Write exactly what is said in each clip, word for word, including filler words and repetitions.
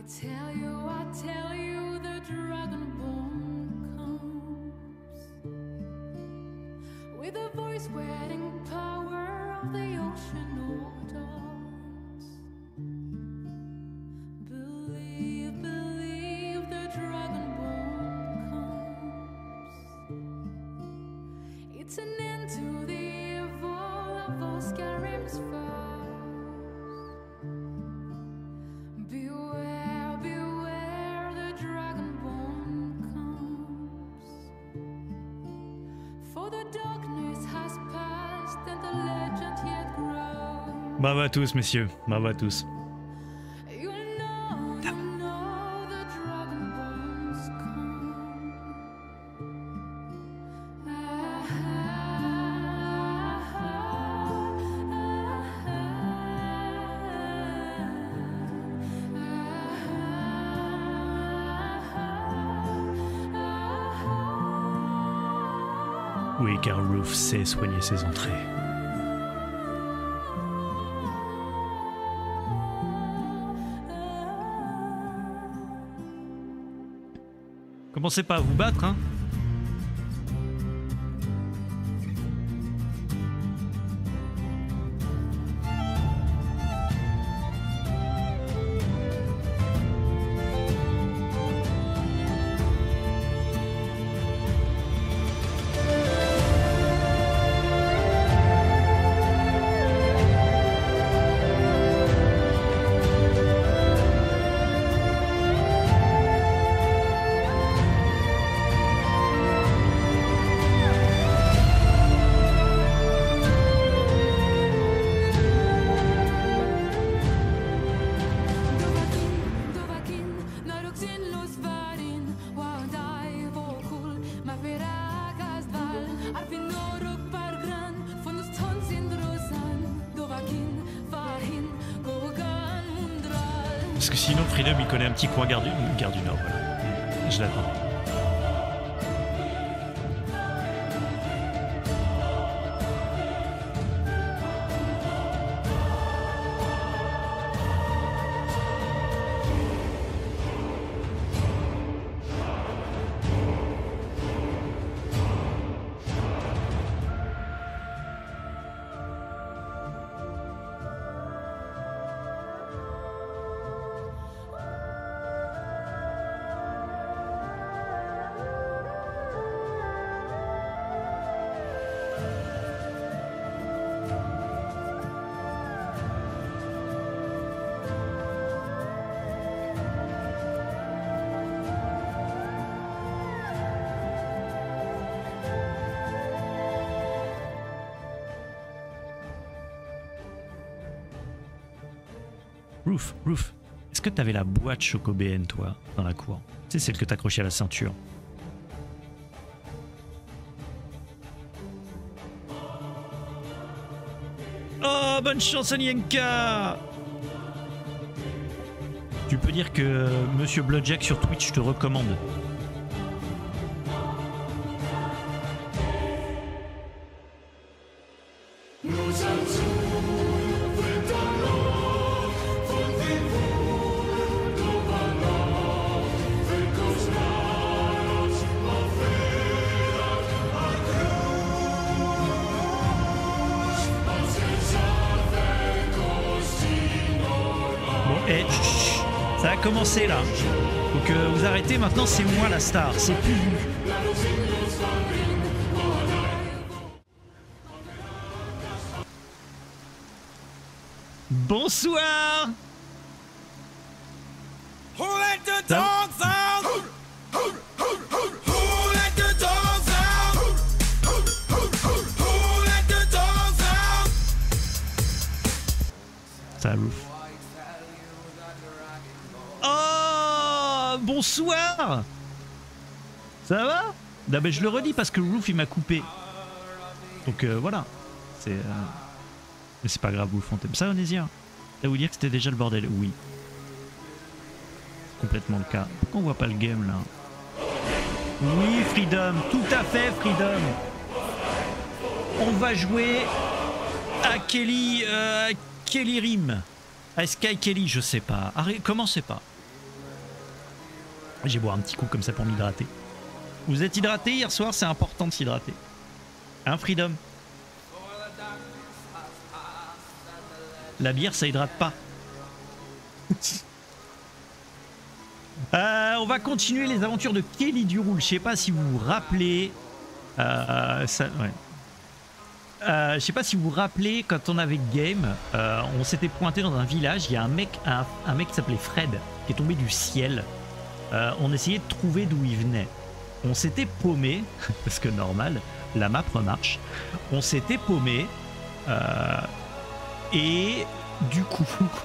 tell you, I tell you, the dragonborn comes with a voice wedding power of the ocean orders. Believe, believe, the dragonborn comes. It's an end to the evil of Oscarim's foes. Beware, beware, the dragonborn comes. For the darkness has passed and the legend yet grows. Bravo à tous, messieurs. Bravo à tous. You know, you know, the dragonborns come. Ah, ah, Oui, car Roof sait soigner ses entrées. Commencez pas à vous battre, hein. Parce que sinon, Freedom, il connaît un petit coin gare du, gare du Nord, voilà. Je l'attends. Roof, Roof, est-ce que t'avais la boîte Chocobéenne, toi, dans la cour? C'est celle que t'accrochais à la ceinture. Oh, bonne chance, Anienka! Tu peux dire que Monsieur Bloodjack sur Twitch te recommande. Eh, chut, ça a commencé là. Donc euh, vous arrêtez, maintenant c'est moi la star, c'est plus vous. Bonsoir. Who let the dogs out? Who let the dogs out? Who let the dogs out? Ça Roof. Oh, bonsoir. Ça va? Ah ben, je le redis parce que Roof il m'a coupé. Donc euh, voilà. C'est. Euh... Mais c'est pas grave, Roof, on t'aime ça, Onésia? Ça vous dire que c'était déjà le bordel? Oui. Complètement le cas. Pourquoi on voit pas le game là? Oui, Freedom, tout à fait, Freedom. On va jouer à Kelly, euh, Kelly Rim. À Sky Kelly, je sais pas. Arrête, commencez pas. J'ai boire un petit coup comme ça pour m'hydrater. Vous êtes hydraté hier soir, c'est important de s'hydrater. Hein, Freedom? La bière, ça hydrate pas. euh, on va continuer les aventures de Kelly Duroul. Je sais pas si vous vous rappelez. Euh, ça, ouais. Euh, je sais pas si vous vous rappelez, quand on avait game, euh, on s'était pointé dans un village. Il y a un mec, un, un mec qui s'appelait Fred, qui est tombé du ciel. Euh, on essayait de trouver d'où il venait. On s'était paumé, parce que normal, la map remarche. On s'était paumé. Euh, et du coup...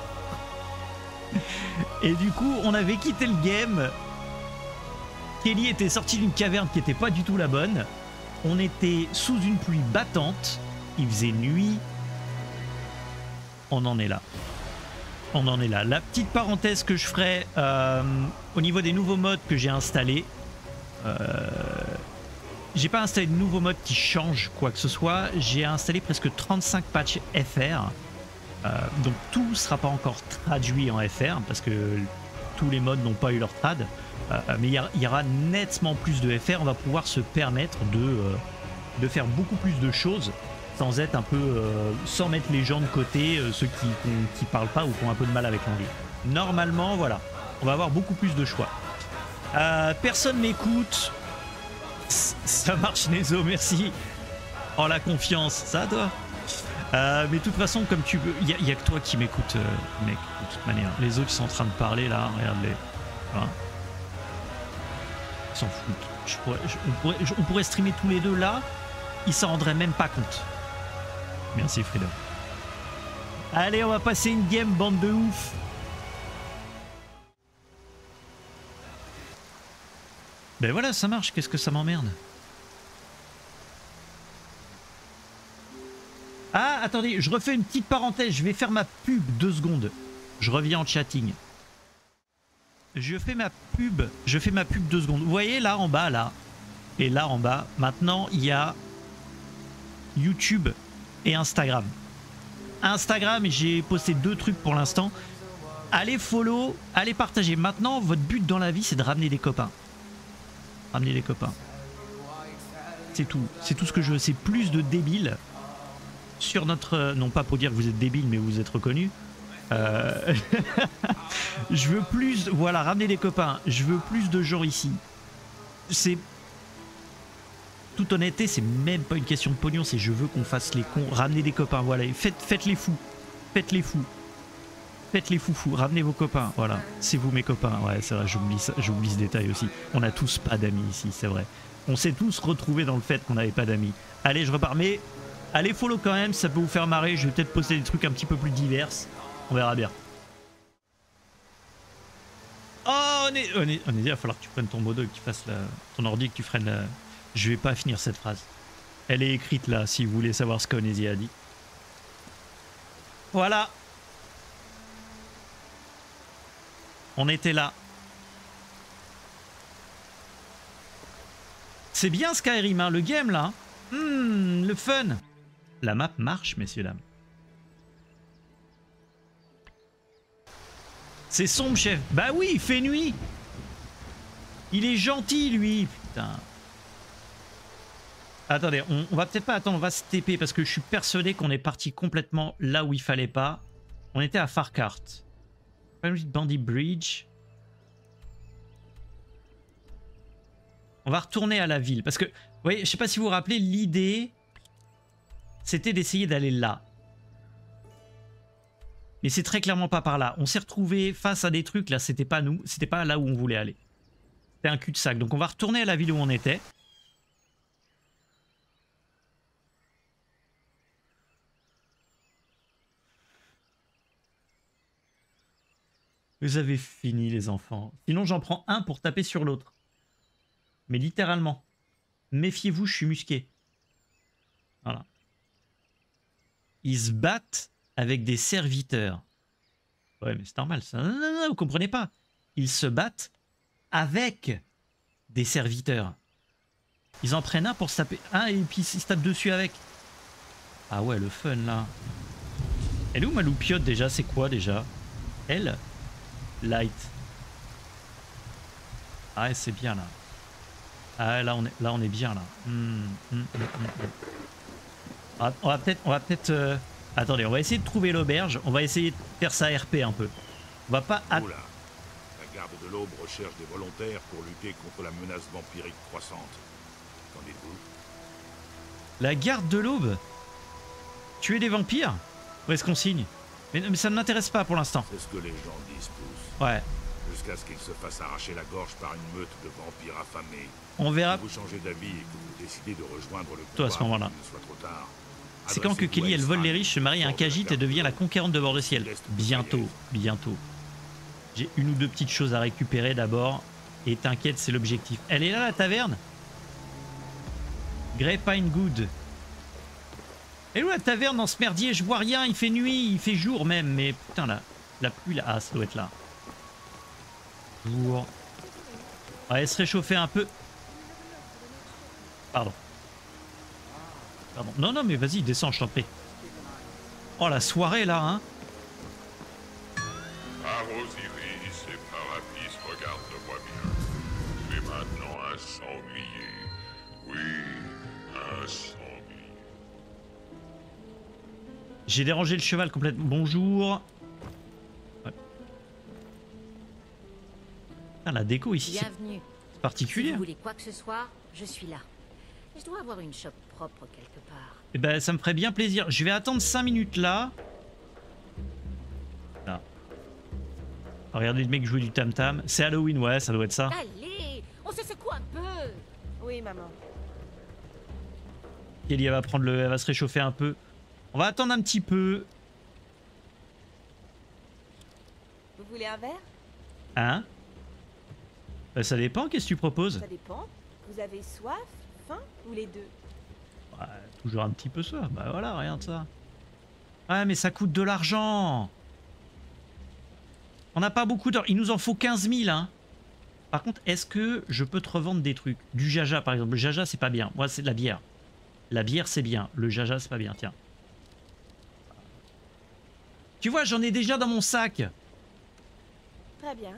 et du coup, on avait quitté le game. Kelly était sorti d'une caverne qui n'était pas du tout la bonne. On était sous une pluie battante. Il faisait nuit. On en est là. On en est là. La petite parenthèse que je ferai euh, au niveau des nouveaux modes que j'ai installés. Euh, j'ai pas installé de nouveaux modes qui changent quoi que ce soit. J'ai installé presque trente-cinq patchs F R. Euh, donc tout ne sera pas encore traduit en F R parce que tous les modes n'ont pas eu leur trad. Euh, mais il y, y aura nettement plus de F R. On va pouvoir se permettre de, euh, de faire beaucoup plus de choses sans être un peu, euh, sans mettre les gens de côté, euh, ceux qui, qui parlent pas ou qui ont un peu de mal avec l'anglais. Normalement, voilà, on va avoir beaucoup plus de choix. Euh, personne m'écoute. Ça marche, Nezo, merci. Oh, la confiance, ça toi. Euh, mais de toute façon, comme tu veux, il n'y a, a que toi qui m'écoute, euh, mec, de toute manière. Les autres, ils sont en train de parler là, regarde-les. Voilà. Ils s'en foutent. Je pourrais, je, on, pourrait, je, on pourrait streamer tous les deux là, ils s'en rendraient même pas compte. Merci, Frida. Allez, on va passer une game, bande de ouf. Ben voilà, ça marche, qu'est-ce que ça m'emmerde? Ah, attendez, je refais une petite parenthèse, je vais faire ma pub deux secondes. Je reviens en chatting. Je fais ma pub, je fais ma pub deux secondes. Vous voyez là en bas, là, et là en bas, maintenant il y a YouTube et Instagram. Instagram, j'ai posté deux trucs pour l'instant. Allez follow, allez partager. Maintenant, votre but dans la vie, c'est de ramener des copains. Ramener des copains. C'est tout. C'est tout ce que je veux. C'est plus de débiles sur notre... Non pas pour dire que vous êtes débiles, mais vous êtes reconnus. Euh... je veux plus... Voilà, ramener des copains. Je veux plus de gens ici. C'est... Toute honnêteté, c'est même pas une question de pognon, c'est je veux qu'on fasse les cons, ramener des copains, voilà, faites, faites les fous, faites les fous, faites les foufous, ramenez vos copains, voilà, c'est vous mes copains, ouais c'est vrai, j'oublie j'oublie ce détail aussi, on n'a tous pas d'amis ici, c'est vrai, on s'est tous retrouvés dans le fait qu'on n'avait pas d'amis. Allez, je repars, mais allez follow quand même, ça peut vous faire marrer, je vais peut-être poster des trucs un petit peu plus divers, on verra bien. Oh, on est, on est, on est, il va falloir que tu prennes ton modo et que tu fasses la, ton ordi, que tu freines la... Je vais pas finir cette phrase. Elle est écrite là, si vous voulez savoir ce qu'Onésie a dit. Voilà. On était là. C'est bien Skyrim, hein, le game là. Hmm, le fun. La map marche, messieurs, dames. C'est sombre, chef. Bah oui, il fait nuit. Il est gentil, lui. Putain. Attendez, on, on va peut-être pas attendre, on va se T P parce que je suis persuadé qu'on est parti complètement là où il fallait pas. On était à Farkart. Bandit Bridge. On va retourner à la ville parce que, vous voyez, je sais pas si vous vous rappelez, l'idée c'était d'essayer d'aller là. Mais c'est très clairement pas par là. On s'est retrouvé face à des trucs là, c'était pas nous, c'était pas là où on voulait aller. C'était un cul-de-sac. Donc on va retourner à la ville où on était. Vous avez fini les enfants. Sinon j'en prends un pour taper sur l'autre. Mais littéralement. Méfiez-vous, je suis musqué. Voilà. Ils se battent avec des serviteurs. Ouais mais c'est normal ça. Non, non, non, vous comprenez pas. Ils se battent avec des serviteurs. Ils en prennent un pour se taper. Un et puis ils se tapent dessus avec. Ah ouais le fun là. Elle est où ma loupiote déjà? C'est quoi déjà? Elle? Light. Ah ouais, c'est bien là. Ah là on est, là, on est bien là. Hmm, hmm, hmm, hmm. Ah, on va peut-être... On va peut-être... Euh... Attendez, on va essayer de trouver l'auberge. On va essayer de faire ça R P un peu. On va pas... At... Oula. La garde de l'Aube recherche des volontaires pour lutter contre la menace vampirique croissante. Qu'en dites-vous? La garde de l'Aube? Tuer des vampires? Où est-ce qu'on signe? mais, mais ça ne m'intéresse pas pour l'instant. C'est ce que les gens disent tous. Ouais. Jusqu'à ce qu'ils se fassent arracher la gorge par une meute de vampires affamés. On verra. Si vous changez d'avis et que vous décidez de rejoindre le Toi, à pouvoir ce moment-là. avant qu'il ne soit trop tard, C'est quand que adressez-vous Kelly, à elle vole les Ezra, riches, se marie à un lord de la Khajiit et garde devient de la l'Aube. conquérante de bord de ciel. Bientôt, bientôt. J'ai une ou deux petites choses à récupérer d'abord. Et t'inquiète, c'est l'objectif. Elle est là, la taverne? Grey Pine Good. Elle est où la taverne dans ce merdier? Je vois rien, il fait nuit, il fait jour même. Mais putain, la, la pluie là. Ah, ça doit être là. Jour. On va aller se réchauffer un peu. Pardon. Pardon. Non, non, mais vas-y, descends, je t'en prie. Oh, la soirée là, hein. Par Osiris et par Apis, regarde-moi bien. Tu es maintenant un sanglier. Oui, un sanglier. J'ai dérangé le cheval complètement. Bonjour. Ouais. Putain, la déco ici, c'est Bienvenue. particulier. Si vous voulez quoi que ce soit, je suis là. Je dois avoir une shop propre quelque part. Eh ben, ça me ferait bien plaisir. Je vais attendre cinq minutes là. Là. Regardez le mec jouer du tam-tam. C'est Halloween, ouais, ça doit être ça. Allez, on se secoue un peu. Oui, maman. Kelly, elle va prendre le, elle va se réchauffer un peu. On va attendre un petit peu. Vous voulez un verre? Hein? Ben, ça dépend, qu'est-ce que tu proposes? Ça dépend. Vous avez soif, faim ou les deux? Ouais, toujours un petit peu soif. Bah voilà, regarde ça. Ouais, mais ça coûte de l'argent. On n'a pas beaucoup d'heures. Il nous en faut quinze mille, hein. Par contre, est-ce que je peux te revendre des trucs? Du jaja, par exemple. Le jaja, c'est pas bien. Moi, c'est de la bière. La bière, c'est bien. Le jaja, c'est pas bien. Tiens. Tu vois, j'en ai déjà dans mon sac. Très bien.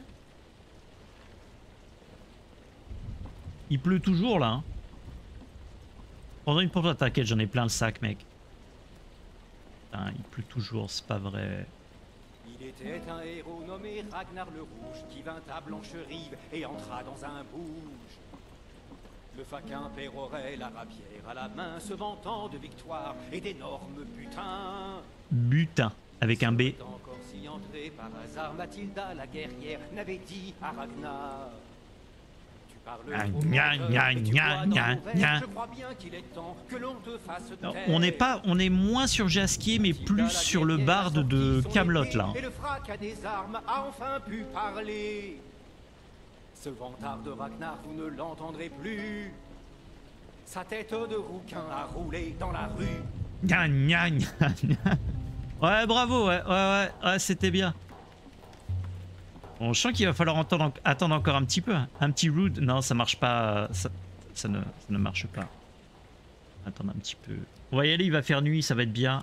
Il pleut toujours, là. Hein. Prends une pour toi, t'inquiète, j'en ai plein le sac, mec. Putain, il pleut toujours, c'est pas vrai. Il était un héros nommé Ragnar le Rouge qui vint à Blancherive et entra dans un bouge. Le faquin pérorait la rapière à la main, se vantant de victoire et d'énormes butins. Butin, avec un B. Encore si entré par hasard, Mathilda la guerrière n'avait dit à Ragnar: tu parles Ah, trop gna, menteur, gna, et tu gna, bois dans gna, mon verre. gna. Je crois bien qu'il est temps que l'on te fasse Alors, taire. on n'est pas, on est moins sur Jasquier, mais plus sur le barde de Camelot là. Et le fracas des armes a enfin pu parler. Ce vantard de Ragnar, vous ne l'entendrez plus. Sa tête de rouquin a roulé dans la rue. Gna, gna, gna, gna. Ouais, bravo, ouais, ouais, ouais, ouais, c'était bien. Bon, je sens qu'il va falloir entendre, attendre encore un petit peu. Hein. Un petit rude, non, ça marche pas, ça, ça, ne, ça ne marche pas. Attendre un petit peu. On va y aller, il va faire nuit, ça va être bien.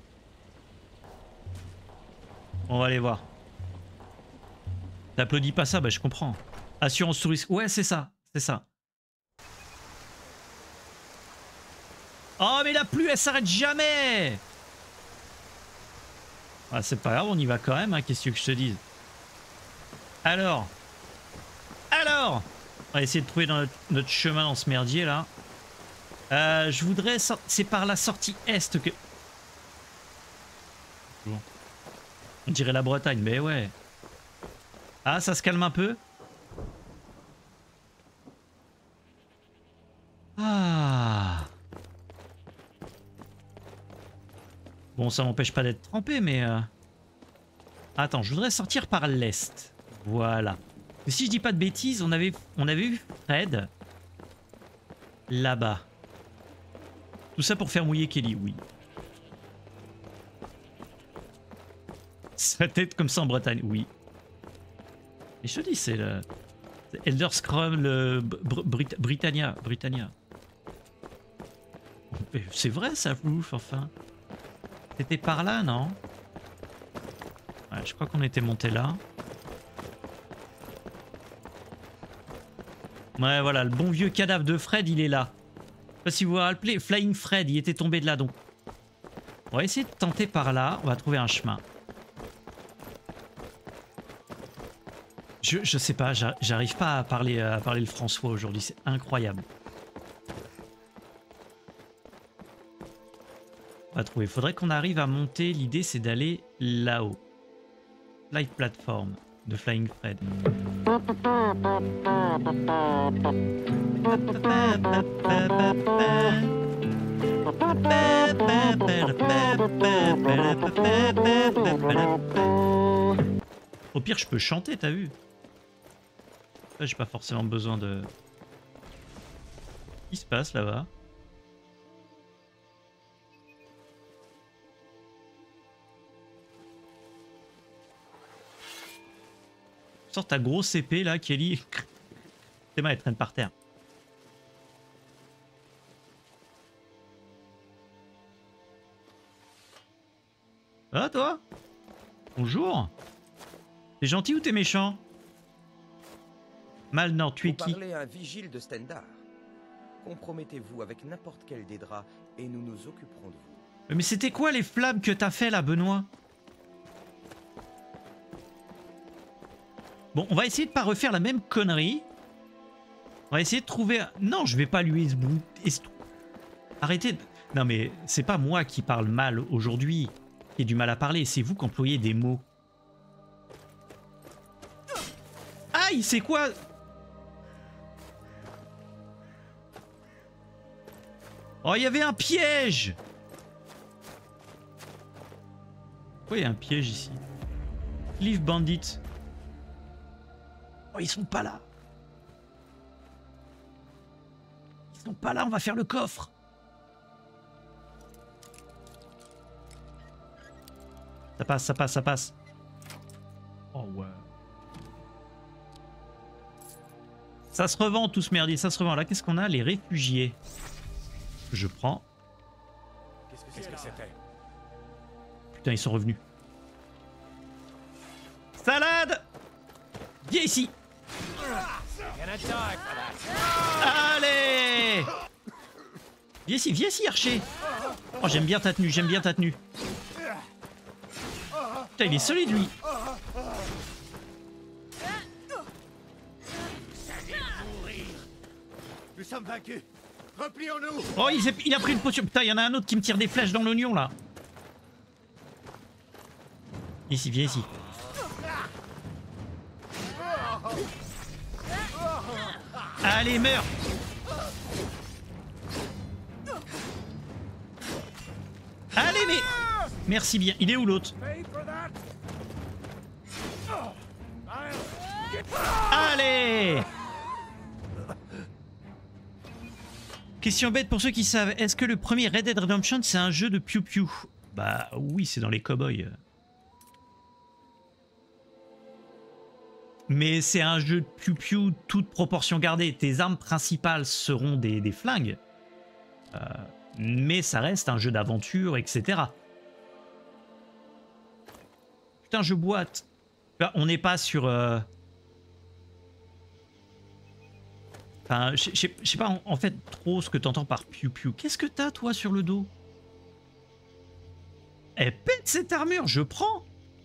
On va aller voir. T'applaudis pas ça, bah je comprends. Assurance touriste, ouais, c'est ça, c'est ça. Oh, mais la pluie, elle s'arrête jamais! Ah, c'est pas grave, on y va quand même, hein, qu'est-ce que je te dise? Alors Alors on va essayer de trouver dans notre, notre chemin dans ce merdier, là. Euh, je voudrais... C'est par la sortie est que... Bon. On dirait la Bretagne, mais ouais. Ah, ça se calme un peu. Ah. Bon, ça m'empêche pas d'être trempé, mais... Euh... Attends, je voudrais sortir par l'est. Voilà. Et si je dis pas de bêtises, on avait, on avait vu Fred là-bas. Tout ça pour faire mouiller Kelly, oui. Sa tête comme ça en Bretagne, oui. Et je te dis, c'est le... Elder Scrum, le Br Brit Britannia. Britannia. C'est vrai ça, ouf, enfin. C'était par là, non? Ouais, je crois qu'on était monté là. Ouais, voilà, le bon vieux cadavre de Fred, il est là. Je sais pas si vous vous rappelez, Flying Fred, il était tombé de là, donc. On va essayer de tenter par là, on va trouver un chemin. Je, je sais pas, j'arrive pas à parler, à parler le François aujourd'hui, c'est incroyable. On va trouver, faudrait qu'on arrive à monter, l'idée c'est d'aller là-haut. Flight platform de Flying Fred. Au pire, je peux chanter, t'as vu? Là, j'ai pas forcément besoin de... Qu'est-ce qui se passe là-bas? Sors ta grosse épée là, Kelly. Tes mains, elles traînent par terre. Ah, toi? Bonjour. T'es gentil ou t'es méchant? Mal, non, tu es qui? Vous parlez à un vigile de Stendar. Compromettez-vous avec n'importe quel des draps et nous nous occuperons de vous. Mais c'était quoi les flammes que t'as fait là, Benoît? Bon, on va essayer de pas refaire la même connerie. On va essayer de trouver... Non, je vais pas lui esbou... est... Arrêtez de... Non mais c'est pas moi qui parle mal aujourd'hui, qui ai du mal à parler, c'est vous qui employez des mots. Aïe, c'est quoi? Oh, il y avait un piège! Pourquoi il y a un piège ici? Leave Bandit. Oh, ils sont pas là. Ils sont pas là, on va faire le coffre. Ça passe, ça passe, ça passe. Oh ouais. Ça se revend tout ce merdier, ça se revend. Là, qu'est-ce qu'on a? Les réfugiés. Je prends. Qu'est-ce que c'était? Putain, ils sont revenus. Salade! Viens ici! Allez! Viens ici, viens ici, Archer! Oh, j'aime bien ta tenue, j'aime bien ta tenue. Putain, il est solide, lui! Nous sommes vaincus. Replions-nous. Oh, il, il a pris une potion. Putain, il y en a un autre qui me tire des flèches dans l'oignon, là. Ici, viens ici. Allez, meurs! Allez, mais... Merci bien. Il est où, l'autre? Allez! Question bête pour ceux qui savent. Est-ce que le premier Red Dead Redemption, c'est un jeu de piou-piou? Bah oui, c'est dans les cow-boys. Mais c'est un jeu de piou-piou, toute proportion gardée. Tes armes principales seront des, des flingues. Euh, mais ça reste un jeu d'aventure, et cetera. Putain, je boite. On n'est pas sur... Euh... Enfin, je sais pas en, en fait trop ce que t'entends par piou-piou. Qu'est-ce que t'as, toi, sur le dos? Elle pète cette armure, je prends.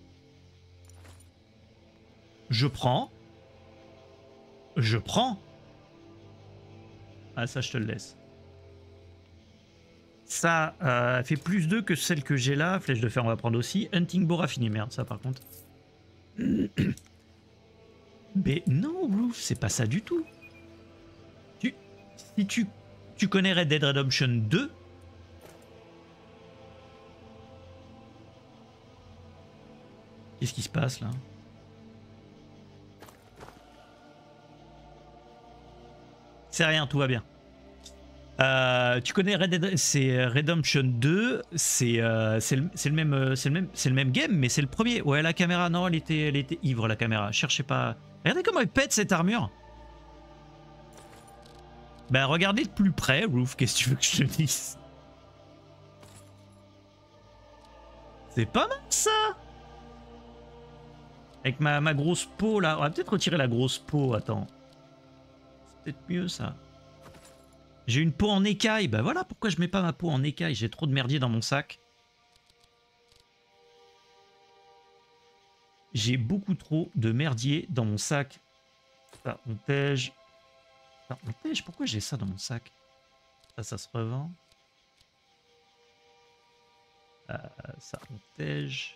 Je prends. Je prends. Ah, ça, je te le laisse. Ça euh, fait plus deux que celle que j'ai là. Flèche de fer, on va prendre aussi. Hunting bow raffiné. Merde, ça, par contre. Mais non, Roof, c'est pas ça du tout. Tu, si tu, tu connais Red Dead Redemption deux... Qu'est-ce qui se passe, là? C'est rien, tout va bien. Euh, tu connais Red Dead, c'est Redemption deux, c'est euh, le, le même, c'est le même, c'est le même game, mais c'est le premier. Ouais, la caméra, non, elle était, elle était ivre, la caméra. Cherchez pas. Regardez comment elle pète cette armure. Ben regardez de plus près, Roof. Qu'est-ce que tu veux que je te dise? C'est pas mal ça. Avec ma, ma grosse peau là, on va peut-être retirer la grosse peau. Attends. Peut-être mieux ça. J'ai une peau en écaille. Bah voilà pourquoi je mets pas ma peau en écaille. J'ai trop de merdier dans mon sac. J'ai beaucoup trop de merdier dans mon sac. Ça, on tège. Ça, on tège. Pourquoi j'ai ça dans mon sac? Ça, ça se revend. Euh, ça, on tège.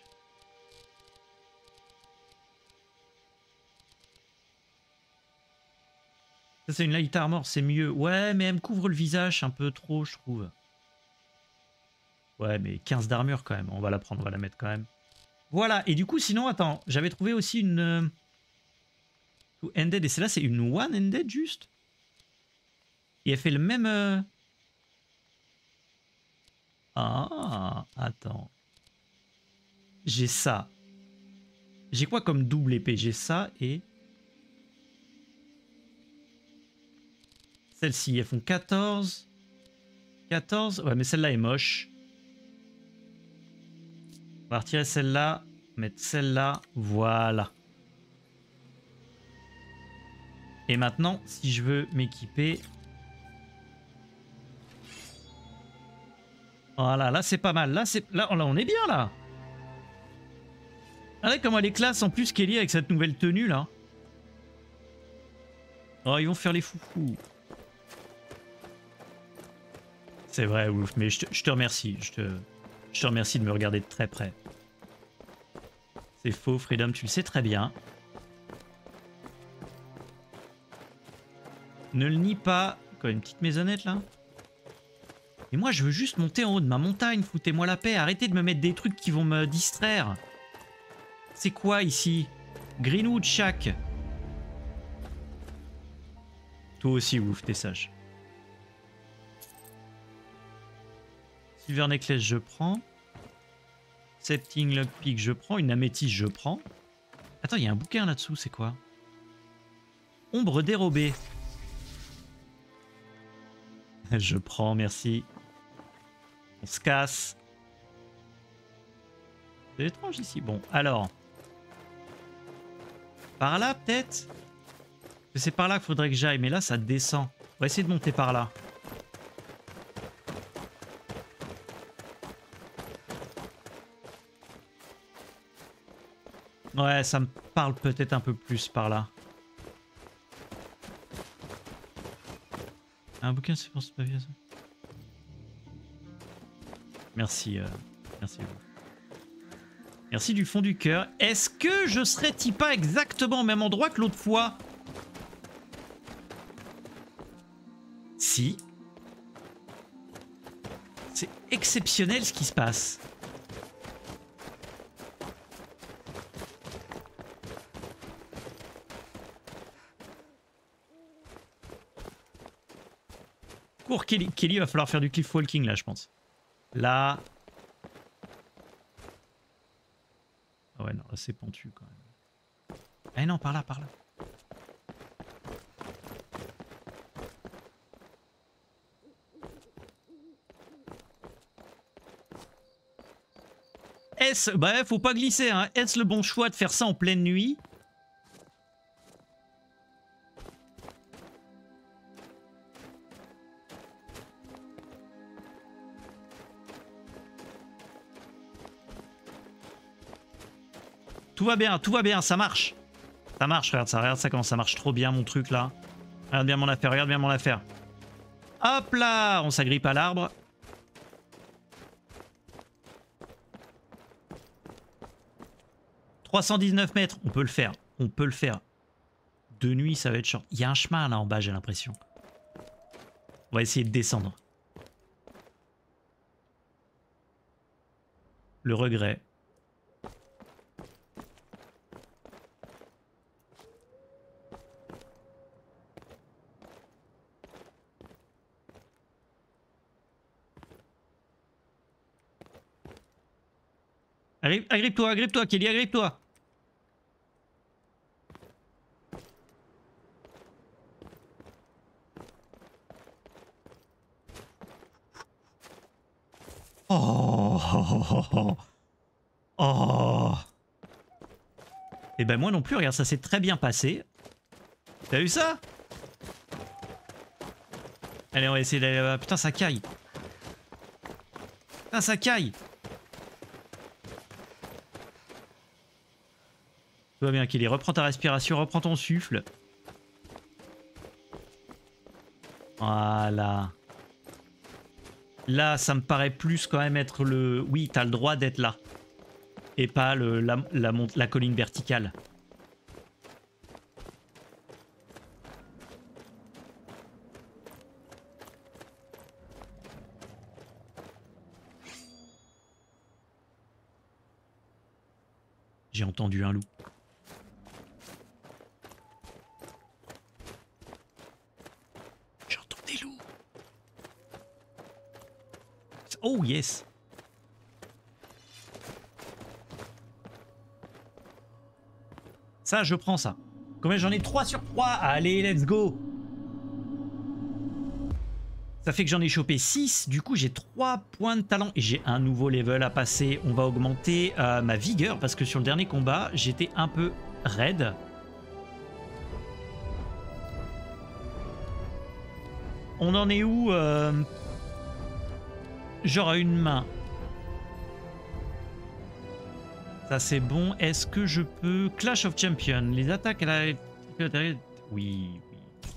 Ça, c'est une light armor, c'est mieux. Ouais, mais elle me couvre le visage un peu trop, je trouve. Ouais, mais quinze d'armure quand même. On va la prendre, on va la mettre quand même. Voilà, et du coup, sinon, attends, j'avais trouvé aussi une... Euh, Two-handed, et celle-là, c'est une one-handed, juste. Et elle fait le même... Euh... Ah, attends. J'ai ça. J'ai quoi comme double épée? J'ai ça et... Celle-ci, elles font quatorze. quatorze. Ouais, mais celle-là est moche. On va retirer celle-là. Mettre celle-là. Voilà. Et maintenant, si je veux m'équiper... Voilà, là c'est pas mal. Là, c'est... là, là on est bien là. Regardez comment elle est classe en plus Kelly avec cette nouvelle tenue là. Oh, ils vont faire les foufous. C'est vrai, ouf, mais je te, je te remercie. Je te, je te remercie de me regarder de très près. C'est faux, Freedom, tu le sais très bien. Ne le nie pas. Quoi, une petite maisonnette là? Et moi, je veux juste monter en haut de ma montagne. Foutez-moi la paix. Arrêtez de me mettre des trucs qui vont me distraire. C'est quoi ici? Greenwood Shack. Toi aussi, ouf, t'es sage. Silver Necklace, je prends. Septing Lockpick, je prends. Une améthyste, je prends. Attends, il y a un bouquin là-dessous, c'est quoi? Ombre dérobée. Je prends, merci. On se casse. C'est étrange ici. Bon, alors. Par là, peut-être? C'est par là qu'il faudrait que j'aille, mais là, ça descend. On va essayer de monter par là. Ouais, ça me parle peut-être un peu plus par là. Un bouquin, c'est pour ce papier, ça. Merci, euh, merci. Merci du fond du cœur. Est-ce que je serais-il pas exactement au même endroit que l'autre fois? Si. C'est exceptionnel ce qui se passe. Cours, Kelly. Kelly, va falloir faire du cliff walking là, je pense. Là. Ah ouais, non, là c'est pentu quand même. Eh non, par là, par là. Est-ce... Bah, faut pas glisser, hein. Est-ce le bon choix de faire ça en pleine nuit? Tout va bien, tout va bien, ça marche. Ça marche, regarde ça, regarde ça comment ça marche trop bien mon truc là. Regarde bien mon affaire, regarde bien mon affaire. Hop là, on s'agrippe à l'arbre. trois cent dix-neuf mètres, on peut le faire, on peut le faire. De nuit, ça va être short. Il y a un chemin là en bas, j'ai l'impression. On va essayer de descendre. Le regret. Agrippe-toi, agrippe-toi, Kelly, agrippe-toi. Oh, oh, oh, oh. Et ben moi non plus, regarde, ça s'est très bien passé. T'as vu ça? Allez, on va essayer d'aller là-bas. Putain, ça caille. Putain, ça caille. Tout va bien, Kelly. Reprends ta respiration, reprends ton souffle. Voilà. Là, ça me paraît plus quand même être le... Oui, t'as le droit d'être là. Et pas le, la, la, la, la colline verticale. J'ai entendu un loup. J'entends des loups. Oh yes. Ça, je prends ça. Combien j'en ai? Trois sur trois. Allez, let's go. Ça fait que j'en ai chopé six. Du coup, j'ai trois points de talent. Et j'ai un nouveau level à passer. On va augmenter euh, ma vigueur. Parce que sur le dernier combat, j'étais un peu raide. On en est où euh... Genre à une main. Ça c'est bon. Est-ce que je peux... Clash of Champions. Les attaques à la... Oui, oui.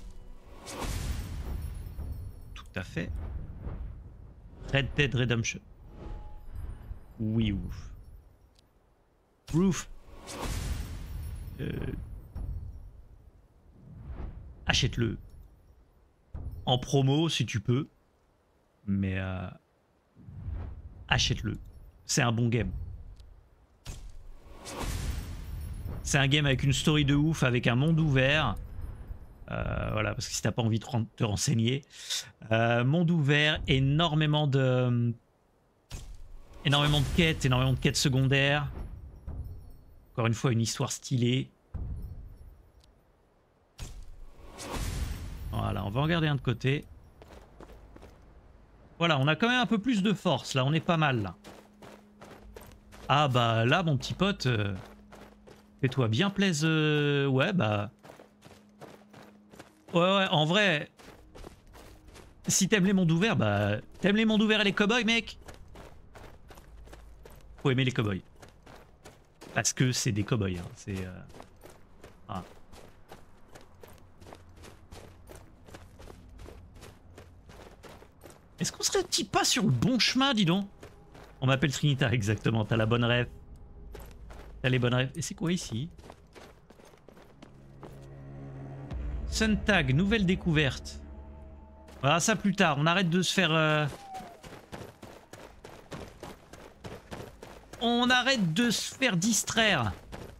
Tout à fait. Red Dead Redemption. Oui, ouf. Roof. Euh... Achète-le. En promo si tu peux. Mais... Euh... Achète-le. C'est un bon game. C'est un game avec une story de ouf, avec un monde ouvert. Euh, voilà, parce que si t'as pas envie de te renseigner. Euh, monde ouvert, énormément de... Énormément de quêtes, énormément de quêtes secondaires. Encore une fois, une histoire stylée. Voilà, on va regarder un de côté. Voilà, on a quand même un peu plus de force, là, on est pas mal, là. Ah bah là, mon petit pote... Euh... Fais-toi bien plaisir. Euh, ouais, bah... Ouais, ouais, en vrai... Si t'aimes les mondes ouverts, bah... T'aimes les mondes ouverts et les cow-boys, mec? Faut aimer les cow-boys. Parce que c'est des cow-boys, hein. C'est... Euh... Ah. Est-ce qu'on serait petit pas sur le bon chemin, dis donc? On m'appelle Trinita, exactement. T'as la bonne rêve. T'as les bonnes rêves. Et c'est quoi ici? Suntag, nouvelle découverte. On verra ça plus tard. On arrête de se faire... Euh... On arrête de se faire distraire.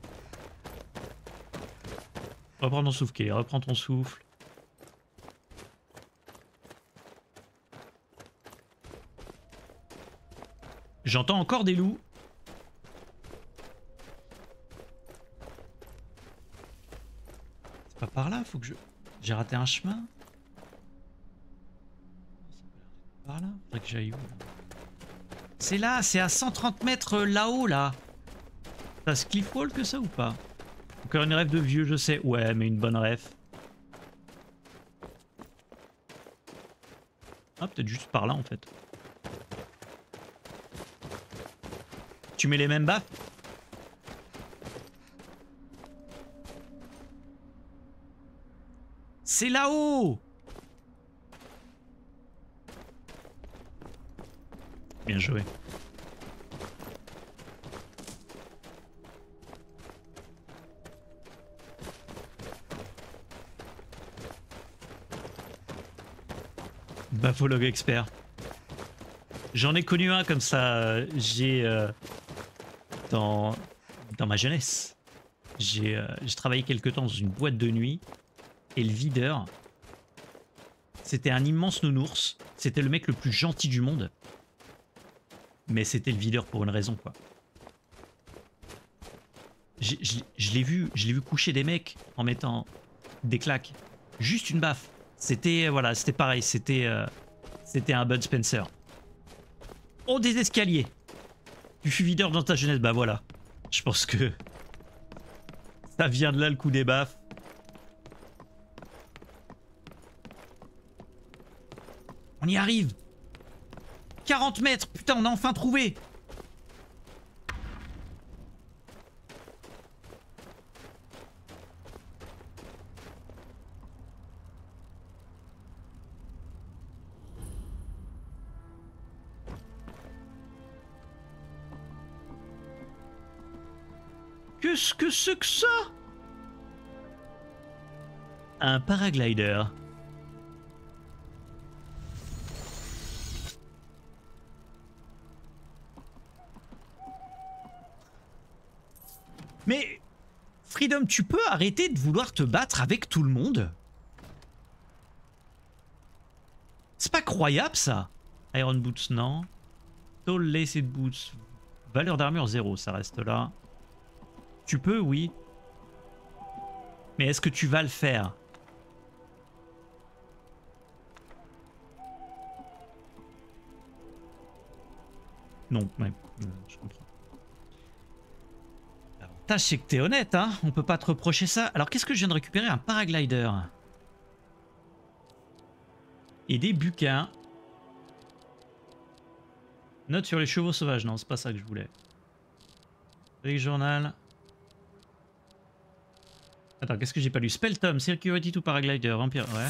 Reprends ton souffle, Kelly. Reprends ton souffle. J'entends encore des loups. C'est pas par là, faut que je... J'ai raté un chemin. Par là, faudrait que j'aille où? C'est là, c'est à cent trente mètres là-haut, là. T'as ce cliff wall que ça ou pas? Encore une rêve de vieux, je sais. Ouais, mais une bonne rêve. Ah, peut-être juste par là, en fait. Tu mets les mêmes baffes? C'est là-haut! Bien joué. Baphologue expert. J'en ai connu un comme ça. J'ai... Euh, dans, dans ma jeunesse, j'ai euh, travaillé quelque temps dans une boîte de nuit. Et le videur, c'était un immense nounours. C'était le mec le plus gentil du monde. Mais c'était le videur pour une raison, quoi. Je l'ai vu, je l'ai vu coucher des mecs en mettant des claques. Juste une baffe. C'était, voilà, c'était pareil. C'était euh, c'était un Bud Spencer. Oh, des escaliers. Tu fus videur dans ta jeunesse, bah voilà. Je pense que ça vient de là le coup des baffes. y arrive. quarante mètres, putain, on a enfin trouvé. Qu'est-ce que c'est que ça? Un paraglider. Mais Freedom, tu peux arrêter de vouloir te battre avec tout le monde? C'est pas croyable ça. Iron Boots, non. Tall Laced Boots. Valeur d'armure zéro, ça reste là. Tu peux, oui. Mais est-ce que tu vas le faire? Non, ouais, euh, je comprends. L'avantage, c'est que t'es honnête, hein. On peut pas te reprocher ça. Alors, qu'est-ce que je viens de récupérer? Un paraglider. Et des buquins. Note sur les chevaux sauvages. Non, c'est pas ça que je voulais. Avec journal. Attends, qu'est-ce que j'ai pas lu? Spelltom, Security to Paraglider, Vampire, ouais.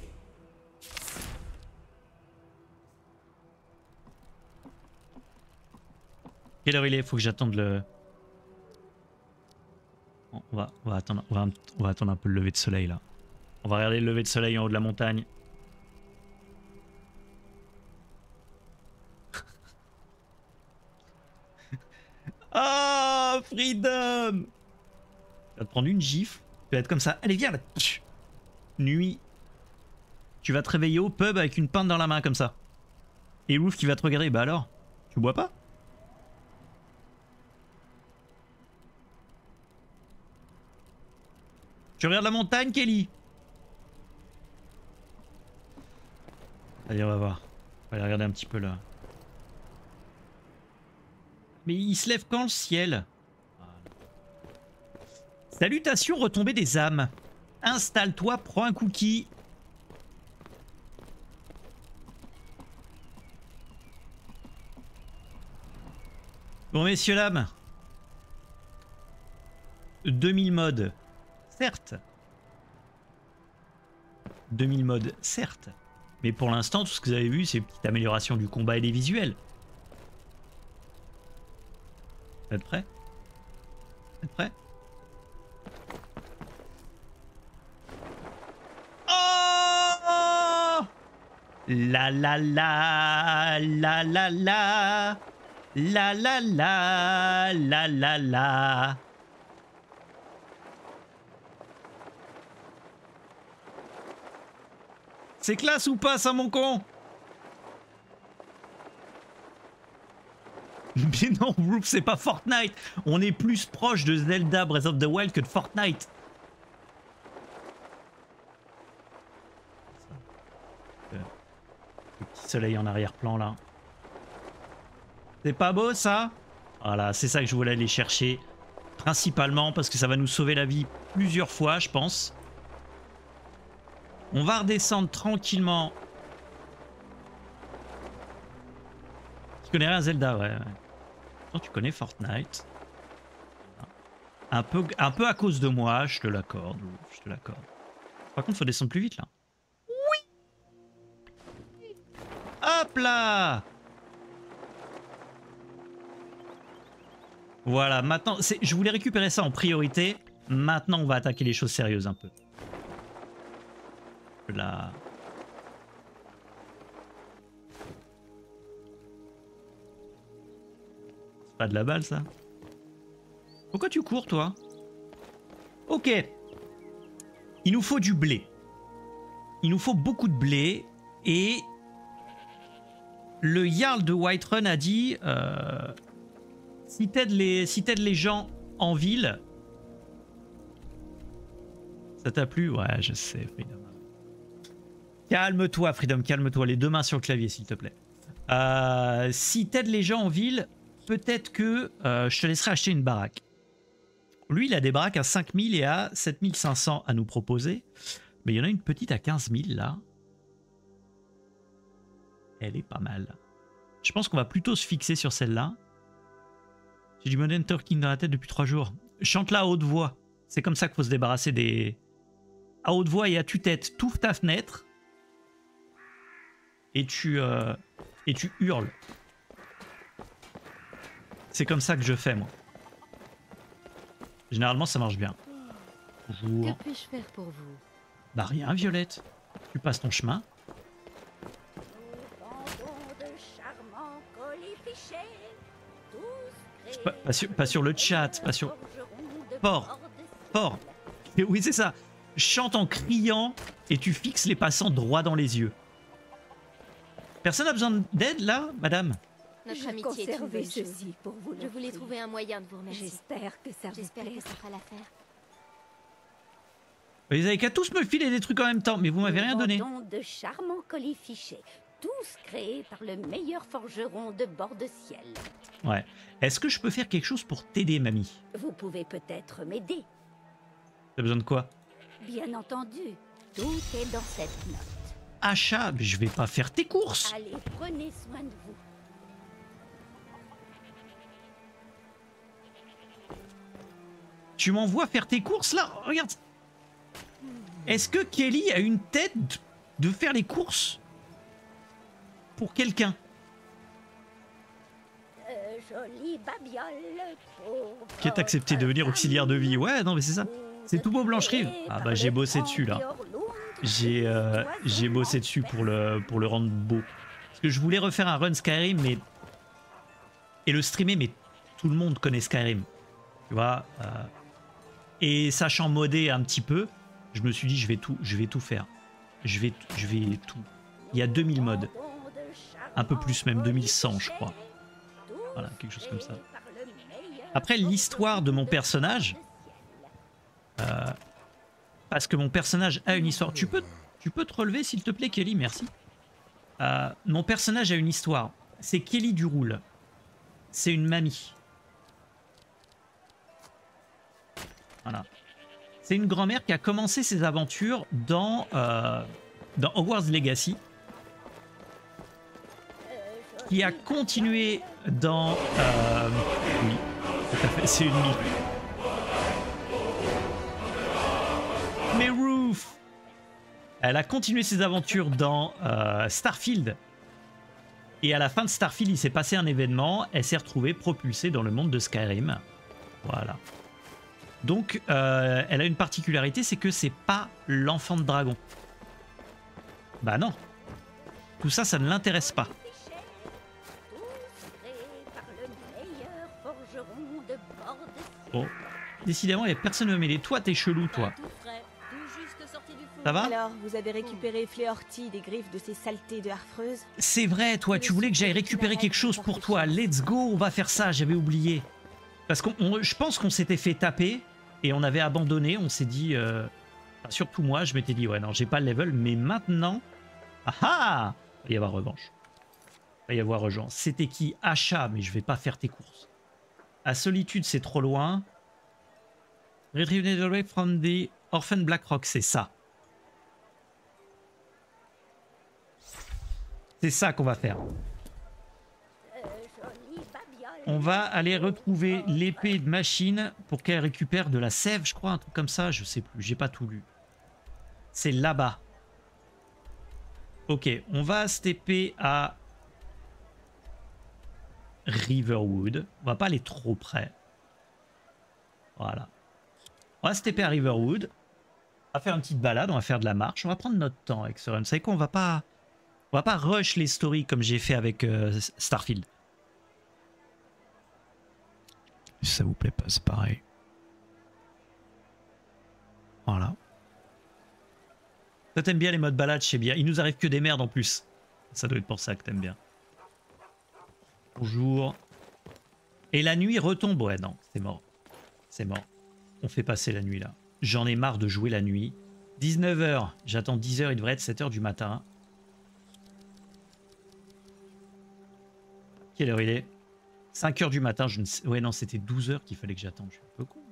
Quelle heure il est? Faut que j'attende le... On va, on, va attendre, on, va, on va attendre un peu le lever de soleil là. On va regarder le lever de soleil en haut de la montagne. Ah, oh, Freedom! Tu vas te prendre une gifle. Tu vas être comme ça. Allez, viens là. Nuit. Tu vas te réveiller au pub avec une pinte dans la main comme ça. Et Wolf qui va te regarder. Bah alors, tu bois pas? Tu regardes la montagne, Kelly? Allez, on va voir. On va aller regarder un petit peu là. Mais il se lève quand le ciel? Salutations, retombée des âmes. Installe-toi, prends un cookie. Bon, messieurs, dames. deux mille modes, certes. deux mille modes, certes. Mais pour l'instant, tout ce que vous avez vu, c'est une petite amélioration du combat et des visuels. Vous êtes prêts? Vous êtes prêts? Oh! La la la la la la la la la la la la. C'est classe ou pas ça, mon con? Mais non, Roof, c'est pas Fortnite. On est plus proche de Zelda Breath of the Wild que de Fortnite. Le petit soleil en arrière-plan là. C'est pas beau ça? Voilà, c'est ça que je voulais aller chercher. Principalement parce que ça va nous sauver la vie plusieurs fois, je pense. On va redescendre tranquillement. Tu connais rien à Zelda, ouais. ouais. Tu connais Fortnite. Un peu, un peu à cause de moi, je te l'accorde. Je te l'accorde. Par contre, faut descendre plus vite là. Oui. Hop là. Voilà, maintenant, je voulais récupérer ça en priorité. Maintenant, on va attaquer les choses sérieuses un peu. Là. C'est pas de la balle, ça? Pourquoi tu cours, toi? Ok. Il nous faut du blé. Il nous faut beaucoup de blé. Et le Jarl de Whiterun a dit... Euh, si t'aides les, si t'aides les gens en ville... Ça t'a plu? Ouais, je sais, Freedom. Calme-toi, Freedom, calme-toi. Les deux mains sur le clavier, s'il te plaît. Euh, si t'aides les gens en ville, peut-être que euh, je te laisserai acheter une baraque. Lui, il a des baraques à cinq mille et à sept mille cinq cents à nous proposer. Mais il y en a une petite à quinze mille, là. Elle est pas mal. Je pense qu'on va plutôt se fixer sur celle-là. J'ai du Modern Talking dans la tête depuis trois jours. Chante-la à haute voix. C'est comme ça qu'il faut se débarrasser des... À haute voix et à tue-tête. T'ouvres ta fenêtre. Et tu... Euh, et tu hurles. C'est comme ça que je fais, moi. Généralement, ça marche bien. Bonjour. Que puis-je faire pour vous? Bah rien, Violette. Tu passes ton chemin. Pas, pas, sur, pas sur le chat, pas sur... Fort, fort. Et oui, c'est ça. Chante en criant et tu fixes les passants droit dans les yeux. Personne n'a besoin d'aide, là, madame? Notre amitié est une bonne chose. ceci pour vous. Je voulais trouver un moyen de vous remercier. J'espère que ça vous J'espère que plaît. ça fera l'affaire. Vous avez qu'à tous me filer des trucs en même temps, mais vous m'avez rien donné. Nous vendons de charmants colis fichés, tous créés par le meilleur forgeron de bord de ciel. Ouais. Est-ce que je peux faire quelque chose pour t'aider, mamie? Vous pouvez peut-être m'aider. T'as besoin de quoi? Bien entendu, tout est dans cette note. Achat, mais je vais pas faire tes courses. Allez, prenez soin de vous. Tu m'envoies faire tes courses, là? Regarde. Est-ce que Kelly a une tête de faire les courses pour quelqu'un? Euh, jolie babiole pour Qui est accepté de devenir auxiliaire de vie? Ouais, non, mais c'est ça. C'est tout beau, Blanche-Rive. Ah bah j'ai bossé dessus, là. J'ai euh, j'ai bossé dessus pour le, pour le rendre beau. Parce que je voulais refaire un run Skyrim, mais... Et le streamer, mais tout le monde connaît Skyrim. Tu vois euh... Et sachant modder un petit peu, je me suis dit, je vais tout, je vais tout faire. Je vais, je vais tout. Il y a deux mille mods. Un peu plus même, deux mille cent, je crois. Voilà, quelque chose comme ça. Après, l'histoire de mon personnage... Euh, parce que mon personnage a une histoire. Tu peux, tu peux te relever, s'il te plaît, Kelly, merci. Euh, mon personnage a une histoire. C'est Kelly Duroul. C'est une mamie. Voilà. C'est une grand-mère qui a commencé ses aventures dans, euh, dans Hogwarts Legacy. Qui a continué dans... Euh, oui, tout à fait, c'est une mie. Mais Roof, elle a continué ses aventures dans euh, Starfield. Et à la fin de Starfield, il s'est passé un événement. Elle s'est retrouvée propulsée dans le monde de Skyrim. Voilà. Donc, euh, elle a une particularité, c'est que c'est pas l'enfant de dragon. Bah non. Tout ça, ça ne l'intéresse pas. Bon. Décidément, il n'y a personne à mêler. Toi, t'es chelou, toi. Ça va? Alors, vous avez récupéré Fléorty des griffes de ces saletés de harfreuses? C'est vrai, toi, tu voulais que j'aille récupérer quelque chose pour toi. Let's go, on va faire ça, j'avais oublié. Parce que je pense qu'on s'était fait taper et on avait abandonné, on s'est dit... Euh, enfin, surtout moi, je m'étais dit, ouais, non, j'ai pas le level, mais maintenant... Ah ah! Il va y avoir revanche. Il va y avoir revanche. C'était qui? Achat, mais je vais pas faire tes courses. À Solitude, c'est trop loin. Retrieved away from the Orphan Blackrock, c'est ça. C'est ça qu'on va faire. On va aller retrouver l'épée de machine pour qu'elle récupère de la sève, je crois, un truc comme ça, je sais plus, j'ai pas tout lu. C'est là-bas. Ok, on va se T P à Riverwood. On va pas aller trop près. Voilà. On va se T P à Riverwood. On va faire une petite balade, on va faire de la marche. On va prendre notre temps avec ce run. Vous savez quoi, on va pas... On va pas rush les stories comme j'ai fait avec euh, Starfield. Si ça vous plaît pas, c'est pareil. Voilà. Toi t'aimes bien les modes balade, je sais bien. Il nous arrive que des merdes en plus. Ça doit être pour ça que t'aimes bien. Bonjour. Et la nuit retombe. Ouais, non, c'est mort. C'est mort. On fait passer la nuit là. J'en ai marre de jouer la nuit. dix-neuf heures. J'attends dix heures, il devrait être sept heures du matin. Quelle heure il est? cinq heures du matin, je ne sais... Ouais, non, c'était douze heures qu'il fallait que j'attende. Je suis un peu con.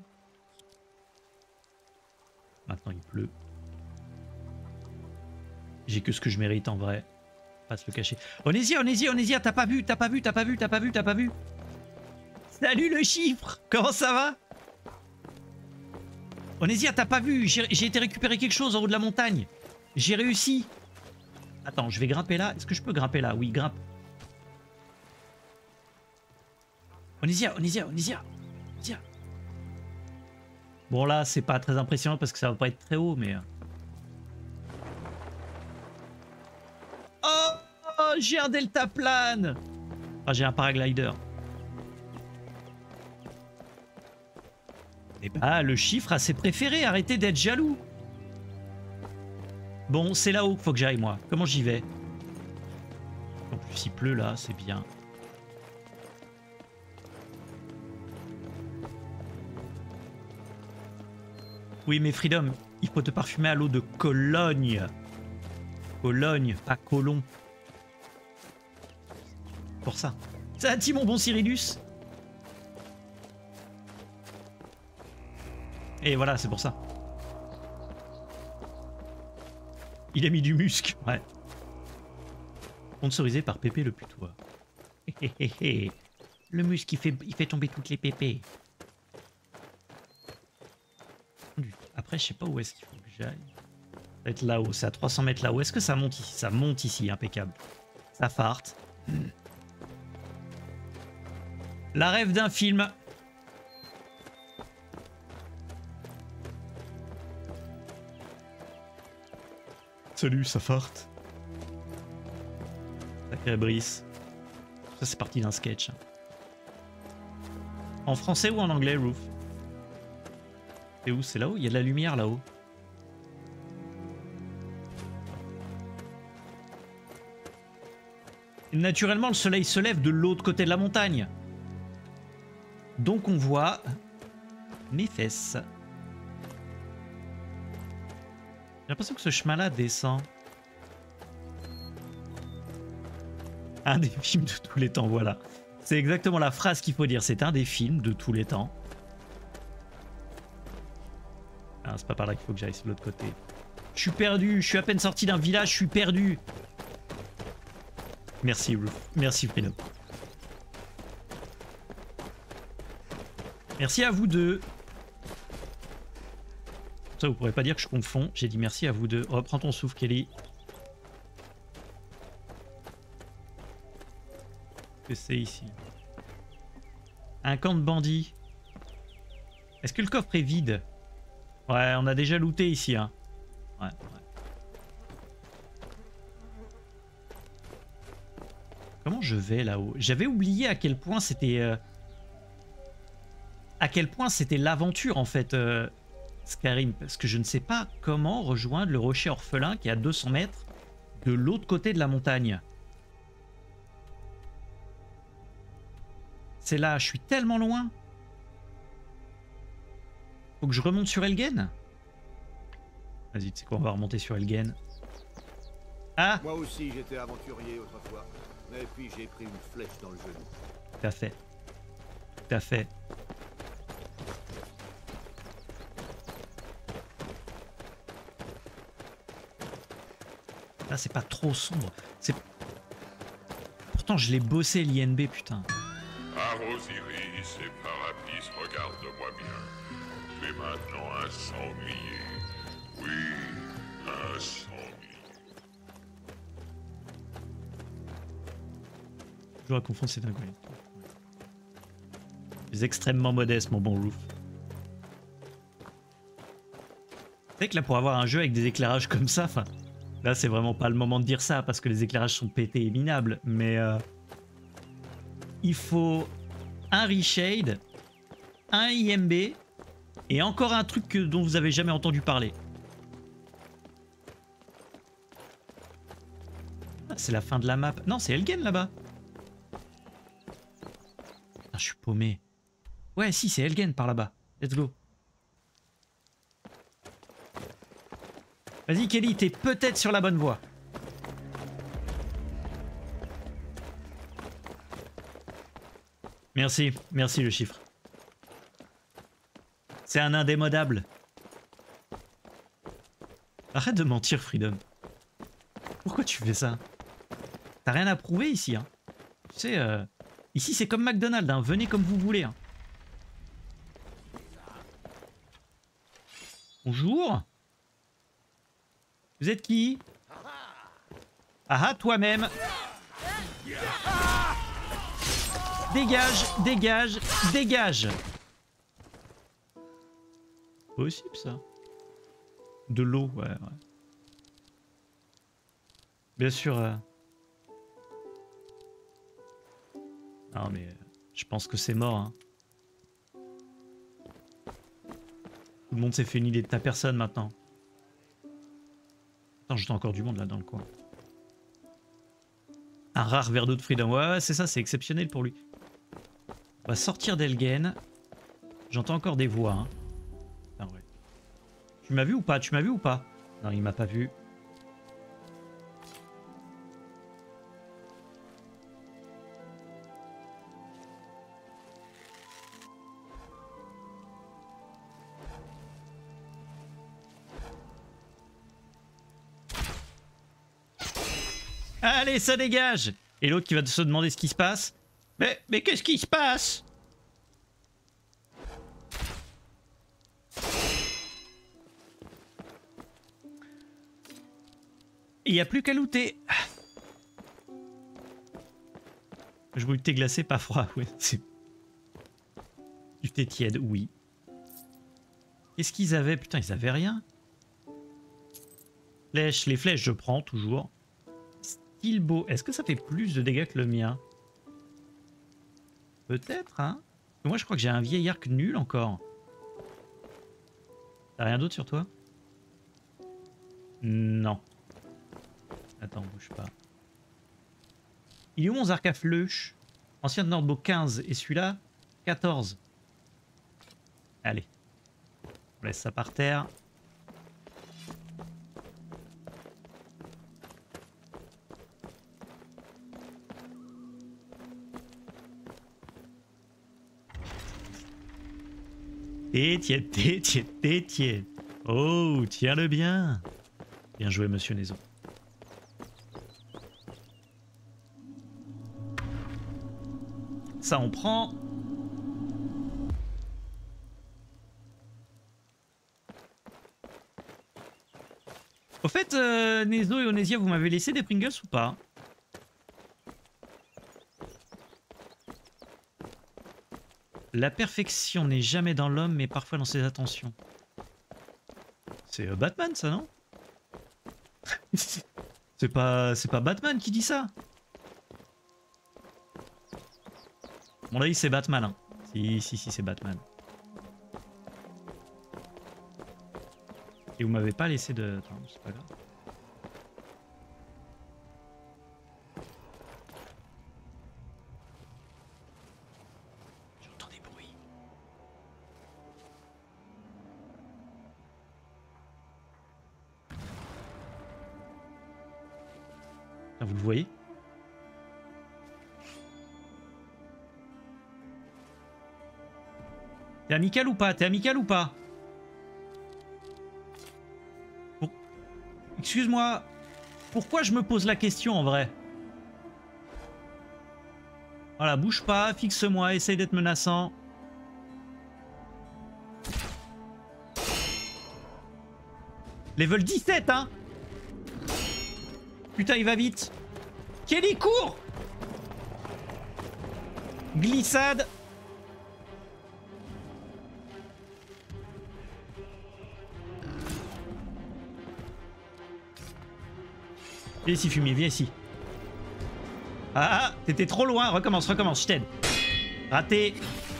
Maintenant, il pleut. J'ai que ce que je mérite en vrai. pas se le cacher. Onésia, Onésia, Onésia, t'as pas vu, t'as pas vu, t'as pas vu, t'as pas vu, t'as pas vu. Salut le chiffre, comment ça va? Onésia, t'as pas vu, j'ai été récupérer quelque chose en haut de la montagne. J'ai réussi. Attends, je vais grimper là. Est-ce que je peux grimper là? Oui, grimpe. Onésia, Onésia, Onésia, Onésia. Bon là, c'est pas très impressionnant parce que ça va pas être très haut, mais... Oh, oh j'ai un deltaplane. Ah, j'ai un paraglider. Et bah, le chiffre a ses préférés. Arrêtez d'être jaloux. Bon, c'est là-haut qu'il faut que j'aille, moi. Comment j'y vais? En plus, il pleut là, c'est bien. Oui, mais Freedom, il faut te parfumer à l'eau de Cologne. Cologne, pas Colomb. Pour ça. Ça a dit mon bon Cyrillus. Et voilà, c'est pour ça. Il a mis du musc, ouais. Sponsorisé par Pépé le putois. Le musc, il fait, il fait tomber toutes les pépés. Après, je sais pas où est-ce qu'il faut que j'aille. Ça va être là-haut, c'est à trois cents mètres là-haut. Est-ce que ça monte ici? Ça monte ici, impeccable. Ça farte. La rêve d'un film. Salut, ça farte. Sacré Brice. Ça, c'est parti d'un sketch. En français ou en anglais, Roof? C'est où? C'est là-haut? Il y a de la lumière là-haut. Naturellement, le soleil se lève de l'autre côté de la montagne. Donc on voit mes fesses. J'ai l'impression que ce chemin-là descend. Un des films de tous les temps, voilà. C'est exactement la phrase qu'il faut dire. C'est un des films de tous les temps. Ah, c'est pas par là qu'il faut que j'aille, c'est de l'autre côté. Je suis perdu, je suis à peine sorti d'un village, je suis perdu. Merci, Ruth. Merci, Freedom. Merci à vous deux. Ça, vous pourrez pas dire que je confonds. J'ai dit merci à vous deux. Oh, prends ton souffle, Kelly. Qu'est-ce que c'est ici? Un camp de bandits. Est-ce que le coffre est vide? Ouais, on a déjà looté ici, hein. Ouais, ouais. Comment je vais là-haut? J'avais oublié à quel point c'était... Euh... À quel point c'était l'aventure, en fait, euh... Skyrim. Parce que je ne sais pas comment rejoindre le rocher orphelin qui est à deux cents mètres de l'autre côté de la montagne. C'est là, je suis tellement loin. Faut que je remonte sur Elgen? Vas-y, tu sais quoi, on va remonter sur Elgen. Ah! Moi aussi, j'étais aventurier autrefois. Et puis j'ai pris une flèche dans le genou. Tout à fait. Tout à fait. Là, c'est pas trop sombre. C'est... Pourtant, je l'ai bossé l'I N B, putain. Ah, Osiris et Parapis, regarde-moi bien. Tu es maintenant un sanglier. Oui, un sanglier. Je dois confondre ces dingueries. Tu es extrêmement modeste, mon bon Roof. C'est vrai que là, pour avoir un jeu avec des éclairages comme ça, enfin, là, c'est vraiment pas le moment de dire ça parce que les éclairages sont pétés et minables, mais euh, il faut un reshade, un I M B et encore un truc que, dont vous avez jamais entendu parler. Ah, c'est la fin de la map. Non, c'est Elgen là-bas. Ah, je suis paumé. Ouais, si, c'est Elgen par là-bas. Let's go. Vas-y, Kelly, t'es peut-être sur la bonne voie. Merci, merci le chiffre. C'est un indémodable. Arrête de mentir, Freedom. Pourquoi tu fais ça? T'as rien à prouver ici. Hein. Tu sais, euh, ici c'est comme McDonald's, hein. Venez comme vous voulez. Hein. Bonjour. Vous êtes qui? Ah ah, toi-même. Dégage, dégage, dégage. Possible ça. De l'eau, ouais, ouais. Bien sûr. Euh... Non mais euh, je pense que c'est mort. Hein. Tout le monde s'est fait une idée de ta personne maintenant. Attends, j'entends encore du monde là dans le coin. Un rare verre d'eau de Freedom. Ouais, ouais c'est ça, c'est exceptionnel pour lui. On va sortir d'Elgen. J'entends encore des voix. Hein. Ah ouais. Tu m'as vu ou pas? Tu m'as vu ou pas? Non, il m'a pas vu. Allez, ça dégage! Et l'autre qui va se demander ce qui se passe. Mais, mais qu'est-ce qui se passe? Il n'y a plus qu'à looter. Je bois du thé glacé, pas froid. Oui, c'est... Du thé tiède, oui. Qu'est-ce qu'ils avaient? Putain, ils avaient rien. Flèches, les flèches, je prends toujours. Beau. Est-ce que ça fait plus de dégâts que le mien? Peut-être, hein? Moi, je crois que j'ai un vieil arc nul encore. T'as rien d'autre sur toi? Non. Attends, bouge pas. Il est où mon arc à flèche? Ancien de Nordbeau quinze et celui-là quatorze. Allez. On laisse ça par terre. T'es tiède, t'es tiède, t'es tiède. Oh, tiens-le bien. Bien joué, monsieur Nezo. Ça, on prend. Au fait, euh, Nezo et Onesia, vous m'avez laissé des Pringles ou pas? La perfection n'est jamais dans l'homme, mais parfois dans ses attentions. C'est euh, Batman, ça, non? C'est pas, c'est pas Batman qui dit ça. Mon avis, c'est Batman. Hein. Si, si, si, c'est Batman. Et vous m'avez pas laissé de... Attends, c'est pas grave. J'entends des bruits. Ah, vous le voyez? T'es amical ou pas? T'es amical ou pas? Pour... Excuse-moi. Pourquoi je me pose la question en vrai? Voilà, bouge pas, fixe-moi, essaye d'être menaçant. Level dix-sept, hein? Putain, il va vite. Kelly, cours! Glissade. Viens ici, fumier, viens ici. Ah, ah, t'étais trop loin. Recommence, recommence, je t'aide. Raté.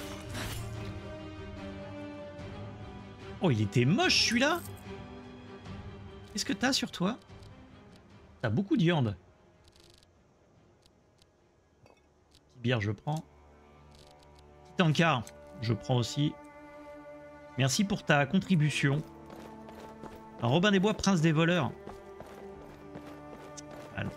Oh, il était moche celui-là. Qu'est-ce que t'as sur toi? T'as beaucoup de viande. Petite bière, je prends. Petit encart, je prends aussi. Merci pour ta contribution. Un Robin des Bois, prince des voleurs. Alors.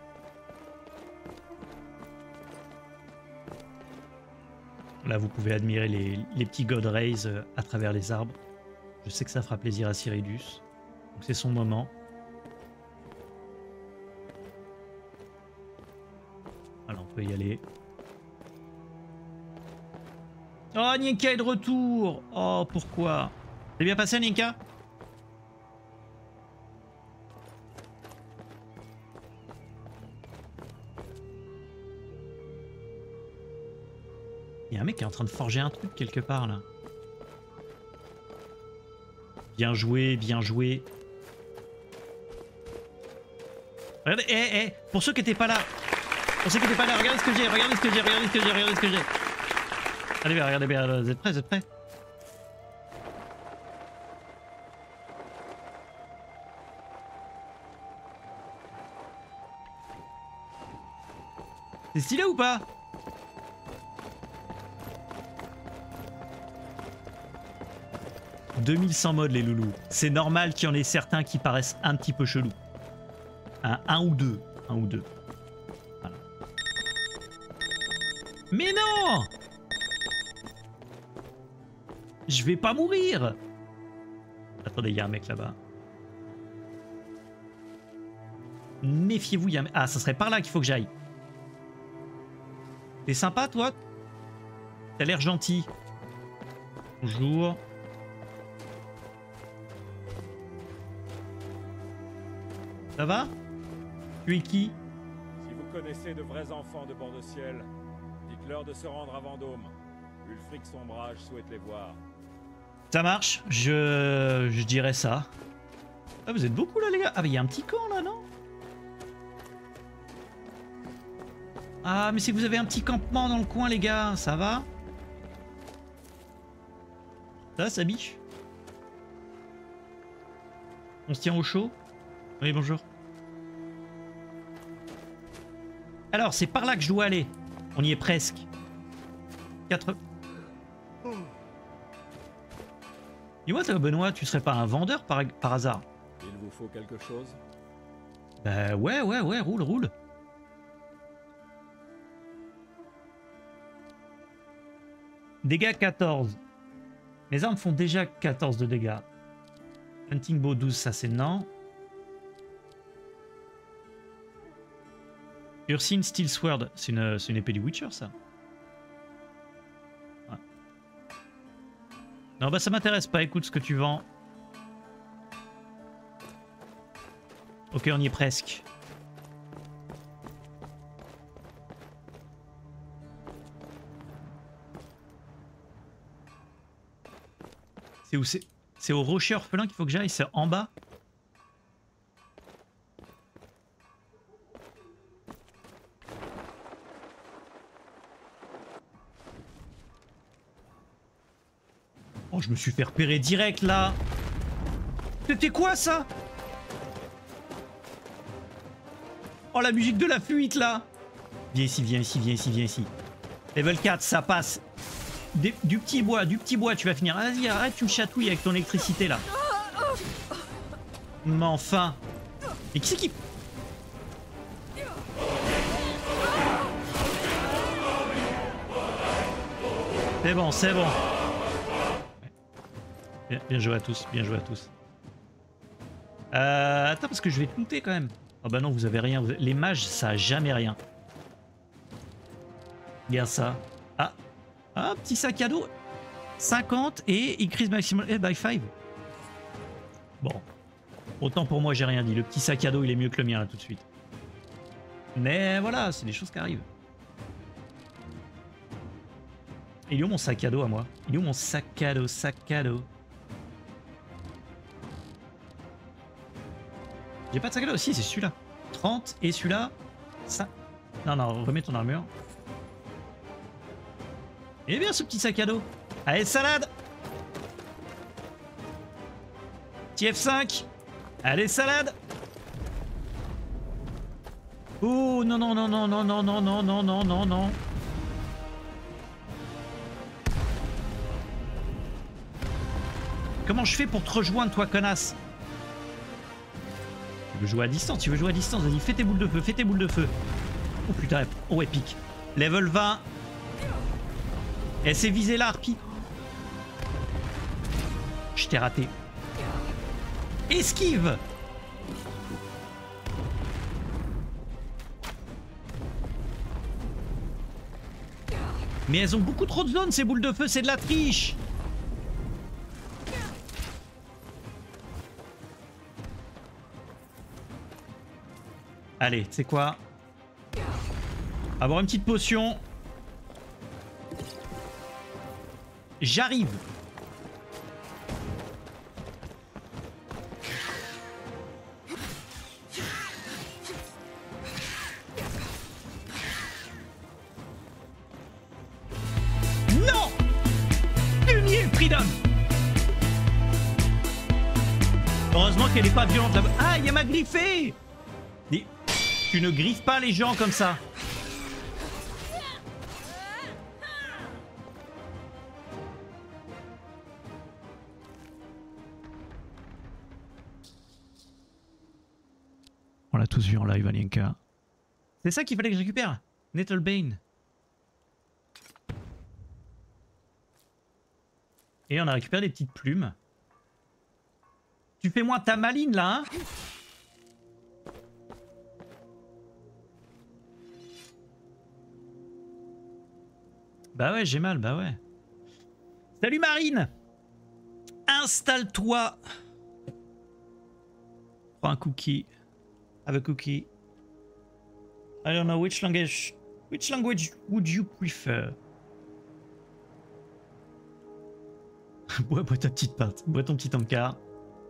Là, vous pouvez admirer les, les petits God Rays à travers les arbres. Je sais que ça fera plaisir à Cyrillus. Donc c'est son moment. Alors on peut y aller. Oh, Ninka est de retour. Oh, pourquoi? C'est bien passé, Ninka? Il y a un mec qui est en train de forger un truc quelque part, là. Bien joué, bien joué. Regardez, eh, eh, eh, pour ceux qui n'étaient pas là. Pour ceux qui n'étaient pas là, regardez ce que j'ai, regardez ce que j'ai, regardez ce que j'ai, regardez ce que j'ai. Allez bien, regardez bien, vous êtes prêts, vous êtes prêts? C'est stylé ou pas? deux mille cent modes les loulous. C'est normal qu'il y en ait certains qui paraissent un petit peu chelous. Un, un ou deux. Un ou deux. Voilà. Mais non! Je vais pas mourir! Attendez, il y a un mec là-bas. Méfiez-vous, il y a un... Ah, ça serait par là qu'il faut que j'aille. T'es sympa, toi? T'as l'air gentil. Bonjour. Ça va? Tu es qui? Si vous connaissez de vrais enfants de bord de ciel, dites-leur de se rendre à Vendôme. Ulfric Sombrage souhaite les voir. Ça marche, je, je dirais ça. Ah, vous êtes beaucoup là, les gars. Ah, mais il y a un petit camp là, non? Ah, mais c'est que vous avez un petit campement dans le coin, les gars. Ça va? Ça, ça biche? On se tient au chaud? Oui, bonjour. Alors, c'est par là que je dois aller. On y est presque. quatre... Dis-moi, toi, Benoît, tu serais pas un vendeur par, par hasard? Il vous faut quelque chose? Bah ouais, ouais, ouais, roule, roule. Dégâts quatorze. Mes armes font déjà quatorze de dégâts. Hunting Bow douze, ça c'est non. Ursine Steel Sword, c'est une, une épée du Witcher, ça. Ouais. Non, bah ça m'intéresse pas, écoute ce que tu vends. Ok, on y est presque. C'est où c'est? C'est au rocher orphelin qu'il faut que j'aille, c'est en bas? Oh, je me suis fait repérer direct là. C'était quoi ça? Oh, la musique de la fuite là. Viens ici, viens ici, viens ici, viens ici. Level quatre, ça passe. Des, du petit bois, du petit bois, tu vas finir. Vas-y, arrête, tu me chatouilles avec ton électricité là. Mais enfin. Mais qui c'est qui... C'est bon, c'est bon. Bien, bien joué à tous, bien joué à tous. Euh, attends, parce que je vais te looter quand même. Oh bah non, vous avez rien. Vous avez... Les mages, ça a jamais rien. Regarde ça. Ah, ah, petit sac à dos. cinquante et increase maximum health by cinq. Bon. Autant pour moi, j'ai rien dit. Le petit sac à dos, il est mieux que le mien là tout de suite. Mais voilà, c'est des choses qui arrivent. Il est où mon sac à dos à moi? Il est où mon sac à dos, sac à dos? J'ai pas de sac à dos aussi, c'est celui-là. trente et celui-là. Ça. Non, non, remets ton armure. Et bien ce petit sac à dos. Allez, salade! Petit F cinq. Allez, salade! Oh non, non, non, non, non, non, non, non, non, non, non, non. Comment je fais pour te rejoindre, toi, connasse? Tu veux jouer à distance? Tu veux jouer à distance? Vas-y, fais tes boules de feu, fais tes boules de feu. Oh putain, oh épique. Level vingt. Elle s'est visée là, Harpie. Je t'ai raté. Esquive! Mais elles ont beaucoup trop de zones, ces boules de feu, c'est de la triche. Allez, tu sais quoi? Avoir une petite potion. J'arrive. Non! Unier Freedom. Heureusement qu'elle est pas violente là-bas. Ah, il y a ma griffée. Dis, tu ne griffes pas les gens comme ça. On l'a tous vu en live, Alienka. C'est ça qu'il fallait que je récupère. Nettlebane. Et on a récupéré des petites plumes. Tu fais moins ta maline là, hein? Bah ouais, j'ai mal, bah ouais. Salut Marine! Installe-toi! Prends un cookie. Have a cookie. I don't know which language. Which language would you prefer? bois, bois ta petite pâte. Bois ton petit encart.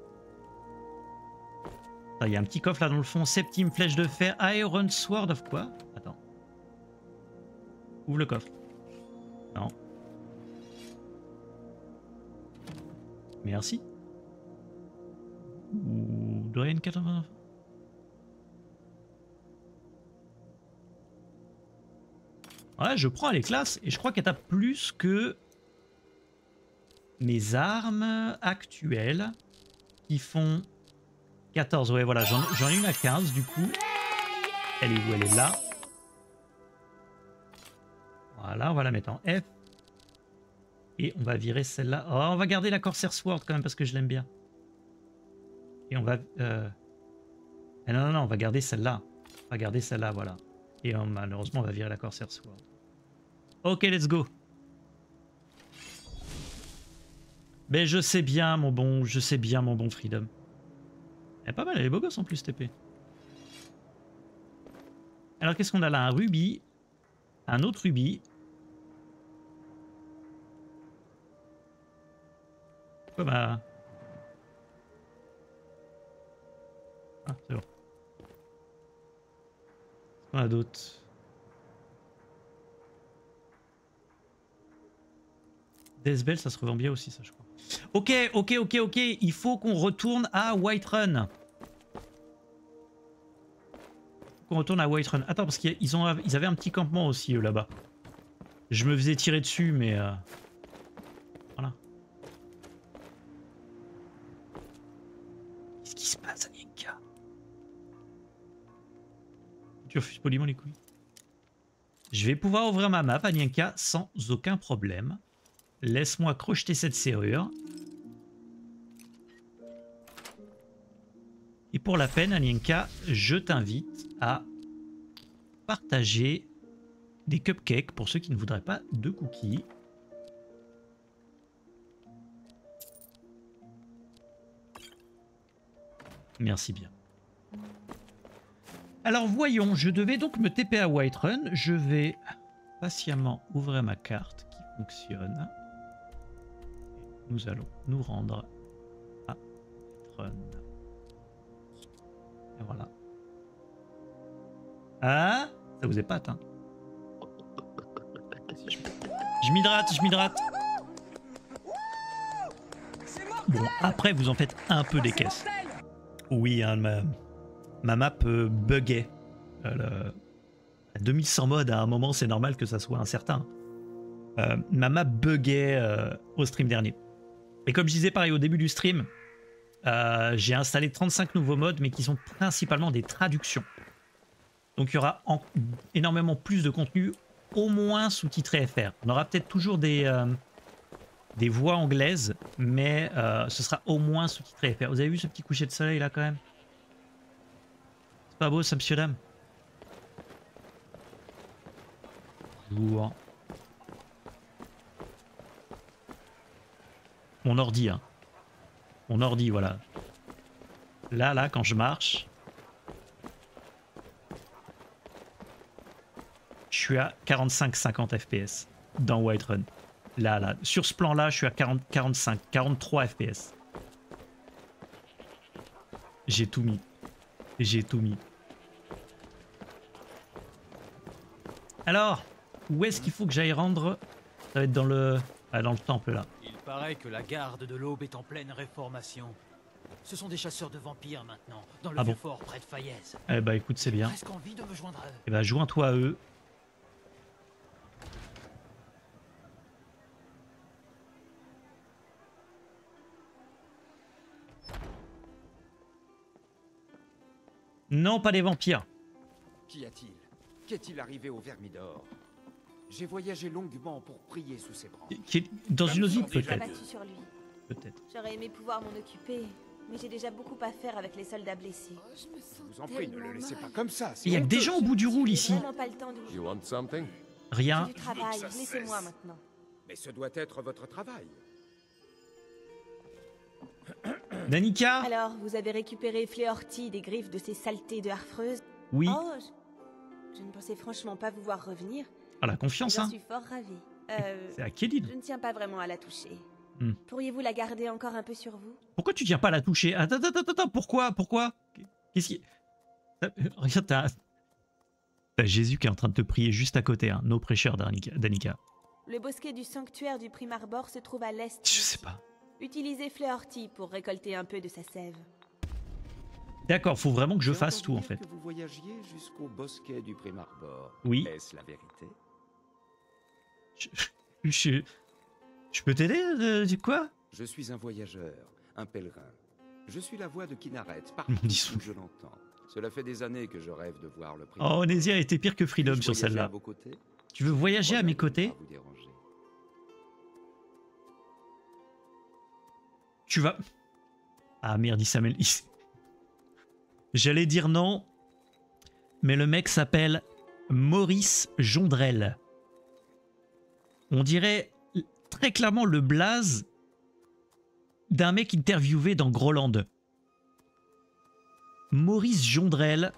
Il y a un petit coffre là dans le fond. Septime flèche de fer. Iron Sword of quoi? Attends. Ouvre le coffre. Non. Merci. Ou Dorian quatre-vingts. Ouais, je prends les classes et je crois qu'elle tape plus que mes armes actuelles qui font quatorze. Ouais, voilà, j'en ai une à quinze du coup. Elle est où? Elle est là. Voilà, on va la mettre en F. Et on va virer celle-là. Oh, on va garder la Corsair Sword quand même parce que je l'aime bien. Et on va... Euh... Eh non, non, non, on va garder celle-là. On va garder celle-là, voilà. Et euh, malheureusement, on va virer la Corsair Sword. Ok, let's go. Mais je sais bien, mon bon, je sais bien, mon bon Freedom. Elle est pas mal, elle est beau gosse en plus, T P. Alors, qu'est-ce qu'on a là? Un rubis. Un autre rubis. Quoi, bah... Ah, c'est bon. Qu'est-ce qu'on a d'autre? Deathbell, ça se revend bien aussi, ça, je crois. Ok, ok, ok, ok. Il faut qu'on retourne à Whiterun. Qu'on retourne à Whiterun. Attends, parce qu'ils ont, ils avaient un petit campement aussi, eux, là-bas. Je me faisais tirer dessus, mais... Euh... Voilà. Qu'est-ce qui se passe, Alienka? Tu refuses poliment les couilles. Je vais pouvoir ouvrir ma map, Alienka, sans aucun problème. Laisse-moi crocheter cette serrure. Et pour la peine, Alienka, je t'invite à partager des cupcakes pour ceux qui ne voudraient pas de cookies. Merci bien. Alors voyons, je devais donc me T P à Whiterun. Je vais patiemment ouvrir ma carte qui fonctionne. Nous allons nous rendre à Whiterun. Et voilà. Ah, ça vous épate, hein? Je m'hydrate, je m'hydrate. Bon, après, vous en faites un peu des caisses. Oui, hein, ma, ma map euh, buguait. Euh, le, à deux mille cent modes, à un moment, c'est normal que ça soit incertain. Euh, ma map buguait euh, au stream dernier. Et comme je disais pareil au début du stream, euh, j'ai installé trente-cinq nouveaux modes, mais qui sont principalement des traductions. Donc il y aura en, énormément plus de contenu, au moins sous-titré F R. On aura peut-être toujours des, euh, des voix anglaises, mais euh, ce sera au moins sous-titré F R. Vous avez vu ce petit coucher de soleil là quand même? C'est pas beau ça, monsieur dame? Bonjour. Mon ordi, hein. Mon ordi, voilà. Là, là, quand je marche, je suis à quarante-cinq cinquante F P S dans Whiterun. Là, là. Sur ce plan-là, je suis à quarante, quarante-cinq, quarante-trois F P S. J'ai tout mis. J'ai tout mis. Alors, où est-ce qu'il faut que j'aille rendre? Ça va être dans le... Ah, dans le temple, là. Il paraît que la garde de l'Aube est en pleine réformation. Ce sont des chasseurs de vampires maintenant, dans le Ah vieux bon fort près de Fayez. Eh bah écoute, c'est bien. J'ai presque envie de me joindre à eux. Eh bah joins-toi à eux. Non, pas des vampires. Qu'y a-t-il? Qu'est-il arrivé au Vermidor? J'ai voyagé longuement pour prier sous ses branches. Qui est dans une osite J'ai peut-être. battu sur lui. Peut-être. J'aurais aimé pouvoir m'en occuper, mais j'ai déjà beaucoup à faire avec les soldats blessés. Je vous en prie, ne le laissez pas comme ça. Il y a que des gens au bout du roule ici. Vraiment pas le temps de You want something? Rien. J'ai du travail, laissez-moi maintenant. Mais ce doit être votre travail. Danica? Alors, vous avez récupéré Fléorty des griffes de ces saletés de harfreuses? Oui. Oh, je... je ne pensais franchement pas vous voir revenir. Ah, la confiance, J'en hein. suis fort ravie. Euh, C'est à Kédid. Je ne tiens pas vraiment à la toucher. Hmm. Pourriez-vous la garder encore un peu sur vous? Pourquoi tu tiens pas à la toucher? Attends, attends, attends, attends, pourquoi? Pourquoi? Qu'est-ce qui... Euh, Regarde, t'as... T'as Jésus qui est en train de te prier juste à côté, hein. No pressure, Danica. Danica. Le bosquet du sanctuaire du Primarbor se trouve à l'est. Je sais pas. Utilisez Fléorty pour récolter un peu de sa sève. D'accord, faut vraiment que je J'ai fasse entendu tout, en dire fait. que vous voyagiez jusqu'au bosquet du Primarbor. Oui. Est-ce la vérité? Je... Je, je peux t'aider? euh, quoi? Je suis un voyageur, un pèlerin. Je suis la voix de Kinaret partout Dis- où je l'entends. Cela fait des années que je rêve de voir le Primarbor. Oh, Onésia était pire que Freedom Puis-je sur voyager celle-là. à vos côtés? Tu veux voyager à mes côtés? Pas vous déranger. Tu vas... Ah merde, il s'amène... il s- J'allais dire non, mais le mec s'appelle Maurice Jondrel. On dirait très clairement le blaze d'un mec interviewé dans Groland. Maurice Jondrel.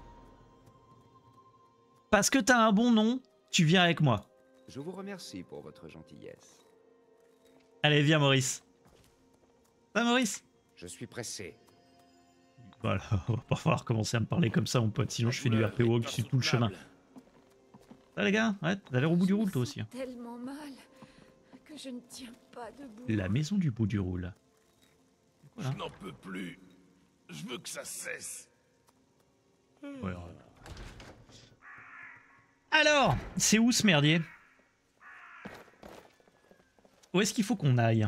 Parce que t'as un bon nom, tu viens avec moi. Je vous remercie pour votre gentillesse. Allez, viens Maurice. Va Maurice. Je suis pressé. Voilà, on va pas falloir commencer à me parler comme ça mon pote, sinon je fais du R P walk sur tout le chemin. Ça les gars, ouais, t'as l'air au bout du roule toi aussi. Hein. Tellement mal que je ne tiens pas debout. La maison du bout du roule. Voilà. Je n'en peux plus. Je veux que ça cesse. Ouais, ouais. Alors, c'est où ce merdier? Où est-ce qu'il faut qu'on aille?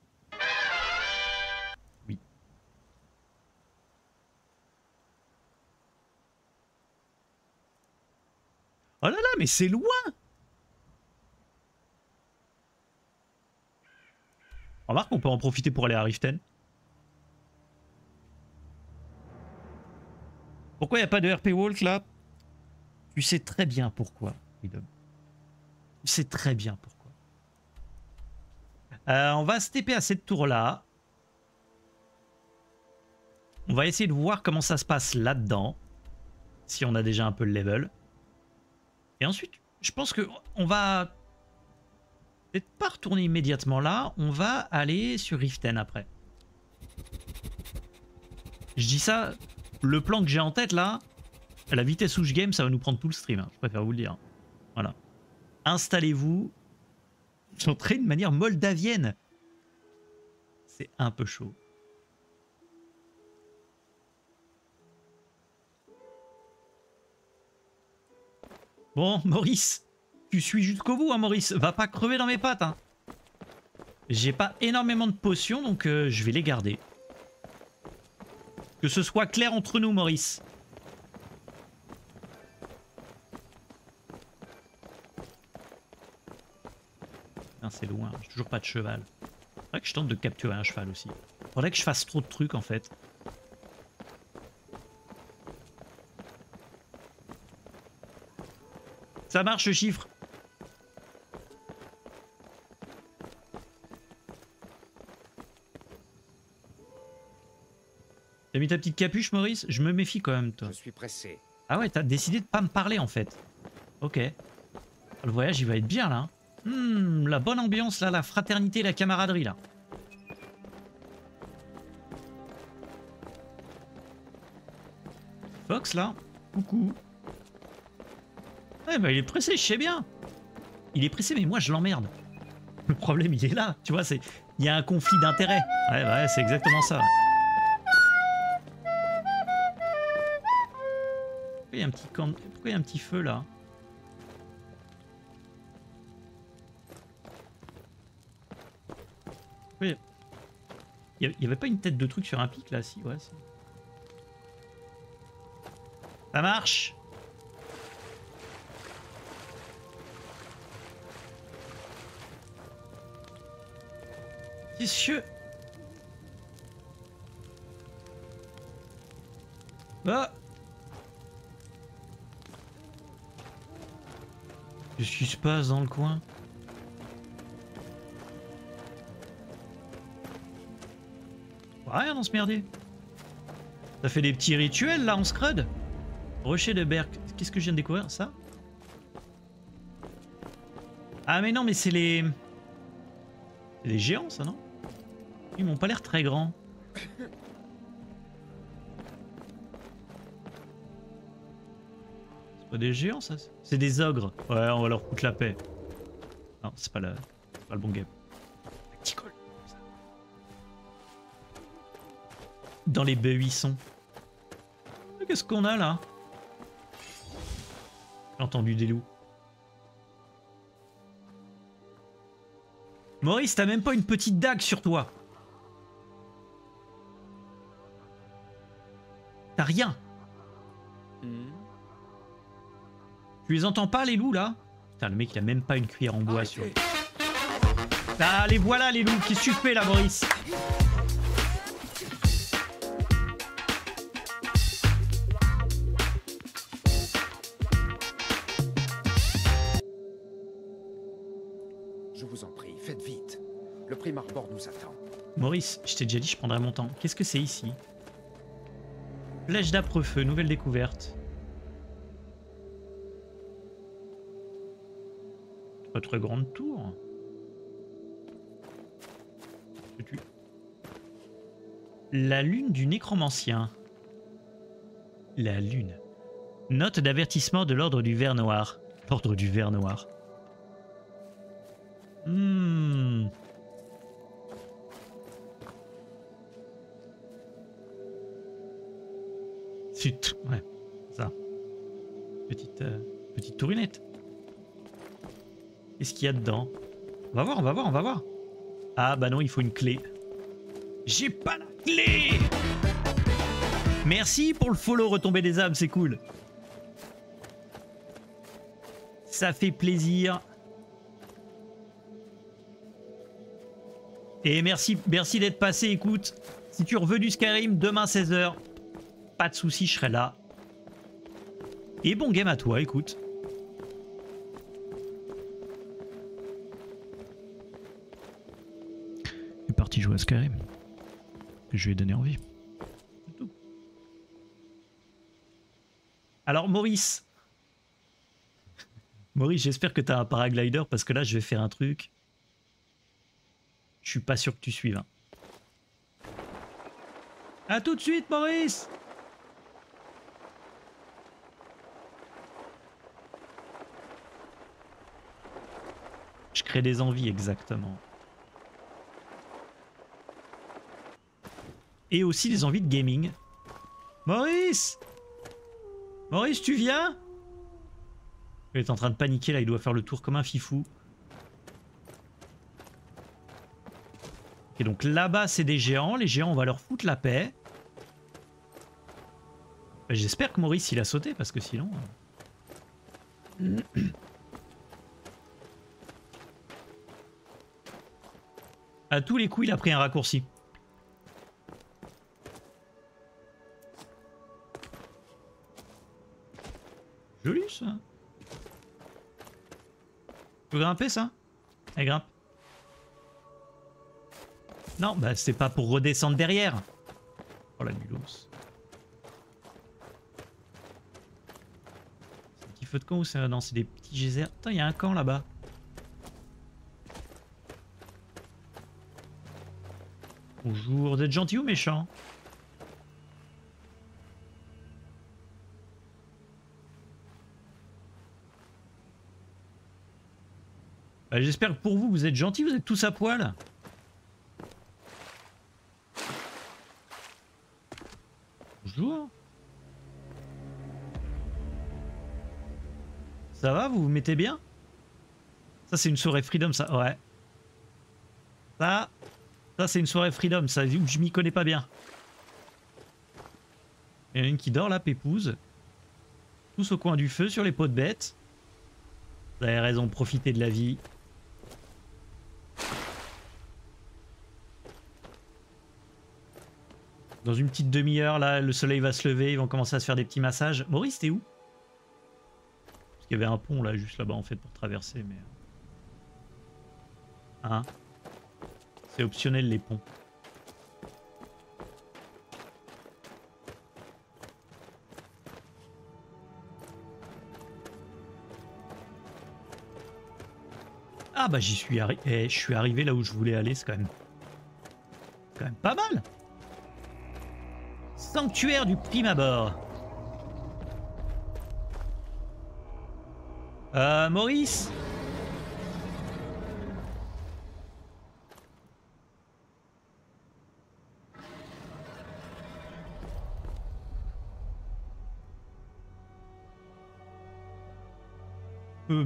Oui. Oh là là, mais c'est loin! Remarque, on peut en profiter pour aller à Riften. Pourquoi il n'y a pas de R P Walk là? Tu sais très bien pourquoi, Freedom. Tu sais très bien pourquoi. Euh, on va se T P à cette tour-là. On va essayer de voir comment ça se passe là-dedans. Si on a déjà un peu le level. Et ensuite, je pense que on va peut-être pas retourner immédiatement là. On va aller sur Riften après. Je dis ça, le plan que j'ai en tête là, à la vitesse où je game, ça va nous prendre tout le stream. Hein, je préfère vous le dire. Voilà. Installez-vous. J'entrais de manière moldavienne. C'est un peu chaud. Bon, Maurice, tu suis jusqu'au bout, hein, Maurice. Va pas crever dans mes pattes. Hein. J'ai pas énormément de potions, donc euh, je vais les garder. Que ce soit clair entre nous, Maurice. C'est loin, j'ai toujours pas de cheval. Faudrait que je tente de capturer un cheval aussi. Faudrait que je fasse trop de trucs en fait. Ça marche le chiffre. mis ta petite capuche, Maurice? Je me méfie quand même, toi. Je suis pressé. Ah ouais, t'as décidé de pas me parler, en fait. Ok. Le voyage, il va être bien, là. Hmm, la bonne ambiance, là, la fraternité, la camaraderie, là. Fox, là. Coucou. Ouais, bah il est pressé, je sais bien. Il est pressé, mais moi, je l'emmerde. Le problème, il est là. Tu vois, c'est... il y a un conflit d'intérêts. Ouais, ouais, c'est exactement ça. Ouais. Pourquoi il y a un petit camp... Pourquoi il y a un petit feu, là? Il y avait pas une tête de truc sur un pic là, si, ouais. Si. Ça marche. Messieurs. Ah. Qu'est-ce qui se passe dans le coin? Rien dans ce merdier. Ça fait des petits rituels là en scrud. Rocher de Berk. Qu'est-ce que je viens de découvrir? Ça? Ah mais non mais c'est les... C'est les géants ça non? Ils m'ont pas l'air très grands. C'est pas des géants ça? C'est des ogres. Ouais on va leur foutre la paix. Non c'est pas, la... pas le bon game. Petit col. Dans les buissons. Qu'est-ce qu'on a là? J'ai entendu des loups. Maurice, t'as même pas une petite dague sur toi. T'as rien. Mm. Tu les entends pas les loups là? Putain le mec il a même pas une cuillère en bois ah, sur lui. Ah les voilà les loups, qu'est-ce que tu fais là Maurice? Je vous en prie, faites vite. Le Primarchbord nous attend. Maurice, je t'ai déjà dit, je prendrai mon temps. Qu'est-ce que c'est ici? Flèche d'âpre-feu, nouvelle découverte. Votre grande tour. La lune du nécromancien. La lune. Note d'avertissement de l'ordre du ver noir. L'ordre du ver noir. Hmm. Zut, ouais, ça. Petite, euh, petite tourinette. Qu'est-ce qu'il y a dedans? On va voir, on va voir, on va voir. Ah bah non, il faut une clé. J'ai pas la clé. Merci pour le follow retombée des âmes, c'est cool. Ça fait plaisir. Et merci, merci d'être passé, écoute. Si tu reveux du Skyrim, demain seize heures, pas de soucis, je serai là. Et bon game à toi, écoute. Il est parti jouer à Skyrim. Je lui ai donné envie. C'est tout. Alors Maurice. Maurice, j'espère que t'as un paraglider parce que là, je vais faire un truc. Je suis pas sûr que tu suives. Hein. A tout de suite, Maurice! Je crée des envies, exactement. Et aussi des envies de gaming. Maurice! Maurice, tu viens? Il est en train de paniquer, là, il doit faire le tour comme un fifou. Et donc là-bas, c'est des géants. Les géants, on va leur foutre la paix. J'espère que Maurice, il a sauté, parce que sinon... À tous les coups, il a pris un raccourci. Joli, ça. Tu peux grimper, ça? Allez, grimpe. Non, bah c'est pas pour redescendre derrière. Oh la nulos. feu de camp ou c'est... Non, c'est des petits geysers. Putain, il y a un camp là-bas. Bonjour, vous êtes gentil ou méchant? Bah, j'espère que pour vous, vous êtes gentil, vous êtes tous à poil. Bonjour. Ça va, vous vous mettez bien? Ça, c'est une soirée Freedom, ça. Ouais. Ça, ça c'est une soirée Freedom, ça. Je m'y connais pas bien. Il y en a une qui dort là, pépouze. Tous au coin du feu, sur les pots de bêtes. Vous avez raison, profitez de la vie. Dans une petite demi-heure, là, le soleil va se lever, ils vont commencer à se faire des petits massages. Maurice, t'es où? Parce qu'il y avait un pont, là, juste là-bas, en fait, pour traverser, mais... Hein? C'est optionnel, les ponts. Ah bah j'y suis arrivé. Eh, je suis arrivé là où je voulais aller, c'est quand même... quand même pas mal. Sanctuaire du prime abord. Euh, Maurice? Euh...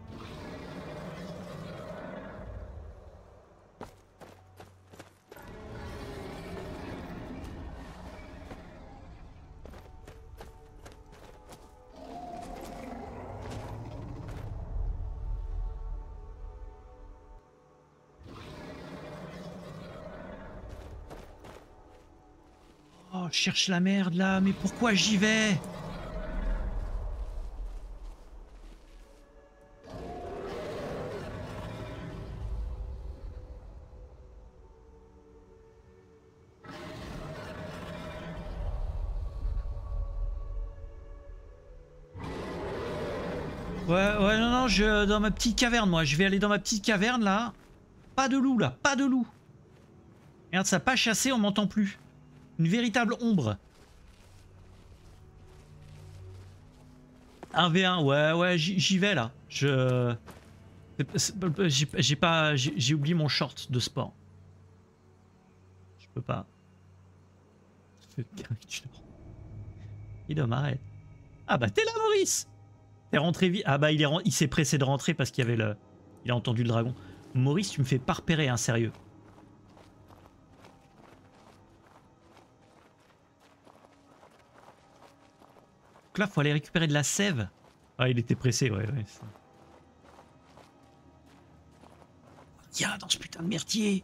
Oh, je cherche la merde là, mais pourquoi j'y vais? Ouais, ouais, non, non, je, dans ma petite caverne, moi. Je vais aller dans ma petite caverne, là. Pas de loup, là. Pas de loup. Regarde, ça n'a pas chassé, on m'entend plus. Une véritable ombre. un v un, ouais, ouais, j'y vais, là. Je... J'ai pas... J'ai oublié mon short de sport. Je peux pas. Il doit m'arrêter. Ah bah, t'es là, Maurice! T'es rentré vite. Ah bah il est il s'est pressé de rentrer parce qu'il y avait le... Il a entendu le dragon. Maurice, tu me fais pas repérer, hein, sérieux. Donc là, faut aller récupérer de la sève. Ah, il était pressé, ouais, ouais. Tiens, dans ce putain de merdier.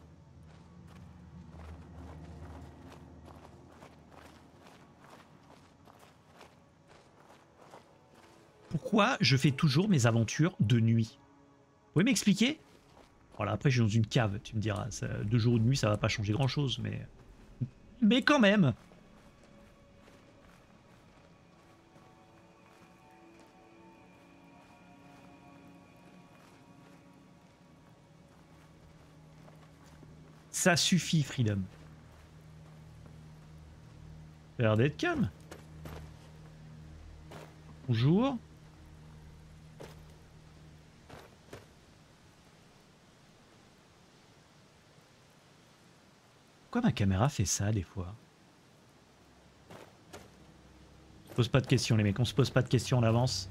Pourquoi je fais toujours mes aventures de nuit? Vous pouvez m'expliquer? Voilà, après je suis dans une cave, tu me diras. Ça, de jour ou de nuit, ça va pas changer grand chose, mais... Mais quand même! Ça suffit, Freedom. Ça a l'air d'être calme. Bonjour. Pourquoi ma caméra fait ça des fois? On se pose pas de questions les mecs, on se pose pas de questions en avance.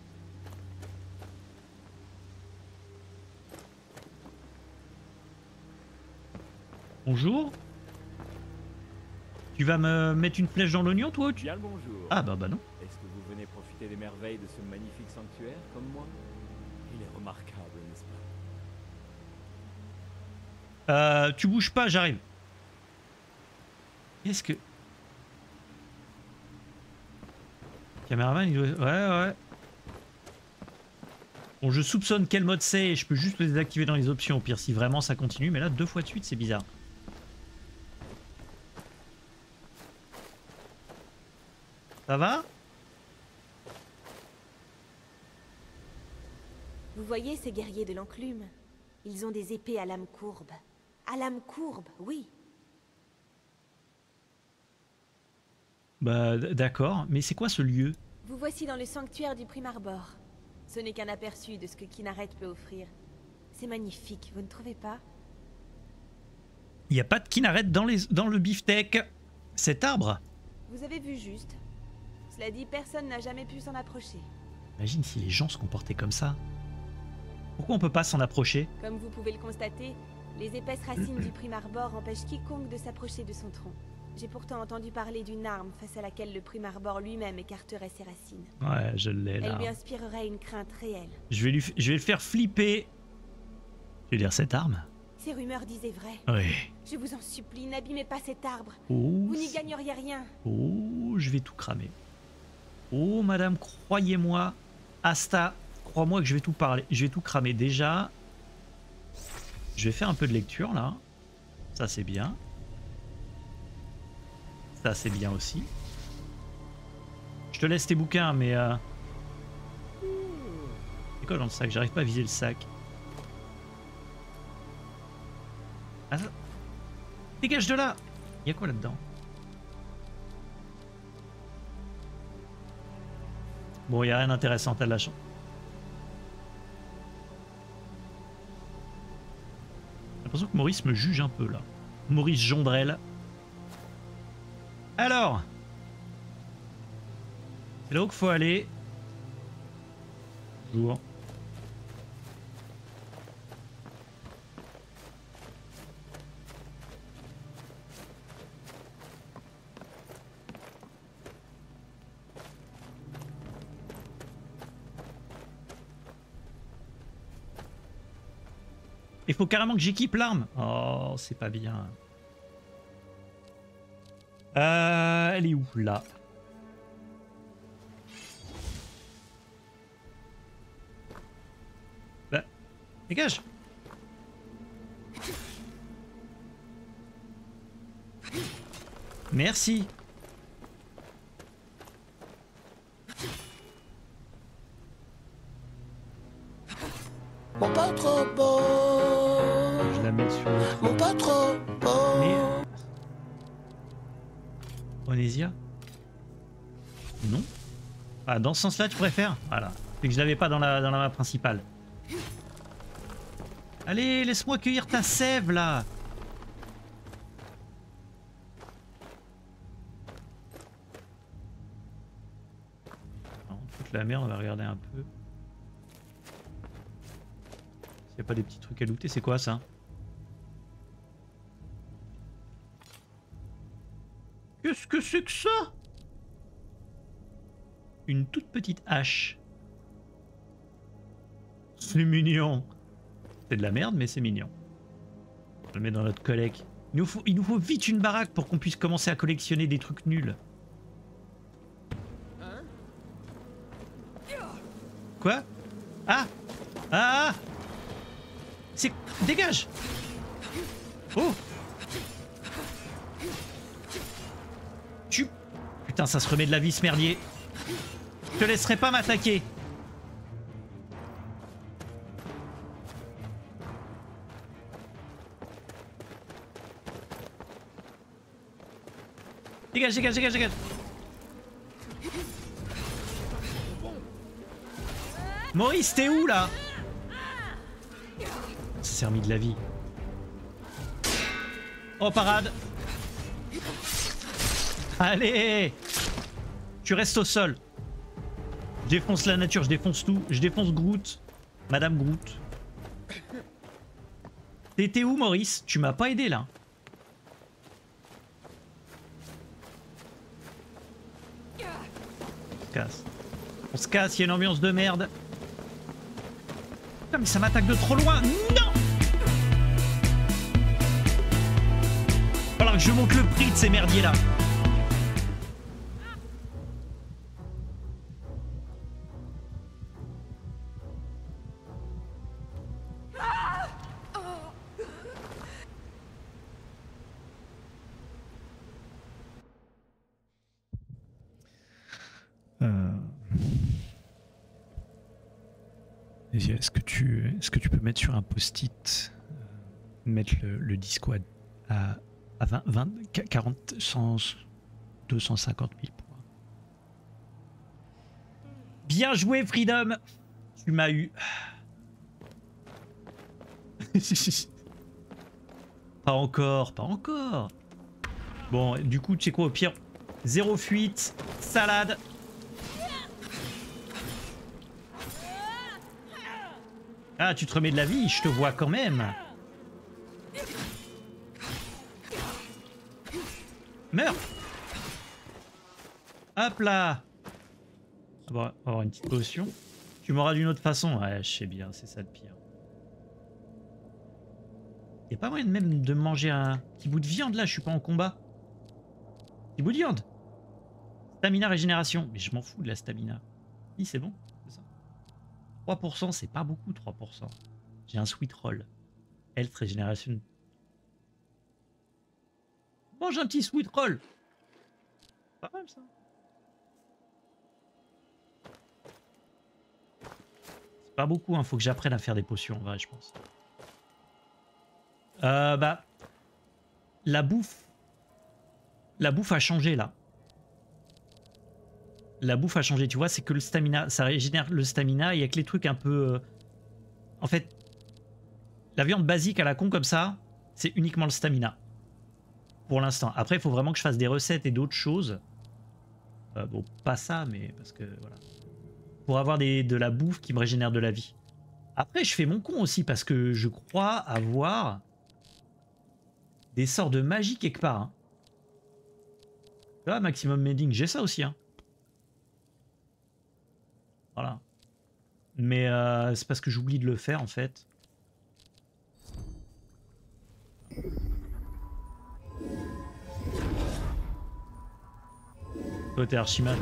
Bonjour. Tu vas me mettre une flèche dans l'oignon toi ou tu... Bien le bonjour. Ah bah bah non. Est-ce que vous venez profiter des merveilles de ce magnifique sanctuaire comme moi? Il est remarquable, n'est-ce pas? Euh, tu bouges pas, j'arrive. Qu'est-ce que... Caméraman, il doit... Ouais, ouais. Bon, je soupçonne quel mode c'est et je peux juste le désactiver dans les options au pire si vraiment ça continue. Mais là, deux fois de suite, c'est bizarre. Ça va? Vous voyez ces guerriers de l'enclume? Ils ont des épées à lame courbe. À lame courbe, oui. Bah d'accord, mais c'est quoi ce lieu? Vous voici dans le sanctuaire du Primarbor. Ce n'est qu'un aperçu de ce que Kynareth peut offrir. C'est magnifique, vous ne trouvez pas? Il n'y a pas de Kynareth dans, les, dans le beefsteak. Cet arbre? Vous avez vu juste. Cela dit, personne n'a jamais pu s'en approcher. Imagine si les gens se comportaient comme ça. Pourquoi on peut pas s'en approcher? Comme vous pouvez le constater, les épaisses racines du Primarbor empêchent quiconque de s'approcher de son tronc. J'ai pourtant entendu parler d'une arme face à laquelle le Primarbor lui-même écarterait ses racines. Ouais, je l'ai là. Elle lui inspirerait une crainte réelle. Je vais, lui, je vais le faire flipper. Je vais dire cette arme. Ces rumeurs disaient vrai. Oui. Je vous en supplie, n'abîmez pas cet arbre. Oh, vous n'y gagneriez rien. Oh, je vais tout cramer. Oh, madame, croyez-moi. Asta, crois-moi que je vais tout parler. Je vais tout cramer. Déjà, je vais faire un peu de lecture, là. Ça, c'est bien. Ça, c'est bien aussi. Je te laisse tes bouquins, mais... Euh... C'est quoi dans le sac? J'arrive pas à viser le sac. Ah, ça... Dégage de là! Il y a quoi là-dedans? Bon, il n'y a rien d'intéressant, t'as de la chance. J'ai l'impression que Maurice me juge un peu, là. Maurice Jondrel. Alors, c'est là où il faut aller. Bonjour. Il faut carrément que j'équipe l'arme. Oh, c'est pas bien. Euh, elle est où? Là. Bah, dégage. Merci. Mon pas trop beau. Je la mets sur le... Mon pas trop beau. Mais... Onésia? Non. Ah, dans ce sens-là, tu préfères? Voilà. C'est que je l'avais pas dans la, dans la map principale. Allez, laisse-moi cueillir ta sève, là. Alors, toute la merde, on va regarder un peu. S'il n'y a pas des petits trucs à looter, c'est quoi, ça? Qu'est-ce que c'est que ça? Une toute petite hache. C'est mignon. C'est de la merde, mais c'est mignon. On le met dans notre collecte. Il nous faut, il nous faut vite une baraque pour qu'on puisse commencer à collectionner des trucs nuls. Quoi? Ah! Ah! C'est... Dégage! Oh! Tu... Putain, ça se remet de la vie, ce merdier. Je te laisserai pas m'attaquer. Dégage, dégage, dégage, dégage. Maurice, t'es où, là? Ça s'est remis de la vie. Oh, parade. Allez! Tu restes au sol. Je défonce la nature, je défonce tout. Je défonce Groot. Madame Groot. T'étais où, Maurice? Tu m'as pas aidé, là. On se casse. On se casse, il y a une ambiance de merde. Putain, mais ça m'attaque de trop loin. Non! Il va falloir que je monte le prix de ces merdiers, là. Est-ce que, tu, est-ce que tu peux mettre sur un post-it, euh, mettre le, le disco à, à, à vingt, vingt, quarante, cent, deux cent cinquante mille points. Bien joué, Freedom! Tu m'as eu. Pas encore, pas encore. Bon, du coup, tu sais quoi, au pire, zéro fuite, salade. Ah, tu te remets de la vie, je te vois quand même. Meurs. Hop là. On va avoir une petite potion. Tu m'auras d'une autre façon. Ouais, je sais bien, c'est ça le pire. Y'a pas moyen de même de manger un petit bout de viande là, je suis pas en combat. Petit bout de viande. Stamina régénération. Mais je m'en fous de la stamina. Oui, c'est bon. C'est ça. trois pour cent, c'est pas beaucoup, trois pour cent. J'ai un sweet roll. Health régénération. Mange un petit sweet roll. Pas mal ça. C'est pas beaucoup, hein. Faut que j'apprenne à faire des potions en vrai, je pense. Euh, bah, la bouffe, la bouffe a changé là. La bouffe a changé, tu vois, c'est que le stamina, ça régénère le stamina. Il y a que les trucs un peu, euh... en fait, la viande basique à la con comme ça, c'est uniquement le stamina. Pour l'instant. Après, il faut vraiment que je fasse des recettes et d'autres choses. Euh, bon, pas ça, mais parce que voilà, pour avoir des, de la bouffe qui me régénère de la vie. Après, je fais mon con aussi parce que je crois avoir des sorts de magie quelque part. Hein. Là, maximum mending, j'ai ça aussi. Hein. Voilà. Mais euh, c'est parce que j'oublie de le faire en fait. Toi, t'es archimage.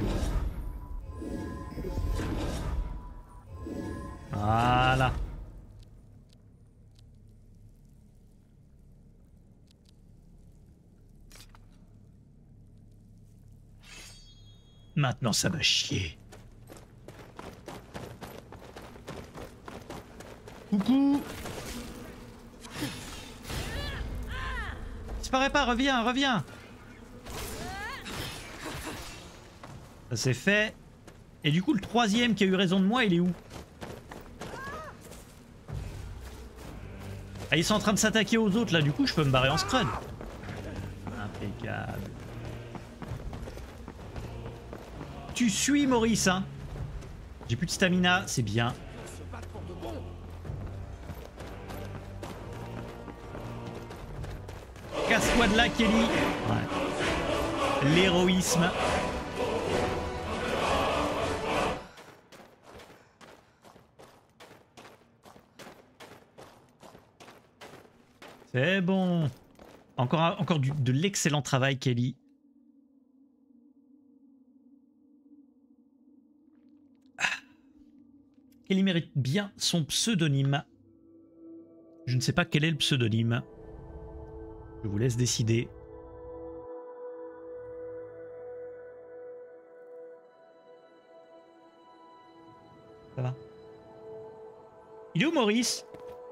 Voilà. Maintenant, ça va chier. Coucou. Disparais pas, reviens, reviens. Ça c'est fait. Et du coup, le troisième qui a eu raison de moi, il est où? Ah, ils sont en train de s'attaquer aux autres là, du coup, je peux me barrer en scrun. Impeccable. Tu suis Maurice, hein. J'ai plus de stamina, c'est bien. Casse-toi de là, Kelly. Ouais. L'héroïsme. C'est bon. Encore, encore du, de l'excellent travail, Kelly. Ah. Kelly mérite bien son pseudonyme. Je ne sais pas quel est le pseudonyme. Je vous laisse décider. Ça va? Il est où, Maurice?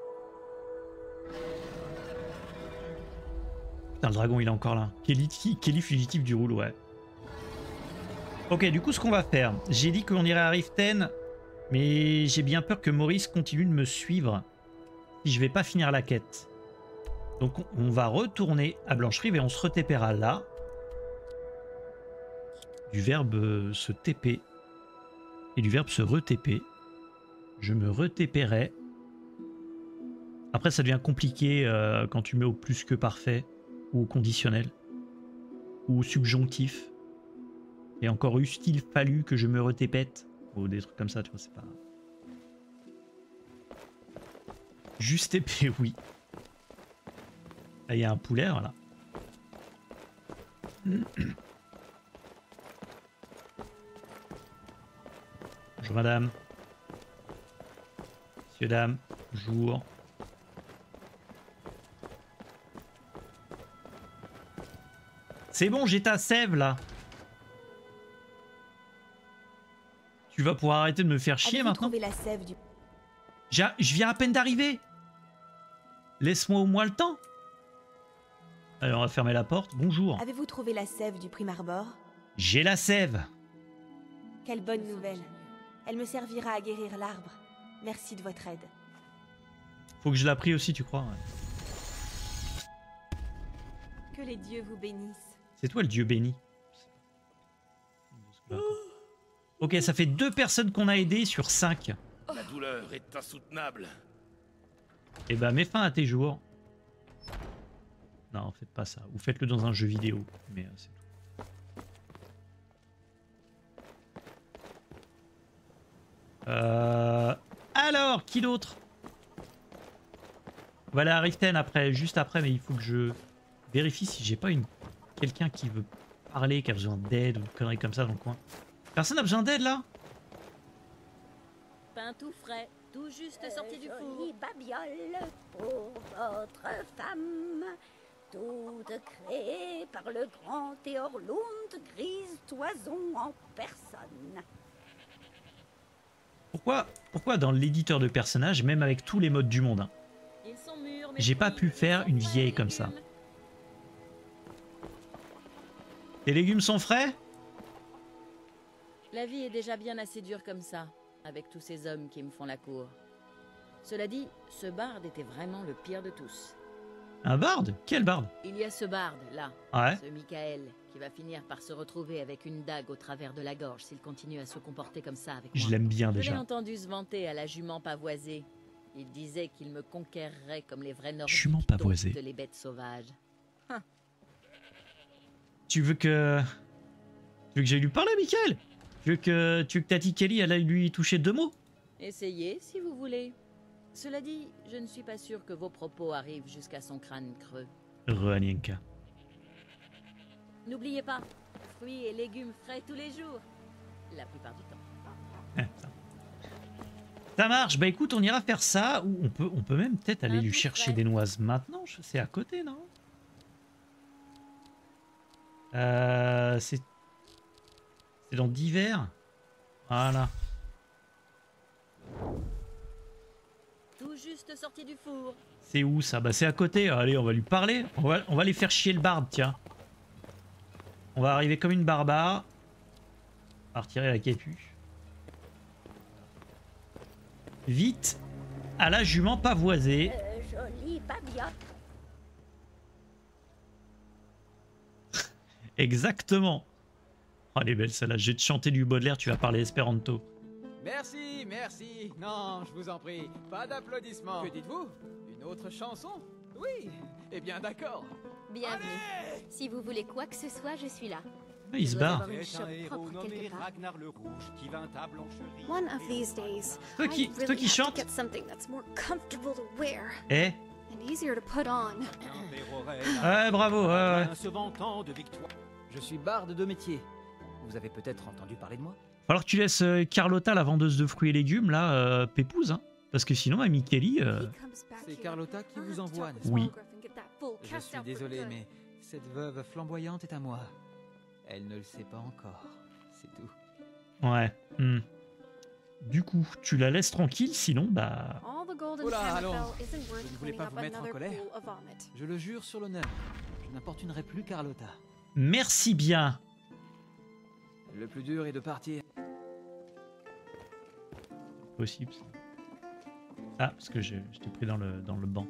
Putain, le dragon, il est encore là. Kelly, Kelly fugitif du roule, ouais. Ok, du coup, ce qu'on va faire... J'ai dit qu'on irait à Riften, mais j'ai bien peur que Maurice continue de me suivre si je vais pas finir la quête. Donc, on va retourner à Blancherive et on se retépera là. Du verbe euh, se T P et du verbe se re-T P. Je me re-T-Pérai. Après, ça devient compliqué euh, quand tu mets au plus que parfait. Ou conditionnel, ou subjonctif. Et encore eût-il fallu que je me retépète, ou des trucs comme ça, tu vois, c'est pas... Juste épée, oui. Là, il y a un poulet, voilà. Bonjour madame. Monsieur, dame, bonjour. C'est bon, j'ai ta sève là. Tu vas pouvoir arrêter de me faire chier maintenant. Trouver la sève du... J'ai- Je viens à peine d'arriver. Laisse-moi au moins le temps. Allez, on va fermer la porte. Bonjour. Avez-vous trouvé la sève du Prime Arbor? J'ai la sève. Quelle bonne nouvelle. Elle me servira à guérir l'arbre. Merci de votre aide. Faut que je la prie aussi, tu crois? Ouais. Que les dieux vous bénissent. C'est toi le dieu béni. Ok, ça fait deux personnes qu'on a aidées sur cinq. La douleur est insoutenable. Et bah, mets fin à tes jours. Non, faites pas ça. Ou faites-le dans un jeu vidéo. Mais euh, c'est tout. Euh... Alors, qui d'autre? Voilà, Riften après, juste après, mais il faut que je vérifie si j'ai pas une quelqu'un qui veut parler, qui a besoin d'aide ou une connerie comme ça dans le coin. Personne n'a besoin d'aide là? Pain tout frais, tout juste sorti du four. Jolie babiole pour votre femme, toute créée par le grand Théorlund, grise toison en personne. Pourquoi, pourquoi dans l'éditeur de personnages, même avec tous les modes du monde, hein, j'ai pas pu faire une vieille comme ça? Les légumes sont frais? La vie est déjà bien assez dure comme ça, avec tous ces hommes qui me font la cour. Cela dit, ce barde était vraiment le pire de tous. Un barde? Quel barde? Il y a ce barde, là, Ouais. ce Michael, qui va finir par se retrouver avec une dague au travers de la gorge s'il continue à se comporter comme ça avec moi. Je l'aime bien Je déjà. l'ai entendu se vanter à la jument pavoisée. Il disait qu'il me conquerrait comme les vrais Nordiques Jument pavoisée. domptent les bêtes sauvages. Hein. Tu veux que... Tu veux que j'aille lui parler, Michael? Tu veux que, tu veux que Tati Kelly elle aille lui toucher deux mots? Essayez si vous voulez. Cela dit, je ne suis pas sûr que vos propos arrivent jusqu'à son crâne creux. Roanienka. N'oubliez pas, fruits et légumes frais tous les jours. La plupart du temps. Ça marche, bah écoute, on ira faire ça, ou on peut, on peut même peut-être aller Un lui tout chercher frais. des noises maintenant, je- c'est à côté, non? Euh, c'est... C'est dans d'hiver. Voilà. Tout juste sorti du four. C'est où ça? Bah c'est à côté, allez, on va lui parler. On va, on va aller faire chier le barde, tiens. On va arriver comme une barbare. On va retirer la capuche. Vite, à la jument pavoisée. Euh, jolie babiole. Exactement. Oh, elle est belle celle-là. Je vais te chanter du Baudelaire, tu vas parler espéranto. Merci, merci. Non, je vous en prie, pas d'applaudissements. Que dites-vous? Une autre chanson? Oui, eh bien d'accord. Bienvenue. Si vous voulez quoi que ce soit, je suis là. Ah, il se barre. Une C'est shop un héros propre nommé quelque part. Ragnar le Rouge qui vint à Blancherie. One of these days, Toi qui- I toi really qui have to chante. get something that's more comfortable to wear Eh? and easier to put on. Ouais, bravo, ouais, ouais. Se vantant de victoire. Je suis barde de métier. Vous avez peut-être entendu parler de moi? Alors que tu laisses euh, Carlotta, la vendeuse de fruits et légumes, là, euh, pépouze, hein. Parce que sinon, Amy Kelly... euh, C'est Carlotta qui vous envoie, n'est-ce Oui. pas? Je suis désolé, mais cette veuve flamboyante est à moi. Elle ne le sait pas encore. C'est tout. Ouais. hmm. Du coup, tu la laisses tranquille, sinon, bah... All the golden Oula, allons. Hammerfell isn't worth Vous ne voulez cleaning pas up vous mettre en another colère? pool of vomit. Je le jure sur l'honneur. Je n'importunerai plus Carlotta. Merci bien. Le plus dur est de partir. Possible. ça. Ah, parce que je, je t'ai pris dans le, dans le banc.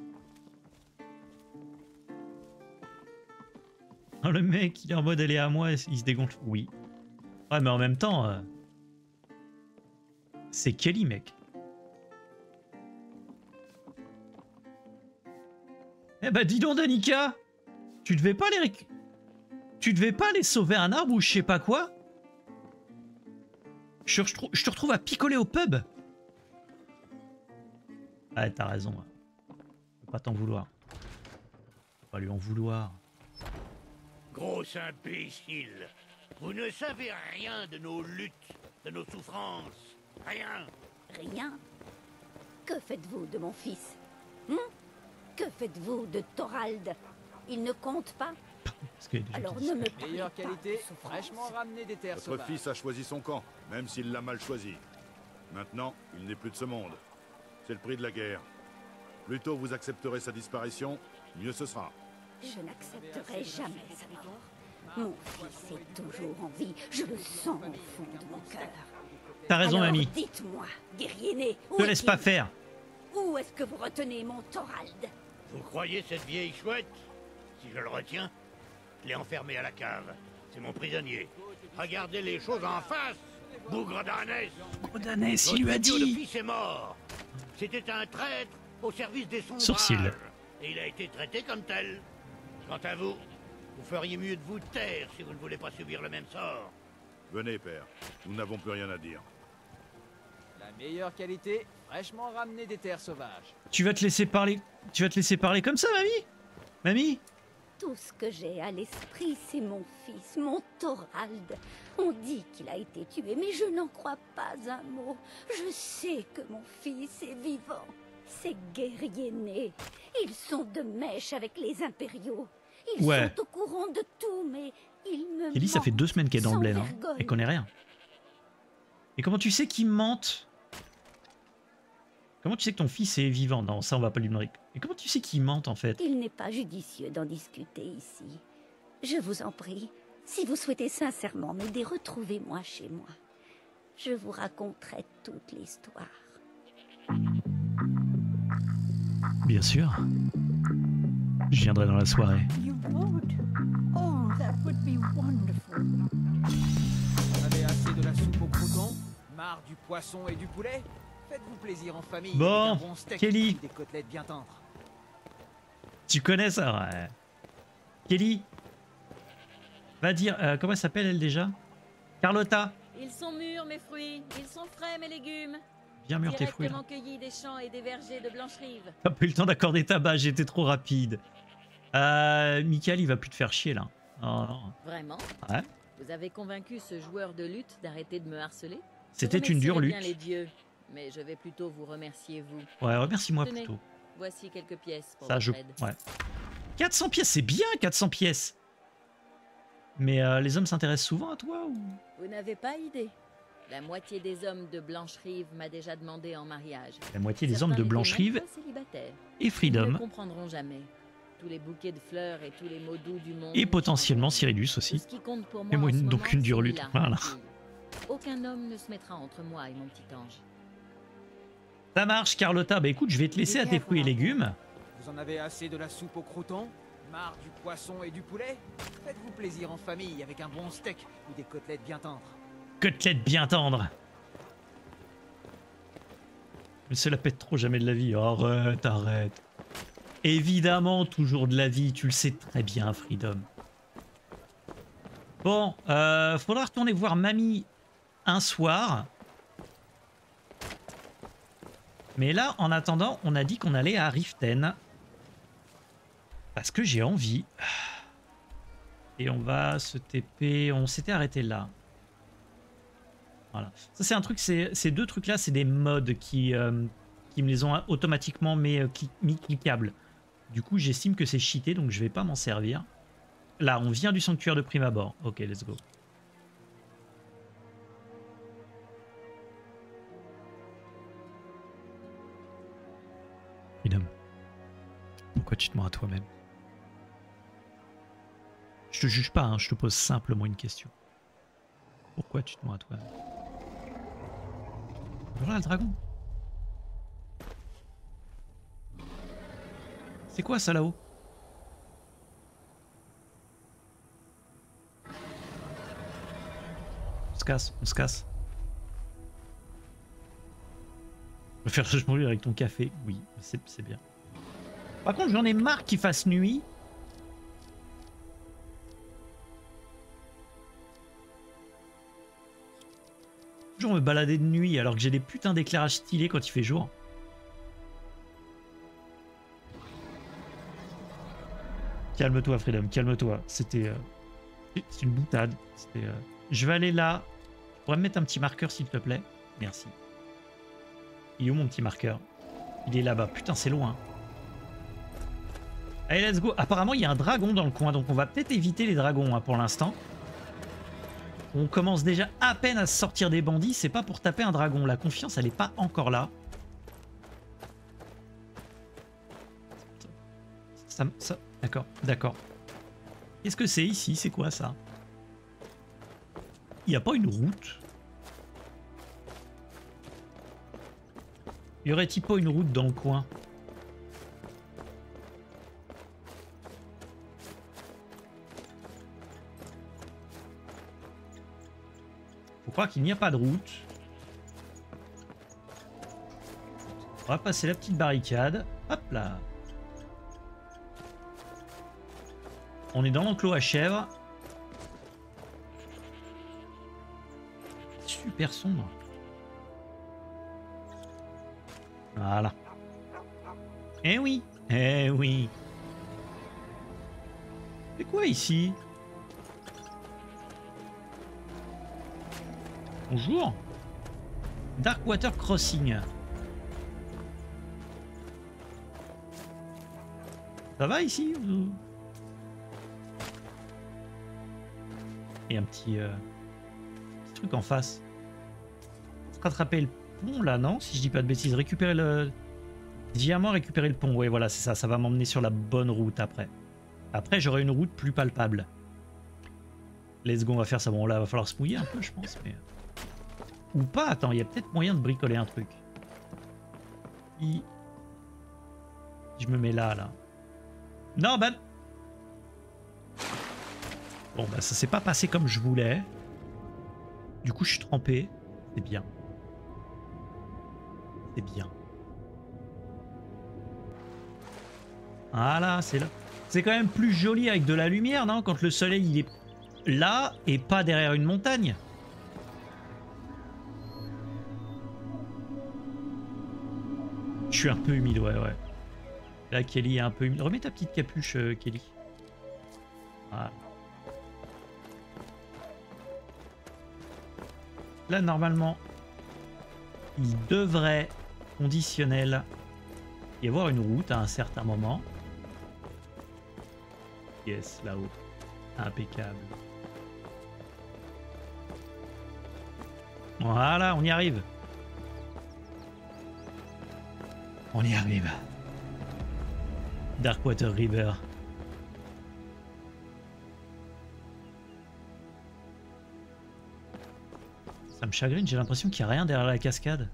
Oh, le mec, il est en mode elle est à moi, il se dégonfle. Oui. Ouais, mais en même temps... euh, c'est Kelly, mec. Eh bah dis donc, Danica, tu devais pas les réc... Tu devais pas aller sauver un arbre ou je sais pas quoi? Je, je, je te retrouve à picoler au pub. Ouais, t'as raison. Je peux pas t'en vouloir. Faut pas lui en vouloir. Gros imbécile, vous ne savez rien de nos luttes, de nos souffrances. Rien. Rien. Que faites-vous de mon fils? Hein? Que faites-vous de Thorald? Il ne compte pas? Parce que les gens Alors qui disent ne me ça. parlez Meilleure pas qualité, de souffrance. fraîchement ramené des terres Votre sauvages. fils a choisi son camp, même s'il l'a mal choisi. Maintenant, il n'est plus de ce monde. C'est le prix de la guerre. Plus tôt vous accepterez sa disparition, mieux ce sera. Je n'accepterai jamais sa mort. Mon fils est toujours en vie. Je le sens au fond de mon cœur. T'as raison, Alors, mamie. dites-moi, guerrier né, où Te laisse est-il? pas faire. Où est-ce que vous retenez mon Thorald? Vous croyez cette vieille chouette? Si je le retiens, je l'ai enfermé à la cave. C'est mon prisonnier. Regardez les choses en face, bougre d'ânesse. Bougre d'ânesse, il lui a dit. Le fils est mort. C'était un traître au service des sombrages. Sourcil. Et il a été traité comme tel. Quant à vous, vous feriez mieux de vous taire si vous ne voulez pas subir le même sort. Venez, père. Nous n'avons plus rien à dire. La meilleure qualité, fraîchement ramenée des terres sauvages. Tu vas te laisser parler. Tu vas te laisser parler comme ça, mamie? Mamie? Tout ce que j'ai à l'esprit, c'est mon fils, mon Thorald. On dit qu'il a été tué, mais je n'en crois pas un mot. Je sais que mon fils est vivant. Ces guerriers nés, ils sont de mèche avec les impériaux. Ils Ouais. sont au courant de tout, mais ils me Kelly, ça fait deux semaines qu'elle est dans le sans bled hein, vergogne. et connaît rien. Et comment tu sais qu'ils mentent? Comment tu sais que ton fils est vivant? Non, ça on va pas lui demander. Et comment tu sais qu'ils mentent en fait? Il n'est pas judicieux d'en discuter ici. Je vous en prie, si vous souhaitez sincèrement m'aider, retrouvez-moi chez moi. Je vous raconterai toute l'histoire. Bien sûr. Je viendrai dans la soirée. You would? Oh, that would be wonderful. Vous avez assez de la soupe au crouton? Marre du poisson et du poulet? Faites-vous plaisir en famille. Bon, avec un bon steak Kelly. ou des côtelettes bien tendres. Tu connais ça? Ouais. Kelly, va dire, euh, comment elle s'appelle elle déjà? Carlotta. Ils sont mûrs, mes fruits. Ils sont frais, mes légumes. Bien mûrs tes fruits. Directement cueillis des champs et des vergers de Blancherive. T'as pas eu le temps d'accorder ta base, j'étais trop rapide. Euh, Michael, il va plus te faire chier là. Oh, non. Vraiment? Ouais. Vous avez convaincu ce joueur de lutte d'arrêter de me harceler? C'était Je une dure remercierais lutte. bien les dieux, mais je vais plutôt vous remercier vous. Ouais, remercie-moi Tenez, plutôt. Voici quelques pièces pour Ça, votre je... aide. Ouais. quatre cents pièces, c'est bien quatre cents pièces. Mais euh, les hommes s'intéressent souvent à toi ou... Vous n'avez pas idée. La moitié des hommes de Blancherive m'a déjà demandé en mariage. La moitié des Certains hommes de n'étaient Blancherive même pas célibataires. et Ils ne Freedom. le comprendront jamais. Tous les bouquets de fleurs et tous les mots doux du monde. Et potentiellement Cyrillus aussi. Ce qui compte pour moi Et moi, en ce donc moment, une dure c'est lutte. Mila, Voilà. ma fille. Aucun homme ne se mettra entre moi et mon petit ange. Ça marche, Carlotta. Bah écoute, je vais te laisser à tes fruits et légumes. Vous en avez assez de la soupe au crouton? Marre du poisson et du poulet? Faites-vous plaisir en famille avec un bon steak ou des côtelettes bien tendres. Côtelette bien tendre. Mais c'est la pète trop jamais de la vie. Arrête, arrête. Évidemment, toujours de la vie. Tu le sais très bien, Freedom. Bon, euh, faudra retourner voir Mamie un soir. Mais là, en attendant, on a dit qu'on allait à Riften. Parce que j'ai envie. Et on va se T P. On s'était arrêté là. Voilà. Ça, c'est un truc. Ces deux trucs-là, c'est des mods qui, euh, qui me les ont automatiquement mis, euh, clic- mis cliquables. Du coup, j'estime que c'est cheaté, donc je vais pas m'en servir. Là, on vient du sanctuaire de prime abord. Ok, let's go. Freedom. Pourquoi tu te mens à toi-même? Je te juge pas, hein, je te pose simplement une question. Pourquoi tu te mens à toi-même? Voilà le dragon. C'est quoi ça là-haut? On se casse, on se casse. Je vais faire changement avec ton café. Oui, c'est c'est bien. Par contre, j'en ai marre qu'il fasse nuit. Toujours me balader de nuit alors que j'ai des putains d'éclairages stylés quand il fait jour. Calme-toi, Freedom, calme-toi. C'était... Euh, c'est une boutade. C'était... Euh... Je vais aller là. Tu pourrais me mettre un petit marqueur, s'il te plaît? Merci. Il est où, mon petit marqueur? Il est là-bas. Putain, c'est loin. Allez, let's go. Apparemment, il y a un dragon dans le coin, donc on va peut-être éviter les dragons hein, pour l'instant. On commence déjà à peine à sortir des bandits. C'est pas pour taper un dragon. La confiance, elle est pas encore là. Ça, ça... D'accord, d'accord. Qu'est-ce que c'est ici? C'est quoi ça? Il n'y a pas une route? Y aurait-il pas une route dans le coin? Faut croire qu'il n'y a pas de route. On va passer la petite barricade. Hop là. On est dans l'enclos à chèvres. Super sombre. Voilà. Eh oui, eh oui. C'est quoi ici? Bonjour. Darkwater Crossing. Ça va ici? Et un petit, euh, petit truc en face. Rattraper le pont là, non? Si je dis pas de bêtises. Récupérer le diamant, récupérer le pont. Oui, voilà, c'est ça. Ça va m'emmener sur la bonne route après. Après, j'aurai une route plus palpable. Let's go, on va faire ça. Bon, là, il va falloir se mouiller un peu, je pense. Mais... Ou pas, attends, il y a peut-être moyen de bricoler un truc. Si... Je me mets là, là. Non, ben... Bon, bah ça s'est pas passé comme je voulais. Du coup, je suis trempé. C'est bien. C'est bien. Voilà, c'est là. C'est quand même plus joli avec de la lumière, non? Quand le soleil, il est là et pas derrière une montagne. Je suis un peu humide, ouais, ouais. Là, Kelly est un peu humide. Remets ta petite capuche, euh, Kelly. Voilà. Là, normalement, il devrait, conditionnel, y avoir une route à un certain moment. Yes, là-haut. Impeccable. Voilà, on y arrive. On y arrive. Darkwater River. Ça me chagrine, j'ai l'impression qu'il n'y a rien derrière la cascade.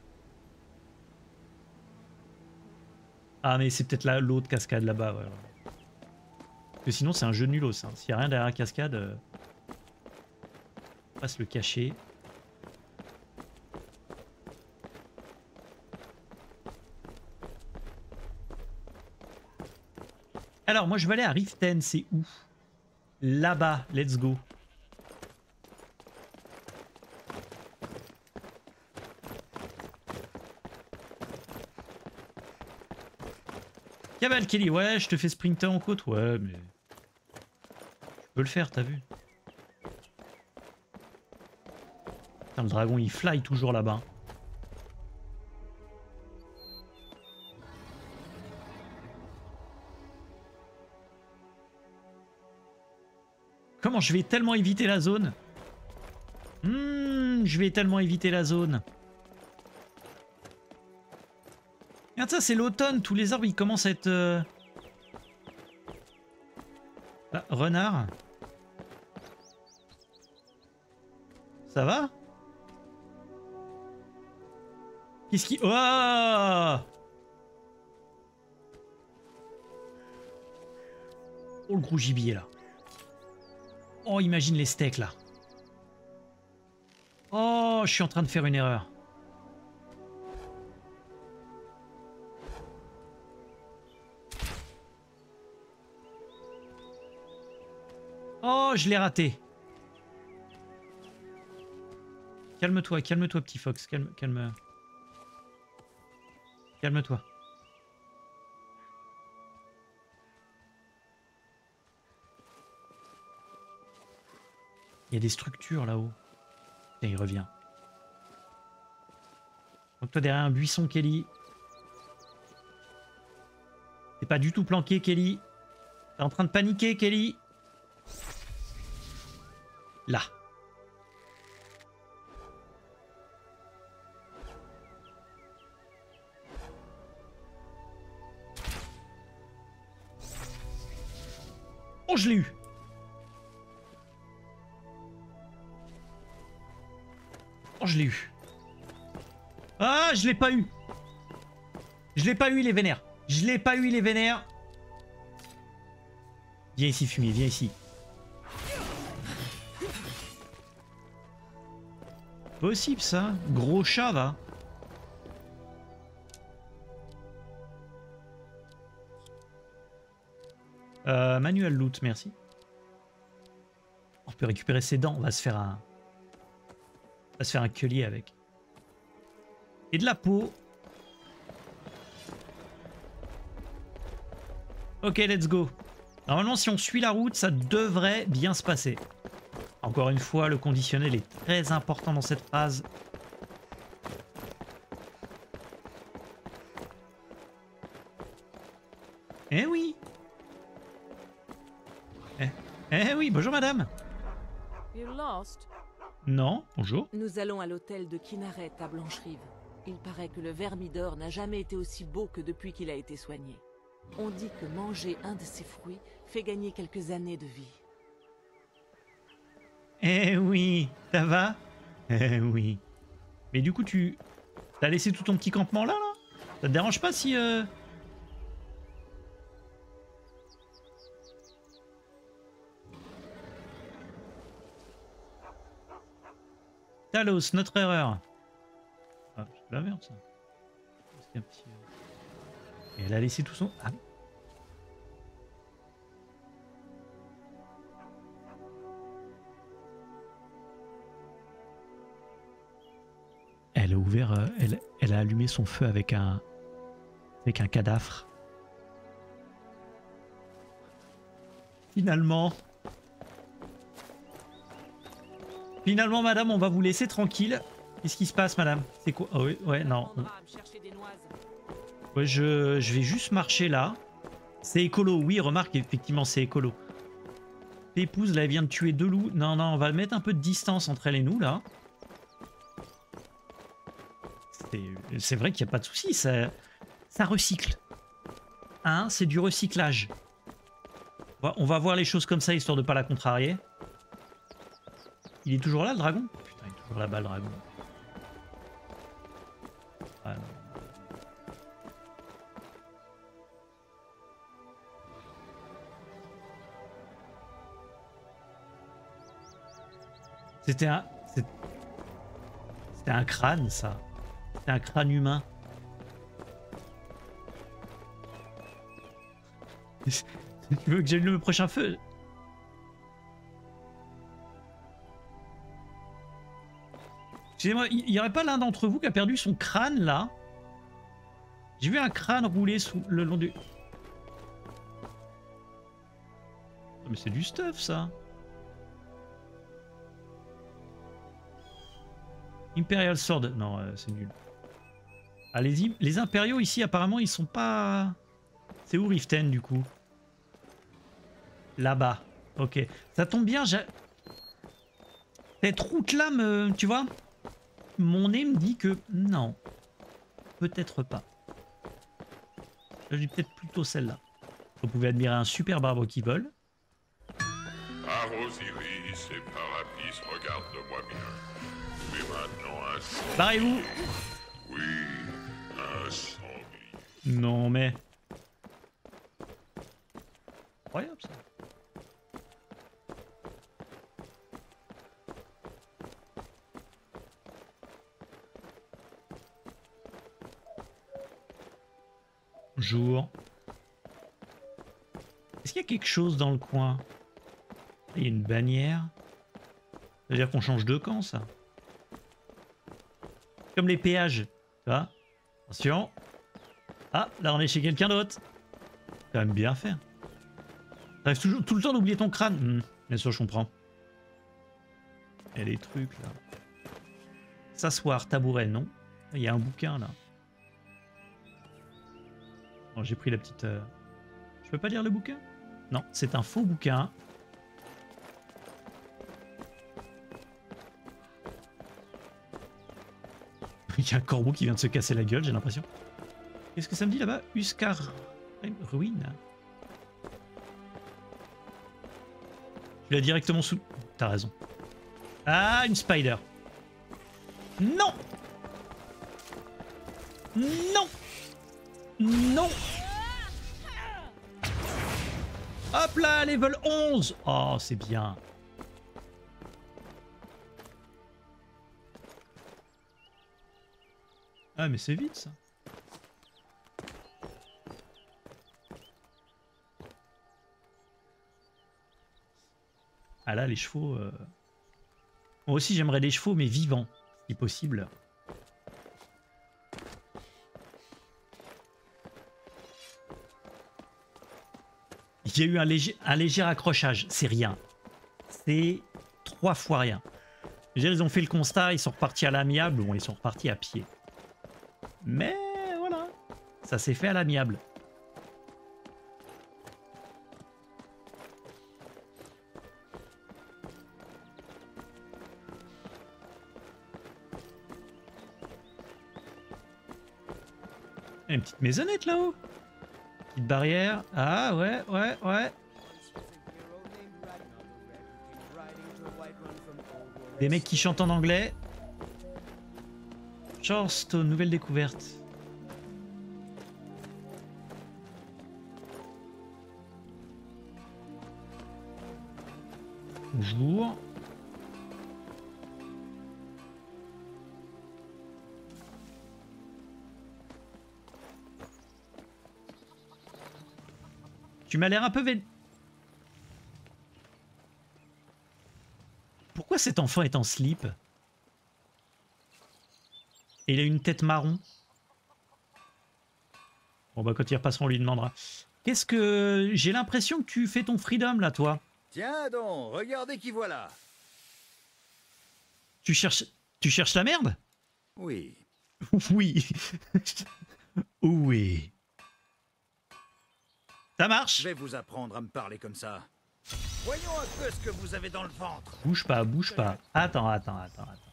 Ah mais c'est peut-être là l'autre cascade là-bas. Ouais. Parce que sinon c'est un jeu nulos. Hein. S'il n'y a rien derrière la cascade, euh... on va se le cacher. Alors moi je vais aller à Riften, c'est où? Là-bas, let's go. Cabal Kelly, ouais, je te fais sprinter en côte, ouais, mais... Je peux le faire, t'as vu? Putain, le dragon, il fly toujours là-bas. Comment je vais tellement éviter la zone? Hmm, je vais tellement éviter la zone. Regarde ça, c'est l'automne, tous les arbres ils commencent à être... Euh... Là, renard. Ça va? Qu'est-ce qui... Oh, oh le gros gibier là. Oh imagine les steaks là. Oh je suis en train de faire une erreur. Oh, je l'ai raté. Calme-toi, calme-toi, petit Fox. Calme, calme. Calme-toi. Il y a des structures là-haut. Et il revient. Donc toi derrière un buisson, Kelly. T'es pas du tout planqué, Kelly. T'es en train de paniquer, Kelly. Là. Oh, je l'ai eu. Oh, je l'ai eu. Ah, je l'ai pas eu. Je l'ai pas eu, il est vénère. Je l'ai pas eu, il est vénère. Viens ici, fumier, viens ici. Possible ça. Gros chat, va. Euh, manuel loot, merci. On peut récupérer ses dents. On va se faire un... On va se faire un collier avec. Et de la peau. Ok, let's go. Normalement, si on suit la route, ça devrait bien se passer. Encore une fois, le conditionnel est très important dans cette phrase. Eh oui. Eh, eh oui, bonjour madame. You lost? Non, bonjour. Nous allons à l'hôtel de Kinaret à Blancherive. Il paraît que le Vermidor n'a jamais été aussi beau que depuis qu'il a été soigné. On dit que manger un de ses fruits fait gagner quelques années de vie. Eh oui, ça va? Eh oui. Mais du coup, tu... T'as laissé tout ton petit campement là, là? Ça te dérange pas si... Euh... Talos, notre erreur. Ah, c'est de la merde, ça. C'est un petit... Et elle a laissé tout son... Ah. Elle a ouvert... Euh, elle, elle a allumé son feu avec un... Avec un cadavre. Finalement... Finalement, madame, on va vous laisser tranquille. Qu'est-ce qui se passe, madame? C'est quoi? Oh, oui, ouais, non. Ouais, je, je vais juste marcher là. C'est écolo, oui, remarque, effectivement, c'est écolo. L'épouse, là, elle vient de tuer deux loups. Non, non, on va mettre un peu de distance entre elle et nous, là. C'est vrai qu'il n'y a pas de souci, ça, ça recycle. Hein, c'est du recyclage. On va, on va voir les choses comme ça, histoire de pas la contrarier. Il est toujours là, le dragon? Putain, il est toujours là-bas, le dragon. Ah, C'était un... C'était un crâne, ça. C'était un crâne humain. Tu veux que j'allume le prochain feu? Excusez-moi, il n'y aurait pas l'un d'entre vous qui a perdu son crâne, là? J'ai vu un crâne rouler sous le long du... Oh, mais c'est du stuff, ça. Imperial Sword. Non, euh, c'est nul. Ah, les, les impériaux, ici, apparemment, ils sont pas... C'est où Riften, du coup? Là-bas. Ok. Ça tombe bien, j'ai... Cette route-là, me... tu vois? Mon nez me dit que non. Peut-être pas. Je dis peut-être plutôt celle-là. Vous pouvez admirer un super arbre qui vole. Par Osiris et par Apis, regarde-moi bien. Mais maintenant un sang. Barrez-vous. Oui, un sanglier. Non mais... Incroyable ça. Bonjour. Est-ce qu'il y a quelque chose dans le coin? Il y a une bannière. Ça veut dire qu'on change de camp, ça. Comme les péages. Tu vois? Attention. Ah, là on est chez quelqu'un d'autre. C'est quand même bien fait. T'arrives toujours tout le temps d'oublier ton crâne. Mmh, bien sûr, je comprends. Il y a des trucs là. S'asseoir, tabouret, non. Il y a un bouquin là. Bon, j'ai pris la petite... Euh... Je peux pas lire le bouquin? Non, c'est un faux bouquin. Il y a un corbeau qui vient de se casser la gueule, j'ai l'impression. Qu'est-ce que ça me dit là-bas? Uscar... Ruine. Tu l'as directement sous... T'as raison. Ah, une spider. Non. Non. Non. Hop là, level onze. Oh, c'est bien. Ah, mais c'est vite, ça. Ah là, les chevaux... Euh... Moi aussi, j'aimerais des chevaux, mais vivants, si possible. Il y a eu un léger, un léger accrochage. C'est rien. C'est trois fois rien. Déjà, ils ont fait le constat, ils sont repartis à l'amiable. Bon, ils sont repartis à pied. Mais voilà, ça s'est fait à l'amiable. Une petite maisonnette là-haut. Petite barrière. Ah ouais, ouais, ouais. Des mecs qui chantent en anglais. Charleston, nouvelle découverte. Bonjour. Tu m'as l'air un peu vé... Pourquoi cet enfant est en slip? Et il a une tête marron. Bon bah quand il repassera on lui demandera. Qu'est-ce que... J'ai l'impression que tu fais ton freedom là toi. Tiens donc, regardez qui voilà. Tu cherches... Tu cherches la merde? Oui. Oui. Oui. Ça marche. Je vais vous apprendre à me parler comme ça. Voyons un peu ce que vous avez dans le ventre. Bouge pas, bouge pas. Attends, attends, attends, attends.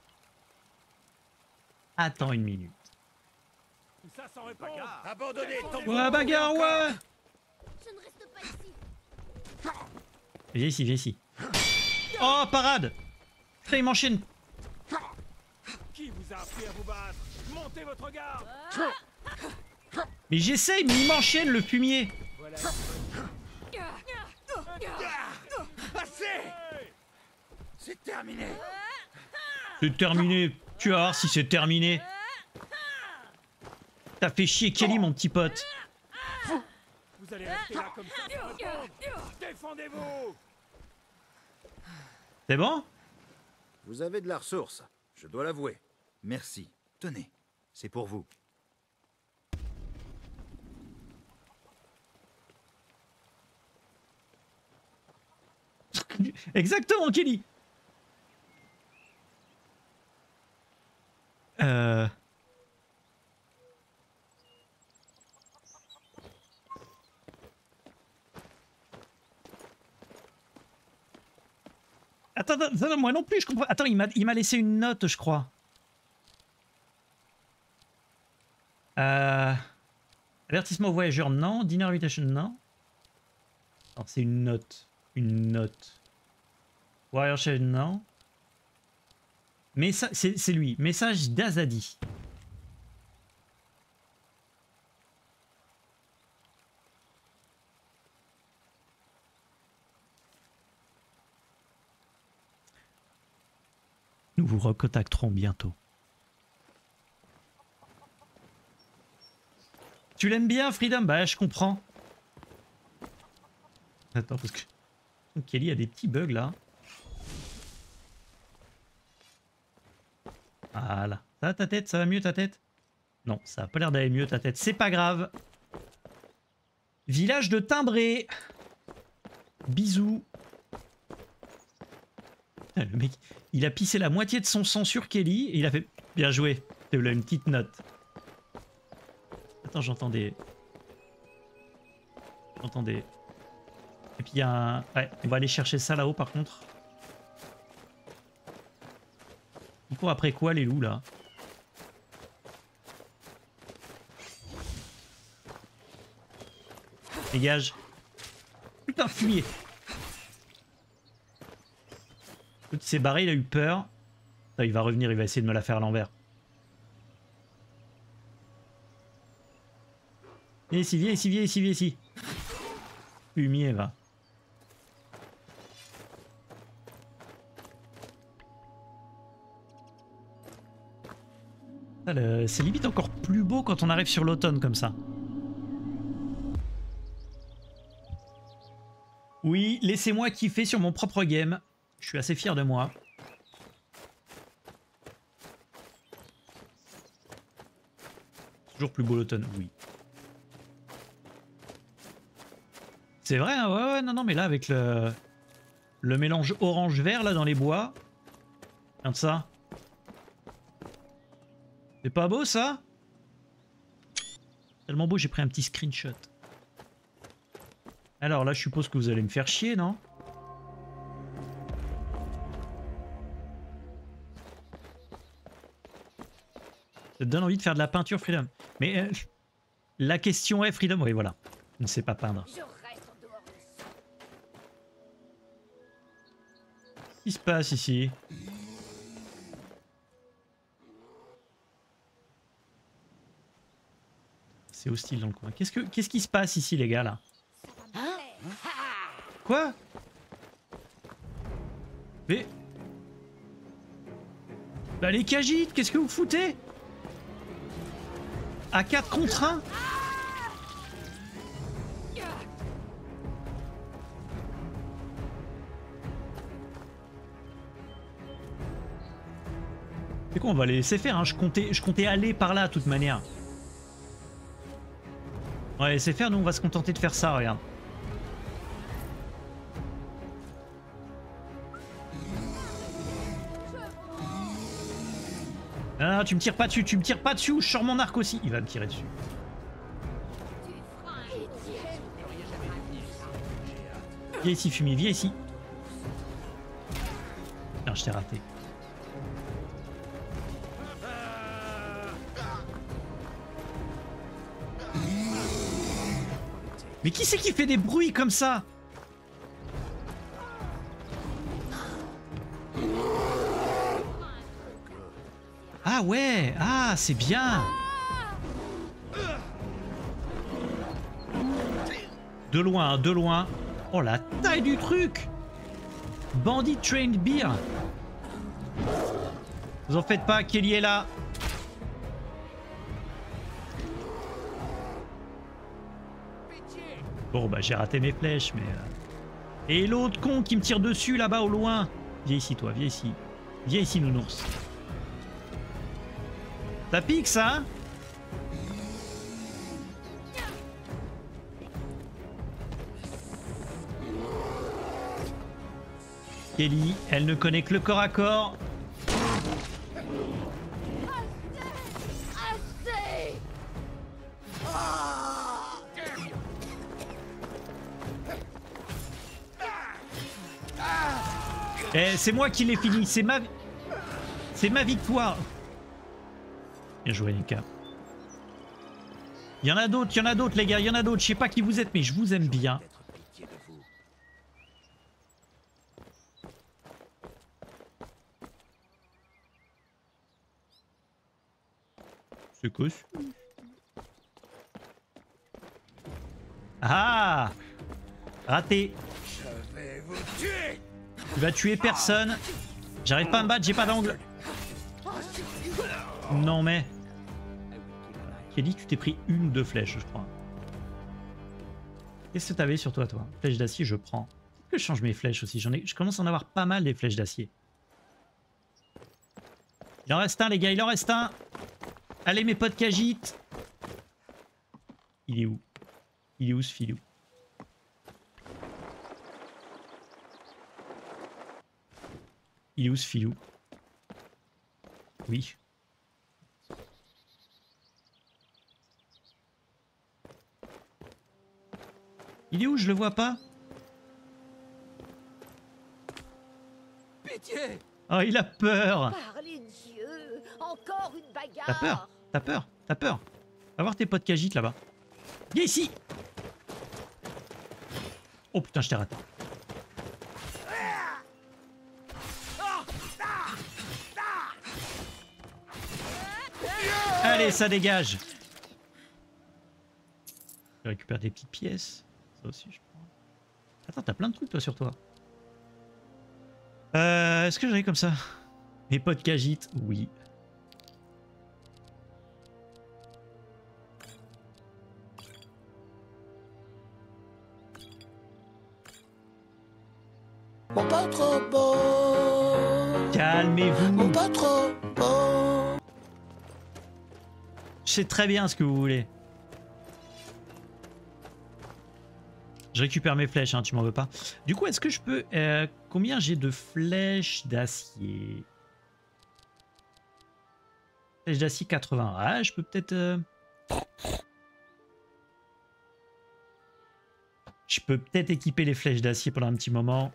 Attends une minute. Ça sans réponse. Abandonnez, Ouais, bagarre, ouais. Je ne reste pas ici. Viens ici, viens ici. Oh, parade. Putain, il m'enchaîne. Qui vous a appris à vous battre? Montez votre garde. Mais j'essaye, mais il m'enchaîne le fumier. Voilà. Assez. C'est terminé. C'est terminé. Tu vas voir si c'est terminé. T'as fait chier Kelly, mon petit pote. Vous allez rester là comme ça. Défendez-vous. C'est bon? Vous avez de la ressource, je dois l'avouer. Merci. Tenez, c'est pour vous. Exactement, Kelly. Euh... Attends, attends, attends, moi non plus, je comprends. Attends, il m'a, il m'a laissé une note, je crois. Euh... Avertissement aux voyageurs, non. Dinner invitation, non. Non, c'est une note. Une note. Warrior Shell, non. Mais ça, c'est, c'est lui. Message d'Azadi. Nous vous recontacterons bientôt. Tu l'aimes bien, Freedom? Bah, je comprends. Attends, parce que... Kelly a des petits bugs, là. Voilà. Ça va ta tête? Ça va mieux ta tête? Non, ça a pas l'air d'aller mieux ta tête. C'est pas grave. Village de Timbré. Bisous. Putain, le mec, il a pissé la moitié de son sang sur Kelly et il a fait... Bien joué. T'as là une petite note. Attends, j'entends des... J'entends des... Et puis il y a un... Ouais, on va aller chercher ça là-haut par contre. Ils courent après quoi les loups là? Dégage. Putain, fumier. Il s'est barré, il a eu peur. Là, il va revenir, il va essayer de me la faire à l'envers. Viens ici, viens ici, viens ici, viens ici. Humier, va. C'est limite encore plus beau quand on arrive sur l'automne comme ça. Oui, laissez-moi kiffer sur mon propre game. Je suis assez fier de moi. Toujours plus beau l'automne, oui. C'est vrai, hein, ouais, ouais, non, non, mais là, avec le, le mélange orange-vert, là, dans les bois. Regarde ça. C'est pas beau, ça? Tellement beau, j'ai pris un petit screenshot. Alors là, je suppose que vous allez me faire chier, non? Ça te donne envie de faire de la peinture, Freedom. Mais euh, la question est, Freedom, oui, voilà. Je ne sais pas peindre. Qu'est-ce qui se passe ici? C'est hostile dans le coin. Qu'est-ce que, qu'est-ce qui se passe ici, les gars, là? Quoi? Mais... Bah les Khajiits, qu'est-ce que vous foutez? À quatre contre un? C'est quoi, on va les laisser faire, hein. Je comptais, je comptais aller par là, de toute manière. On va laisser faire, nous on va se contenter de faire ça, regarde. Non, non, tu me tires pas dessus, tu me tires pas dessus ou je sors mon arc aussi. Il va me tirer dessus. Viens ici, fumier, viens ici. Non, je t'ai raté. Mais qui c'est qui fait des bruits comme ça? Ah ouais, ah c'est bien. De loin, de loin. Oh la taille du truc. Bandit Trained Beer. Vous en faites pas, Kelly est là. Bon bah j'ai raté mes flèches mais... Euh... Et l'autre con qui me tire dessus là-bas au loin. Viens ici toi, viens ici. Viens ici nounours. Ça pique ça hein? Kelly, elle ne connaît que le corps à corps. Eh, c'est moi qui l'ai fini, c'est ma... C'est ma victoire. Bien joué, Nika. Il y en a d'autres, il y en a d'autres, les gars, il y en a d'autres. Je sais pas qui vous êtes, mais je vous aime bien. C'est quoi ça? Ah! Raté. Je vais vous tuer. Tu vas tuer personne. J'arrive pas à me battre, j'ai pas d'angle. Non mais... Kelly, tu t'es pris une ou deux flèches, je crois. Qu'est-ce que t'avais sur toi, toi? Flèche d'acier, je prends. Que je change mes flèches aussi. J'en ai... Je commence à en avoir pas mal des flèches d'acier. Il en reste un, les gars, il en reste un. Allez, mes potes Khajiits. Il est où? Il est où ce filou? Il est où ce filou? Oui. Il est où? Je le vois pas. Pitié! Oh, il a peur. Parlez de Dieu, encore une bagarre. T'as peur? T'as peur? T'as peur? Va voir tes potes Khajiits là-bas. Viens ici! Oh putain, je t'ai raté. Allez, ça dégage. Je récupère des petites pièces. Ça aussi, je prends. Attends, t'as plein de trucs, toi, sur toi. Euh, Est-ce que j'en ai comme ça? Mes potes qui agitent? Oui. Mon pas trop beau. Calmez-vous. Mon pas trop beau. Je sais très bien ce que vous voulez. Je récupère mes flèches, hein, tu m'en veux pas. Du coup, est-ce que je peux... Euh, combien j'ai de flèches d'acier? Flèches d'acier quatre-vingts. Ah, je peux peut-être... Euh... Je peux peut-être équiper les flèches d'acier pendant un petit moment.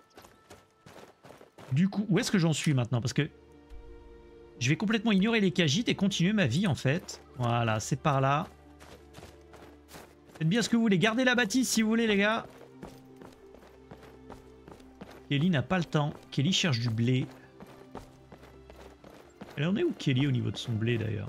Du coup, où est-ce que j'en suis maintenant? Parce que je vais complètement ignorer les cagites et continuer ma vie, en fait. Voilà, c'est par là. Faites bien ce que vous voulez. Gardez la bâtisse si vous voulez, les gars. Kelly n'a pas le temps. Kelly cherche du blé. Elle en est où, Kelly, au niveau de son blé, d'ailleurs?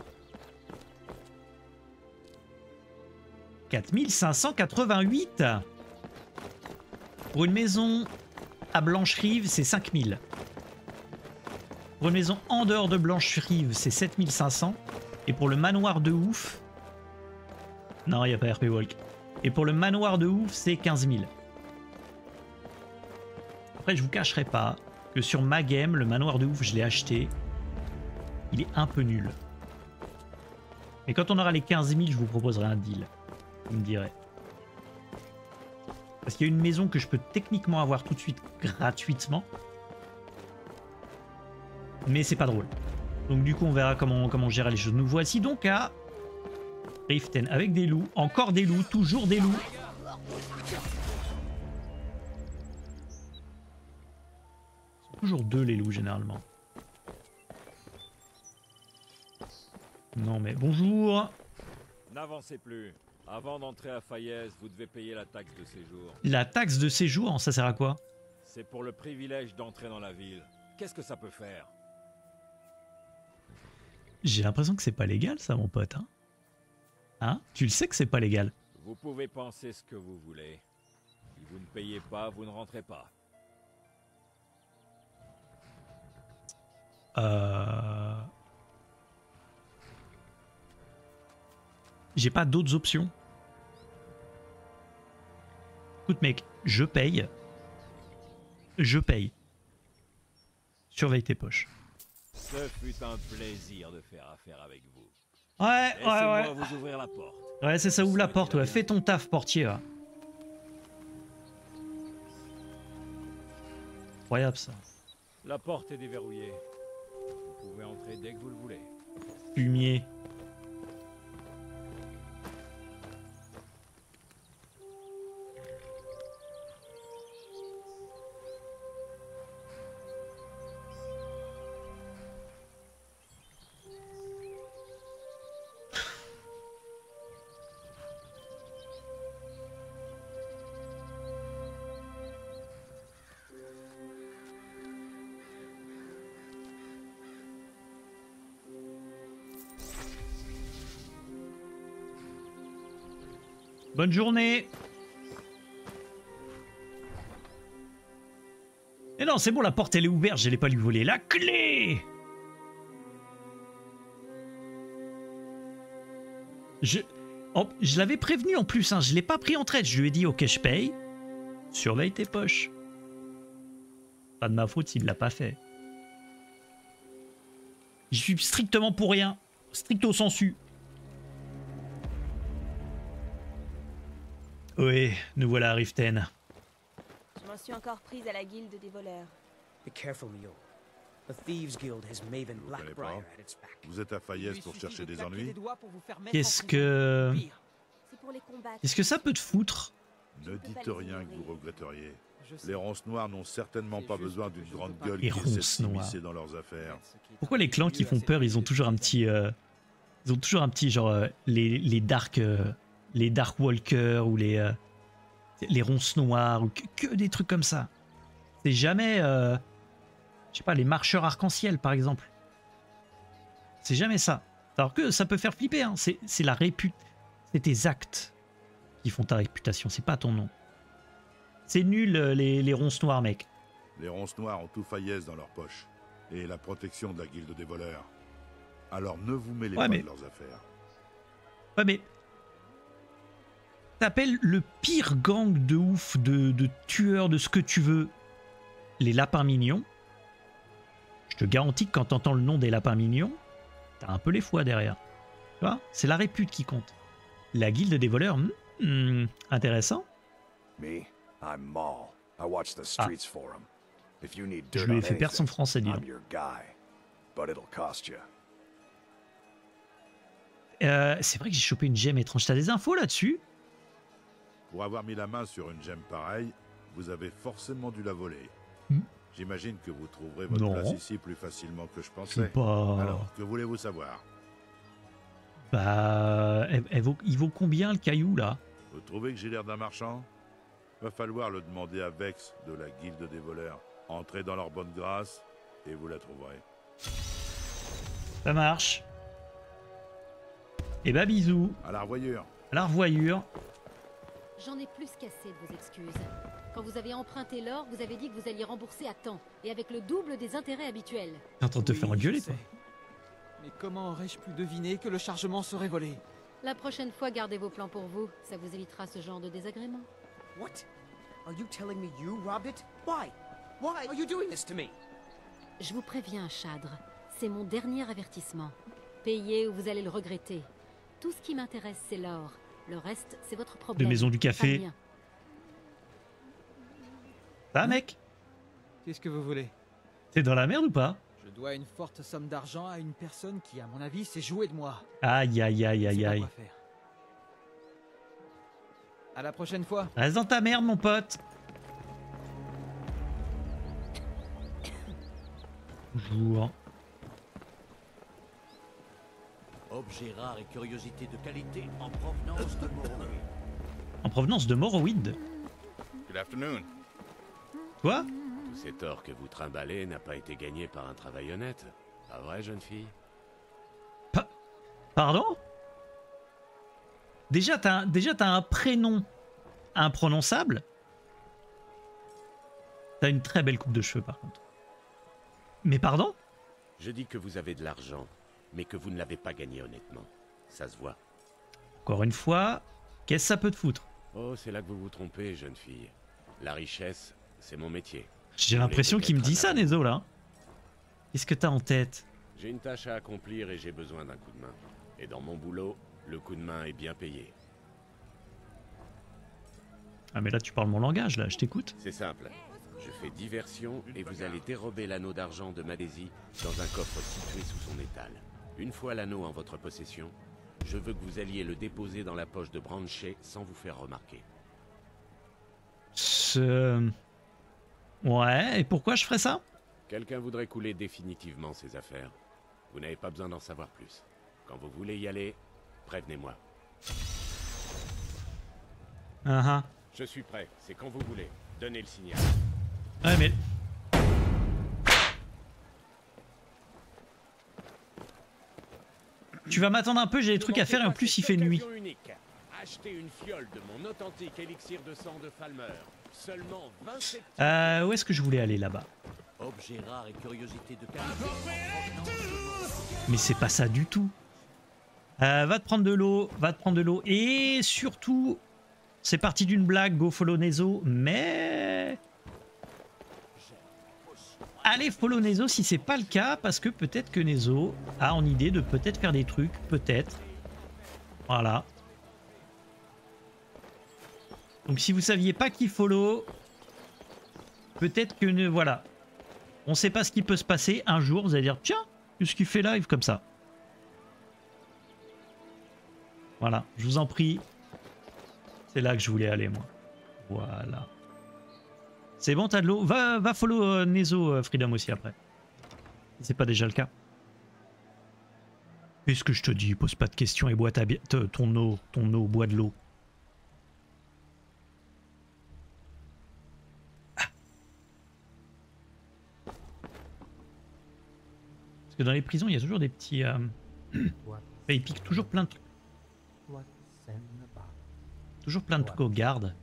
quatre mille cinq cent quatre-vingt-huit. Pour une maison à Blanche-Rive, c'est cinq mille. Pour une maison en dehors de Blanche-Rive, c'est sept mille cinq cents. Et pour le manoir de ouf... Non, il n'y a pas R P Walk. Et pour le manoir de ouf, c'est quinze mille. Après, je vous cacherai pas que sur ma game, le manoir de ouf, je l'ai acheté. Il est un peu nul. Mais quand on aura les quinze mille, je vous proposerai un deal. Vous me direz. Parce qu'il y a une maison que je peux techniquement avoir tout de suite gratuitement. Mais c'est pas drôle. Donc du coup, on verra comment, comment on gère les choses. Nous voici donc à... Riften avec des loups, encore des loups, toujours des loups. C'est toujours deux les loups généralement. Non mais bonjour. N'avancez plus. Avant d'entrer à Fayez, vous devez payer la taxe de séjour. La taxe de séjour, ça sert à quoi? C'est pour le privilège d'entrer dans la ville. Qu'est-ce que ça peut faire? J'ai l'impression que c'est pas légal ça, mon pote. Hein, hein? Tu le sais que c'est pas légal. Vous pouvez penser ce que vous voulez. Si vous ne payez pas, vous ne rentrez pas. Euh... J'ai pas d'autres options. Écoute mec, je paye. Je paye. Surveille tes poches. Ce fut un plaisir de faire affaire avec vous. Ouais, ouais, Laissez-moi ouais. vous ouvrir la porte. Ouais, c'est ça, ouvre la porte, ouais. Fais ton taf, portier. Ouais. Incroyable ça. La porte est déverrouillée. Vous pouvez entrer dès que vous le voulez. Fumier. Bonne journée. Mais non, c'est bon, la porte elle est ouverte, je n'allais pas lui voler la clé. Je, oh, je l'avais prévenu en plus, hein, je l'ai pas pris en traite, je lui ai dit ok je paye, surveille tes poches. Pas de ma faute s'il l'a pas fait. Je suis strictement pour rien, stricto sensu. Oui, nous voilà à Riften. Je m'en suis encore prise à la guilde des voleurs. Be careful, Mio. The Thieves Guild has Maven Blackbriar at its back. Vous êtes à Fayez pour chercher des ennuis? Qu'est-ce que... C'est pour les combattre. Qu'est-ce que ça peut te foutre? Ne dites rien que vous regretteriez. Les ronces noires n'ont certainement pas besoin d'une grande gueule Les qui essaie de ronces noires. s'immiscer dans leurs affaires. Pourquoi les clans qui font peur, ils ont toujours un petit... euh, Ils ont toujours un petit genre... euh, les, les dark... euh, les dark walkers ou les... euh, les ronces noires ou que, que des trucs comme ça. C'est jamais... euh, je sais pas, les marcheurs arc-en-ciel par exemple. C'est jamais ça. Alors que ça peut faire flipper, hein. C'est c'est la réput... C'est tes actes qui font ta réputation, c'est pas ton nom. C'est nul euh, les, les ronces noires, mec. Les ronces noires ont tout faillesse dans leur poche. Et la protection de la guilde des voleurs. Alors ne vous mêlez Ouais, pas mais- de leurs affaires. Ouais, mais... T'appelles le pire gang de ouf, de, de tueurs, de ce que tu veux, les lapins mignons. Je te garantis que quand t'entends le nom des lapins mignons, t'as un peu les foies derrière. Tu vois, c'est la répute qui compte. La guilde des voleurs, hmm, hmm, intéressant. Me, I'm Maul. I watch the streets for him. If you need Je dirt lui ai on fait perdre son anything, français, dis I'm donc. your guy. But it'll cost you. Euh, c'est vrai que j'ai chopé une gemme étrange. T'as des infos là-dessus? Pour avoir mis la main sur une gemme pareille, vous avez forcément dû la voler. Hmm. J'imagine que vous trouverez votre Non. place ici plus facilement que je pensais. pas- Alors, que voulez-vous savoir? Bah, elle- elle vaut- il vaut combien le caillou là? Vous trouvez que j'ai l'air d'un marchand? Va falloir le demander à Vex de la guilde des voleurs. Entrez dans leur bonne grâce et vous la trouverez. Ça marche. Et bah bisous. À la revoyure. À la revoyure. J'en ai plus qu'assez de vos excuses. Quand vous avez emprunté l'or, vous avez dit que vous alliez rembourser à temps, et avec le double des intérêts habituels. T'es en train de te Oui, faire je engueuler, sais. toi. Mais comment aurais-je pu deviner que le chargement serait volé? La prochaine fois, gardez vos plans pour vous. Ça vous évitera ce genre de désagrément. What? Are you telling me you robbed it? Why? Why are you doing this to me? Je vous préviens, Chadre. C'est mon dernier avertissement. Payez ou vous allez le regretter. Tout ce qui m'intéresse, c'est l'or. Le reste, c'est votre problème. maison du pas café. le mien. Ça, mec? Qu'est-ce que vous voulez? T'es dans la merde ou pas? Je dois une forte somme d'argent à une personne qui, à mon avis, s'est jouée de moi. Aïe, aïe, aïe, Je sais aïe, pas aïe. quoi faire. À la prochaine fois. Reste dans ta merde, mon pote. Bonjour. Objet rare et curiosité de qualité en provenance de Morrowind. En provenance de Morrowind. Good afternoon. Quoi? Tout cet or que vous trimballez n'a pas été gagné par un travail honnête. Pas vrai, jeune fille? Pardon? Déjà, t'as un, déjà, t'as un prénom imprononçable. T'as une très belle coupe de cheveux, par contre. Mais pardon? Je dis que vous avez de l'argent, mais que vous ne l'avez pas gagné honnêtement. Ça se voit. Encore une fois, qu'est-ce que ça peut te foutre? Oh, c'est là que vous vous trompez, jeune fille. La richesse, c'est mon métier. J'ai l'impression qu'il me dit ça, Nezo, là. Qu'est-ce que t'as en tête? J'ai une tâche à accomplir et j'ai besoin d'un coup de main. Et dans mon boulot, le coup de main est bien payé. Ah mais là tu parles mon langage, là, je t'écoute. C'est simple. Je fais diversion et vous allez dérober l'anneau d'argent de Madaisy dans un coffre situé sous son étal. Une fois l'anneau en votre possession, je veux que vous alliez le déposer dans la poche de Branchet sans vous faire remarquer. Ce... Ouais, et pourquoi je ferais ça? Quelqu'un voudrait couler définitivement ses affaires. Vous n'avez pas besoin d'en savoir plus. Quand vous voulez y aller, prévenez-moi. Ah ah. Je suis prêt, c'est quand vous voulez. Donnez le signal. Ouais mais... Tu vas m'attendre un peu, j'ai des trucs à faire et en plus il fait nuit. Unique. Achetez une fiole de mon authentique élixir de sang de Falmer. Seulement vingt-sept... Euh, où est-ce que je voulais aller là-bas? Objet rare et curiosité de qualité en provenance de Morrowind. Mais c'est pas ça du tout. Euh, va te prendre de l'eau, va te prendre de l'eau. Et surtout, c'est parti d'une blague, go follow Nezo, mais... Allez follow Nezo si c'est pas le cas, parce que peut-être que Nezo a en idée de peut-être faire des trucs, peut-être. Voilà. Donc si vous saviez pas qui follow, peut-être que... Ne, voilà. On sait pas ce qui peut se passer. Un jour, vous allez dire, tiens, qu'est-ce qu'il fait live comme ça? Voilà, je vous en prie. C'est là que je voulais aller, moi. Voilà. C'est bon, t'as de l'eau? Va, va follow euh, Nezo, euh, Freedom aussi, après. Si c'est pas déjà le cas. Qu'est-ce que je te dis? Pose pas de questions et bois ta bi- te- ton eau. Ton eau, bois de l'eau. Ah. Parce que dans les prisons, il y a toujours des petits... euh, Il pique toujours plein de trucs. Toujours plein de trucs aux gardes.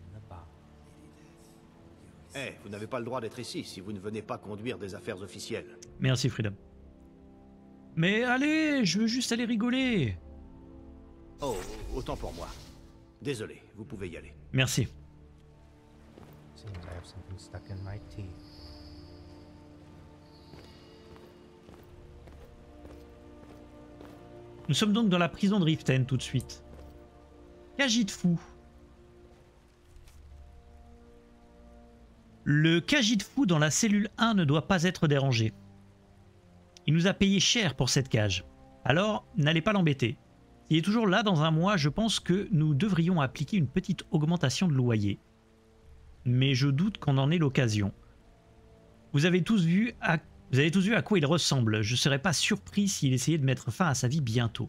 Eh, vous n'avez pas le droit d'être ici si vous ne venez pas conduire des affaires officielles. Merci Freedom. Mais allez, je veux juste aller rigoler. Oh, autant pour moi. Désolé, vous pouvez y aller. Merci. Nous sommes donc dans la prison de Riften tout de suite. Khajiit fou. Le Khajiit fou dans la cellule un ne doit pas être dérangé. Il nous a payé cher pour cette cage. Alors, n'allez pas l'embêter. S'il est toujours là dans un mois, je pense que nous devrions appliquer une petite augmentation de loyer. Mais je doute qu'on en ait l'occasion. Vous avez tous vu à, vous avez tous vu à quoi il ressemble. Je ne serais pas surpris s'il essayait de mettre fin à sa vie bientôt.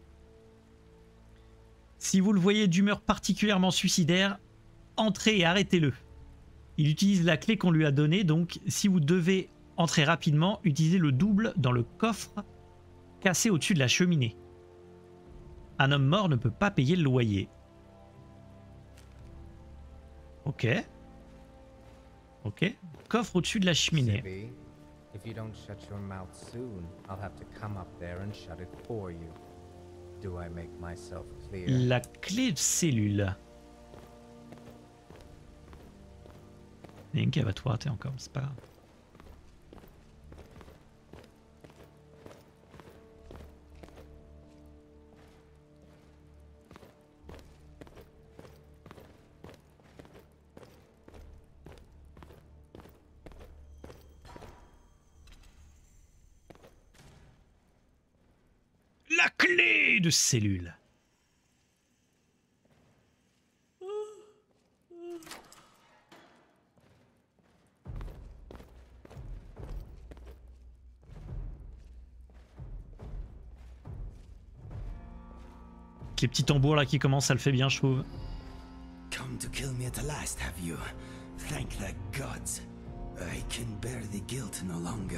Si vous le voyez d'humeur particulièrement suicidaire, entrez et arrêtez-le. Il utilise la clé qu'on lui a donnée, donc si vous devez entrer rapidement, utilisez le double dans le coffre cassé au-dessus de la cheminée. Un homme mort ne peut pas payer le loyer. Ok. Ok. Coffre au-dessus de la cheminée. La clé de cellule. Link, elle va te rater encore, c'est pas grave. La clé de cellule. Les petits tambours là qui commencent, ça le fait bien, je trouve. Come to kill me at last, have you? Thank the gods. I can bear the guilt no longer.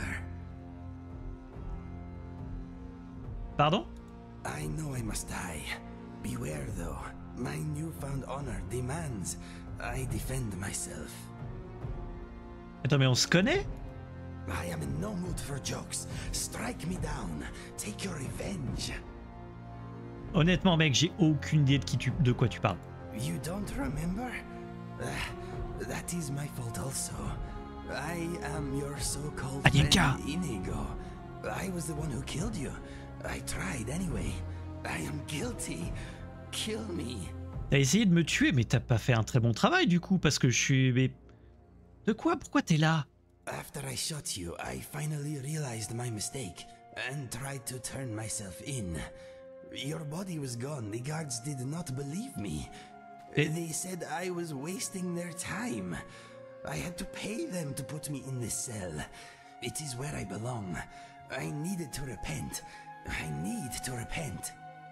Pardon? I know I must die. Beware though. My newfound honor demands I defend myself. Attends, mais on se connaît? I am in no mood for jokes. Strike me down. Take your revenge. Honnêtement, mec, j'ai aucune idée de, qui tu, de quoi tu parles. You don't remember? Uh, that is my fault also. I am your so-called friend Inigo. I was the one who killed you. I tried anyway. I am guilty. Kill me. T'as essayé de me tuer, mais t'as pas fait un très bon travail du coup, parce que je suis... Mais... De quoi? Pourquoi t'es là? After I shot you, I finally realized my mistake and tried to turn myself in. Your body was gone. The guards did not believe me. They said I was wasting their time. I had to pay them to put me in this cell. It is where I belong. I needed to repent. I need to repent.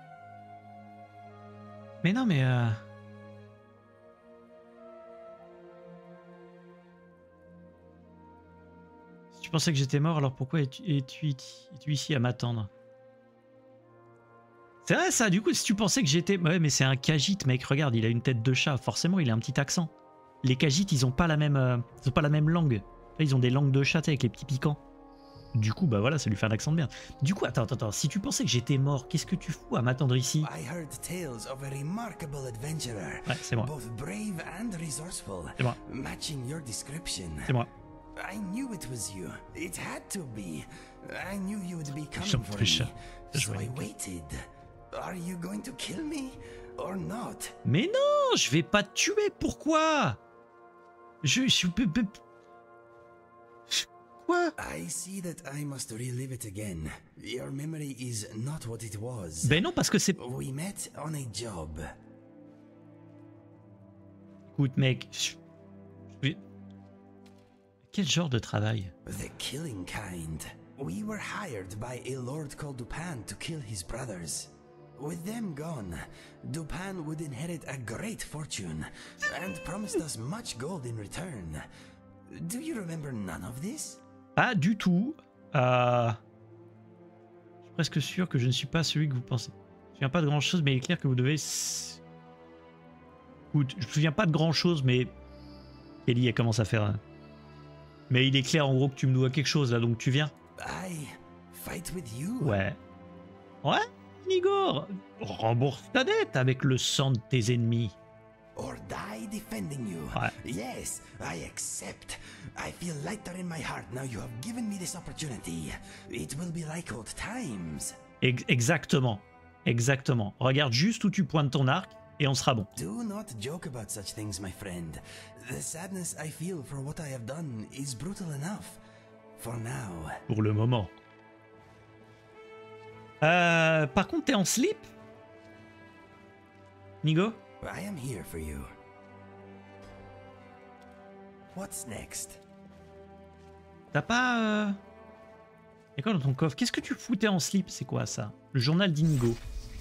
Mais non, mais... Euh... Si tu pensais que j'étais mort, alors pourquoi es-tu es-tu es-tu ici à m'attendre? C'est vrai ça, du coup, si tu pensais que j'étais... Ouais, mais c'est un Khajiit, mec, regarde, il a une tête de chat, forcément, il a un petit accent. Les Khajiit, ils ont pas la même, euh, ils ont pas la même langue. Ils ont des langues de chat avec les petits piquants. Du coup, bah voilà, ça lui fait un accent de merde. Du coup, attends, attends, attends, si tu pensais que j'étais mort, qu'est-ce que tu fous à m'attendre ici? I heard tales of a remarkable adventurer. Ouais, c'est moi. Both brave and resourceful. C'est moi. Matching your description. C'est moi. I knew it was you. It had to be. I knew you would be coming J'en for plus me. chat. So I waited. Are you going to kill me or not? Mais non, je vais pas te tuer, pourquoi? Je... je... Quoi? I see that I must relive it again. Your memory is not what it was. Ben non, parce que c'est... We met on a job. Écoute, mec... Je... Quel genre de travail? The killing kind. We were hired by a lord called Dupan to kill his brothers. With them gone, Dupan would inherit a great fortune and promised us much gold in return. Do you remember none of this? Pas du tout. Euh... presque sûr que je ne suis pas celui que vous pensez. Je me souviens pas de grand chose, mais il est clair que vous devez... Écoute, je me souviens pas de grand chose, mais... Ellie, elle commence à faire... Un... Mais il est clair en gros que tu me dois quelque chose là, donc tu viens. I fight with you. Ouais. Ouais, Inigo, rembourse ta dette avec le sang de tes ennemis. Or die defending you. Ouais. Yes, I accept. I feel lighter in my heart now you have given me this opportunity. It will be like old times. Ex exactement. Exactement. Regarde juste où tu pointes ton arc et on sera bon. Do not joke about such things, my friend. The sadness I feel for what I have done is brutal enough. For now. Pour le moment. Euh, par contre, t'es en slip, Inigo? I am here for you. What's next? T'as pas... Euh... Y'a quoi dans ton coffre? Qu'est-ce que tu foutais en slip? C'est quoi ça? Le journal d'Inigo.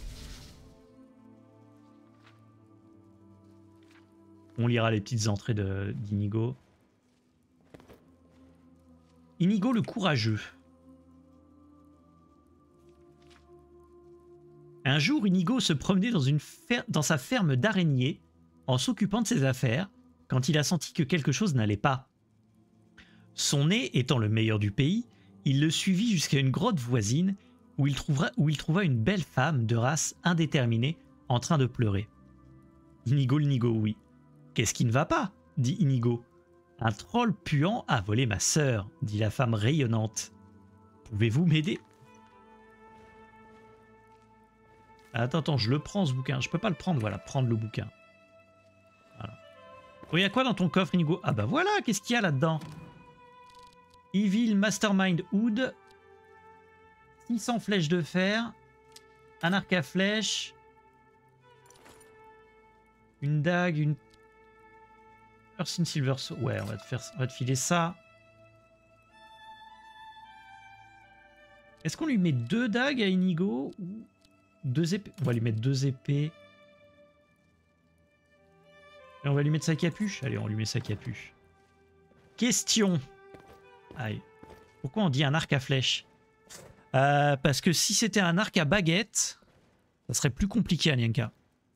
On lira les petites entrées d'Inigo. Inigo le courageux. Un jour, Inigo se promenait dans, une fer... dans sa ferme d'araignées en s'occupant de ses affaires quand il a senti que quelque chose n'allait pas. Son nez étant le meilleur du pays, il le suivit jusqu'à une grotte voisine où il, trouvera... où il trouva une belle femme de race indéterminée en train de pleurer. Inigo le nigo, oui. Qu'est-ce qui ne va pas? Dit Inigo. Un troll puant a volé ma sœur, dit la femme rayonnante. Pouvez-vous m'aider? Attends, attends, je le prends ce bouquin. Je peux pas le prendre, voilà, prendre le bouquin. Voilà. Il y a quoi dans ton coffre, Inigo? Ah bah voilà, qu'est-ce qu'il y a là-dedans? Evil Mastermind Hood. six cents flèches de fer. Un arc à flèches. Une dague, une... Earthen Silver Sword. Ouais, on va te faire, on va te filer ça. Est-ce qu'on lui met deux dagues à Inigo ou deux épées? On va lui mettre deux épées. Et on va lui mettre sa capuche. Allez, on lui met sa capuche. Question. Aïe. Pourquoi on dit un arc à flèche? euh, Parce que si c'était un arc à baguette, ça serait plus compliqué, Anienka.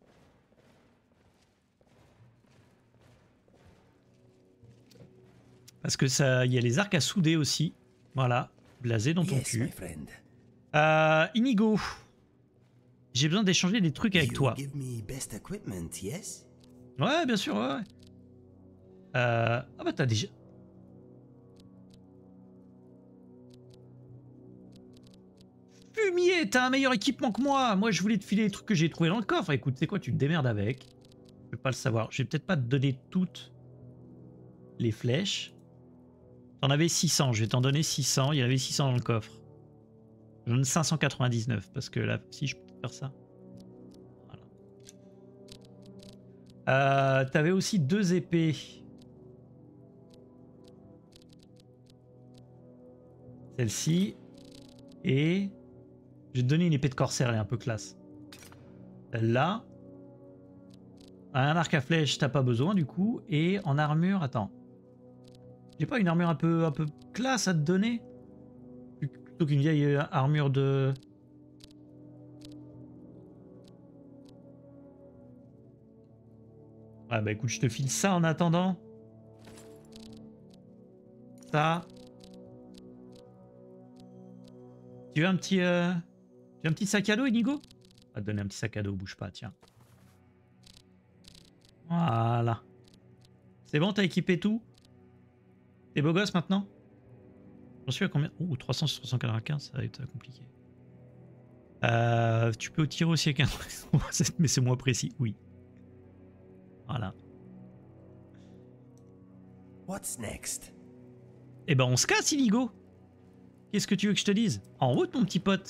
Parce que ça, il y a les arcs à souder aussi. Voilà, blasé dans ton Yes, cul. my friend. Euh, Inigo, j'ai besoin d'échanger des trucs avec You toi. give me best equipment, yes? Ouais, bien sûr, ouais. ouais. Euh... Ah bah t'as déjà... Fumier, t'as un meilleur équipement que moi. Moi, je voulais te filer les trucs que j'ai trouvés dans le coffre. Écoute, c'est quoi, tu te démerdes avec. Je vais pas le savoir. Je vais peut-être pas te donner toutes les flèches. T'en avais six cents, je vais t'en donner six cents. Il y en avait six cents dans le coffre. J'en donne cinq cent quatre-vingt-dix-neuf parce que là, si je peux faire ça. Voilà. Euh, T'avais aussi deux épées. Celle-ci. Et... je vais te donner une épée de corsaire, elle est un peu classe. Celle-là. Un arc à flèche, t'as pas besoin du coup. Et en armure, attends. J'ai pas une armure un peu, un peu classe à te donner? Plutôt qu'une vieille armure de... Ah bah écoute, je te file ça en attendant. Ça. Tu veux un petit... Euh... Tu veux un petit sac à dos, Inigo? On va te donner un petit sac à dos, bouge pas, tiens. Voilà. C'est bon, t'as équipé tout? T'es beau gosse maintenant? J'en suis à combien? Oh, trois cents sur trois cent quatre-vingt-quinze, ça va être compliqué. Euh, tu peux tirer aussi avec un... mais c'est moins précis, oui. Voilà. What's next? Eh ben, on se casse, Inigo. Qu'est-ce que tu veux que je te dise? En route, mon petit pote.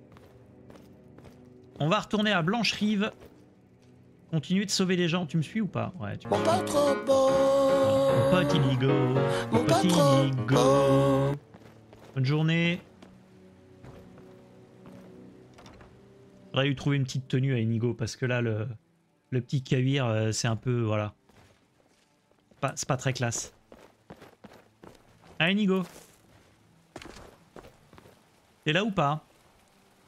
On va retourner à Blanche-Rive. Continuer de sauver les gens. Tu me suis ou pas? Ouais, tu me suis. Mon pas trop beau. Mon pote Inigo. Mon pote Inigo. Bonne journée. J'aurais dû trouver une petite tenue à Inigo parce que là, le, le petit cavire, c'est un peu... Voilà. Pas, c'est pas très classe. Ah, Inigo. T'es là ou pas?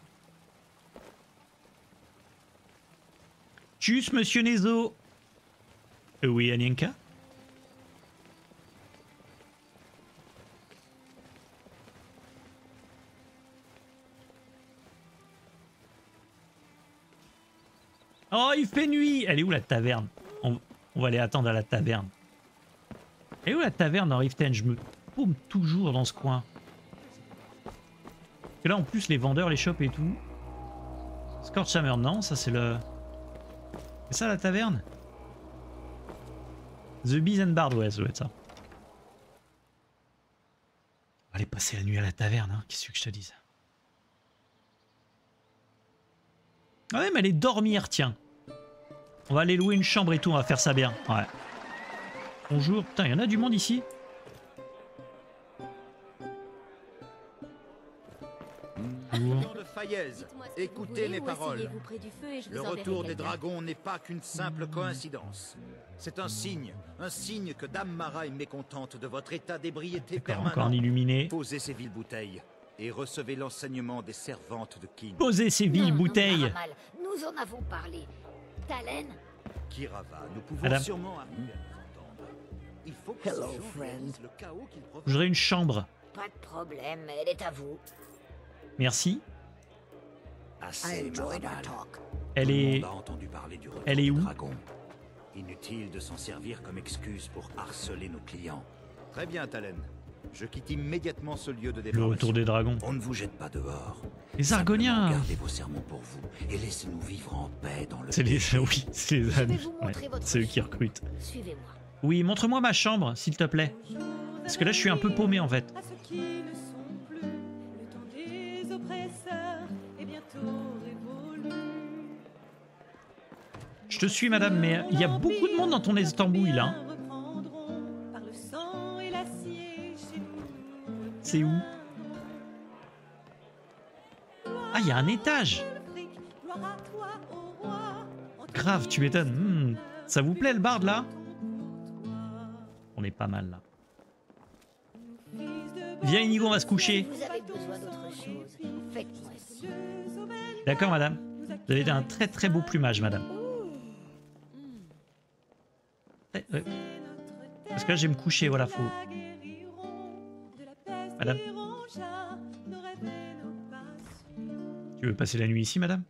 Tchuss, monsieur Nezo. Euh, oui, Anienka. Oh, il fait nuit. Elle est où la taverne? on, on va aller attendre à la taverne. Elle est où la taverne dans Riften? Je me paume toujours dans ce coin. Et là, en plus, les vendeurs, les shops et tout. Scorchhammer, non, ça c'est le... C'est ça la taverne? The Bees and Bard, ouais, ça doit être ça. On va aller passer la nuit à la taverne, hein. Qu'est-ce que je te dise? Ah ouais, mais aller dormir, tiens. On va aller louer une chambre et tout, on va faire ça bien. Ouais. Bonjour. Putain, il y en a du monde ici. Bonjour. de Fayez, écoutez mes paroles. Le retour des dragons n'est pas qu'une simple coïncidence. C'est un signe, un signe que Dame Mara est mécontente de votre état d'ébriété permanent. Encore un illuminé. Posez ces villes bouteilles et recevez l'enseignement des servantes de King. Posez ces villes bouteilles. Nous en avons parlé. Talen. Kirava, nous pouvons Madame. sûrement arriver à vous entendre. Il faut que Hello, ces gens friend. réalisent le chaos qu'ils provoquent. J'aurais une chambre. Pas de problème, elle est à vous. Merci. Assez, Maramal. Elle Tout le est... monde a entendu parler du retour Elle est des où? dragons. Inutile de s'en servir comme excuse pour harceler nos clients. Très bien, Talen. Je quitte immédiatement ce lieu de Le déformation. retour des dragons. On ne vous jette pas dehors. Les Argoniens. Simplement Gardez vos sermons pour vous et laissez-nous vivre en paix dans le... C'est les... Oui, c'est les amis. vous Ouais, montrer votre c'est eux qui chambre. recrutent. Suivez-moi. Oui, montre-moi ma chambre, s'il te plaît. Parce que là, je suis un peu paumé, en fait. À ceux qui ne sont plus, le temps des oppresseurs est bientôt révolu. Je te suis, madame, mais il y a beaucoup de monde dans ton estambouille, là. hein. Reprendront par le sang et l'acier chez nous. C'est où? Ah, il y a un étage. Gloire à toi, ô roi. Grave, tu m'étonnes. Hmm, ça vous plaît, le barde, là? On est pas mal, là. Viens, Inigo, on va se coucher. Vous avez besoin d'autre chose. Faites-moi signe. D'accord, madame. Vous avez un très très beau plumage, madame. Eh, ouais. Parce que là, je vais me coucher, voilà, faut... Madame. Tu veux passer la nuit ici, madame?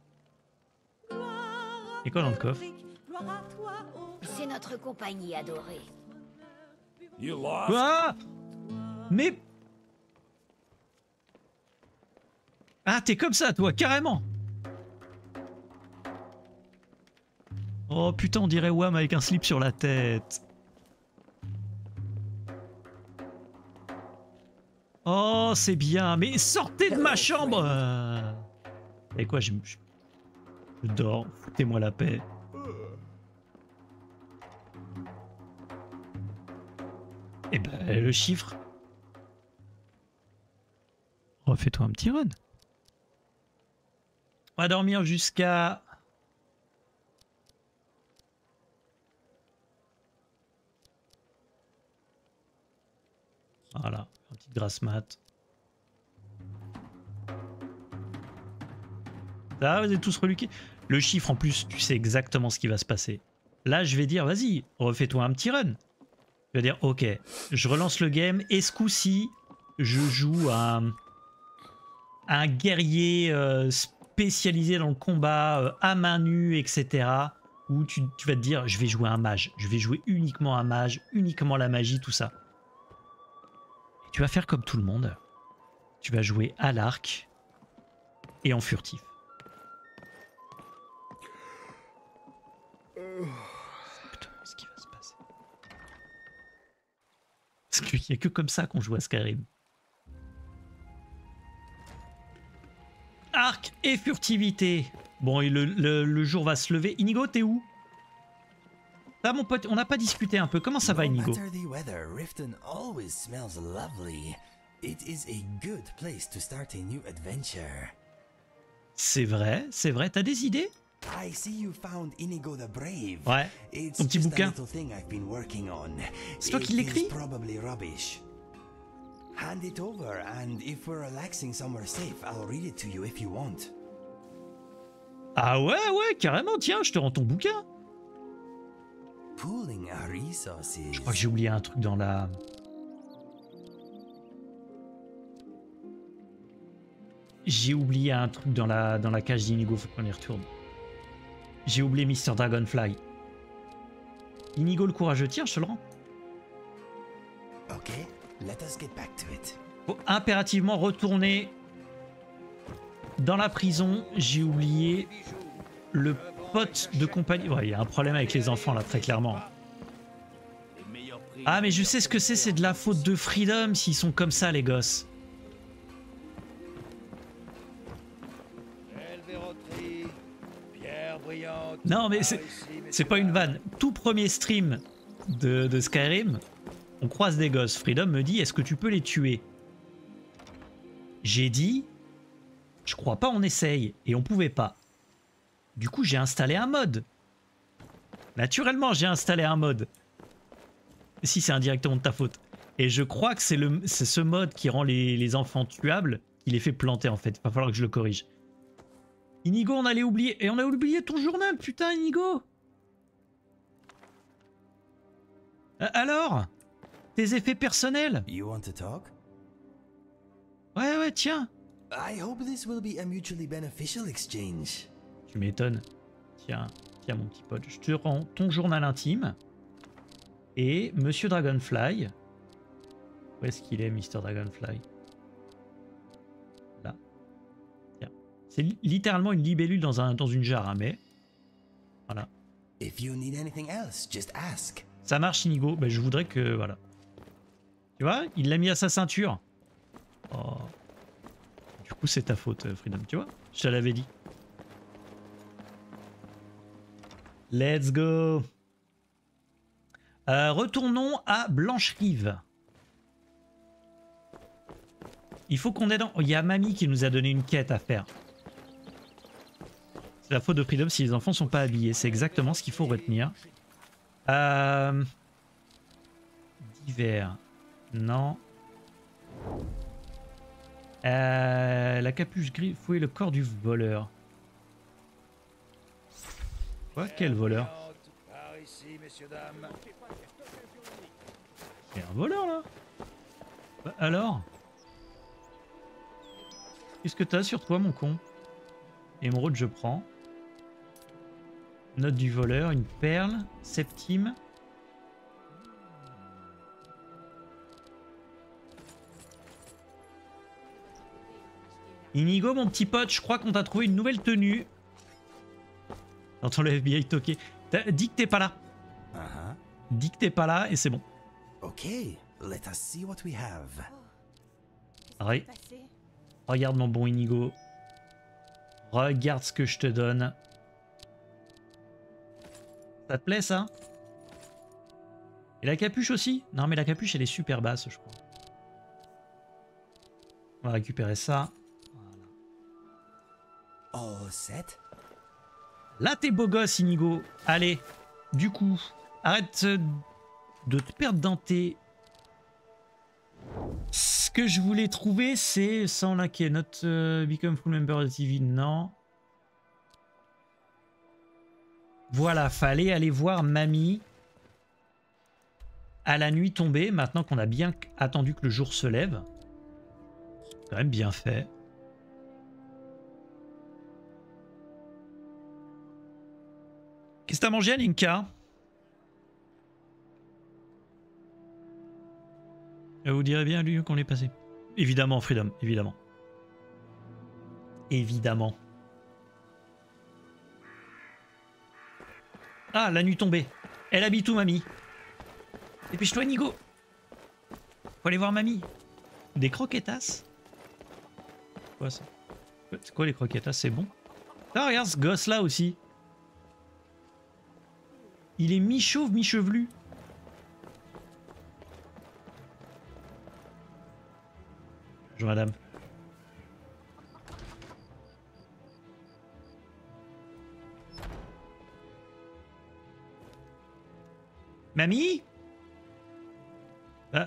Et quoi dans le coffre? C'est notre compagnie adorée. Quoi? Mais... Ah, t'es comme ça, toi, carrément. Oh putain, on dirait Wham avec un slip sur la tête. Oh, c'est bien. Mais sortez de ma chambre. euh. Et quoi, je, je, je dors. Foutez-moi la paix. Eh ben, le chiffre. Refais-toi un petit run. On va dormir jusqu'à... Voilà, un petit grasse mat. Ça va, vous êtes tous reluqués. Le chiffre, en plus, tu sais exactement ce qui va se passer. Là, je vais dire, vas-y, refais-toi un petit run. Je vais dire, ok, je relance le game. Et ce coup-ci, je joue un, un guerrier euh, spécialisé dans le combat, euh, à main nue, et cetera. Où tu, tu vas te dire, je vais jouer un mage. Je vais jouer uniquement un mage, uniquement la magie, tout ça. Et tu vas faire comme tout le monde. Tu vas jouer à l'arc et en furtif. Putain, ce qui va se passer. Parce qu'il n'y a que comme ça qu'on joue à Skyrim. Arc et furtivité. Bon, et le, le, le jour va se lever. Inigo, t'es où? Là, mon pote, on n'a pas discuté un peu. Comment ça va, Inigo? No matter the weather, Riften always smells lovely. It is a good place to start a new adventure. C'est vrai, c'est vrai. T'as des idées? I see you found Inigo the Brave. Ouais, It's ton petit just bouquin. a little thing I've been working on. C'est toi qui It l'écris? is probably rubbish. Hand it over, and if we're relaxing somewhere safe, I'll read it to you if you want. Ah ouais, ouais, carrément, tiens, je te rends ton bouquin. Pooling our resources. Je crois que j'ai oublié un truc dans la... J'ai oublié un truc dans la, dans la cage d'Inigo, faut qu'on y retourne. J'ai oublié mister Dragonfly. Inigo le courageux, tiens, je te le rends. Ok, let us get back to it. Faut impérativement retourner dans la prison. J'ai oublié le pote de compagnie. Ouais, il y a un problème avec les enfants là, très clairement. Ah, mais je sais ce que c'est, c'est de la faute de Freedom s'ils sont comme ça, les gosses. Non, mais c'est pas une vanne. Tout premier stream de, de Skyrim, on croise des gosses. Freedom me dit, est-ce que tu peux les tuer? J'ai dit, je crois pas, on essaye. Et on pouvait pas. Du coup, j'ai installé un mode. Naturellement, j'ai installé un mode. Si, c'est indirectement de ta faute. Et je crois que c'est ce mode qui rend les, les enfants tuables, qui les fait planter en fait. Il va falloir que je le corrige. Inigo, on allait oublier. Et on a oublié ton journal, putain, Inigo. Alors, tes effets personnels. You want to talk? Ouais, ouais, tiens. I hope this will be a mutually beneficial exchange. Tu m'étonnes. Tiens, tiens mon petit pote, je te rends ton journal intime. Et Monsieur Dragonfly. Où est-ce qu'il est, mister Dragonfly? Là. Tiens. C'est li littéralement une libellule dans, un, dans une jarre, hein, mais... Voilà. If you need anything else, just ask. Ça marche, Inigo. Ben, je voudrais que... Voilà. Tu vois, il l'a mis à sa ceinture. Oh. Du coup, c'est ta faute, Freedom, tu vois? Je te l'avais dit. Let's go. Euh, retournons à Blancherive. Il faut qu'on aide... Oh, il y a Mamie qui nous a donné une quête à faire. C'est la faute de Freedom si les enfants sont pas habillés. C'est exactement ce qu'il faut retenir. Euh... D'hiver. Non. Euh, la capuche grise, fouiller le corps du voleur. Quoi? Quel voleur? Il y a un voleur là. Bah, alors? Qu'est-ce que t'as sur toi, mon con? Émeraude, je prends. Note du voleur, une perle, septime. Inigo, mon petit pote, je crois qu'on t'a trouvé une nouvelle tenue. J'entends le F B I toquer. Dis que t'es pas là. Uh-huh. Dis que t'es pas là et c'est bon. Ok, let us see what we have. Re Regarde mon bon Inigo. Regarde ce que je te donne. Ça te plaît ça? Et la capuche aussi? Non mais la capuche elle est super basse je crois. On va récupérer ça. All set. Là t'es beau gosse Inigo. Allez, du coup, arrête de te perdre dans tes... Ce que je voulais trouver c'est sans laquer. Not uh, become full member of the T V, non. Voilà, fallait aller voir Mamie à la nuit tombée, maintenant qu'on a bien attendu que le jour se lève. C'est quand même bien fait. Qu'est-ce que t'as mangé, Alinka? Vous direz bien, lui, qu'on l'est passé. Évidemment, Freedom, évidemment. Évidemment. Ah, la nuit tombée. Elle habite où, Mamie? Dépêche-toi, Nigo. Faut aller voir Mamie. Des croquetas? Quoi ça? C'est quoi les croquetas? C'est bon. Ah, regarde ce gosse-là aussi. Il est mi-chauve, mi-chevelu. Bonjour, madame. Mamie? Ah.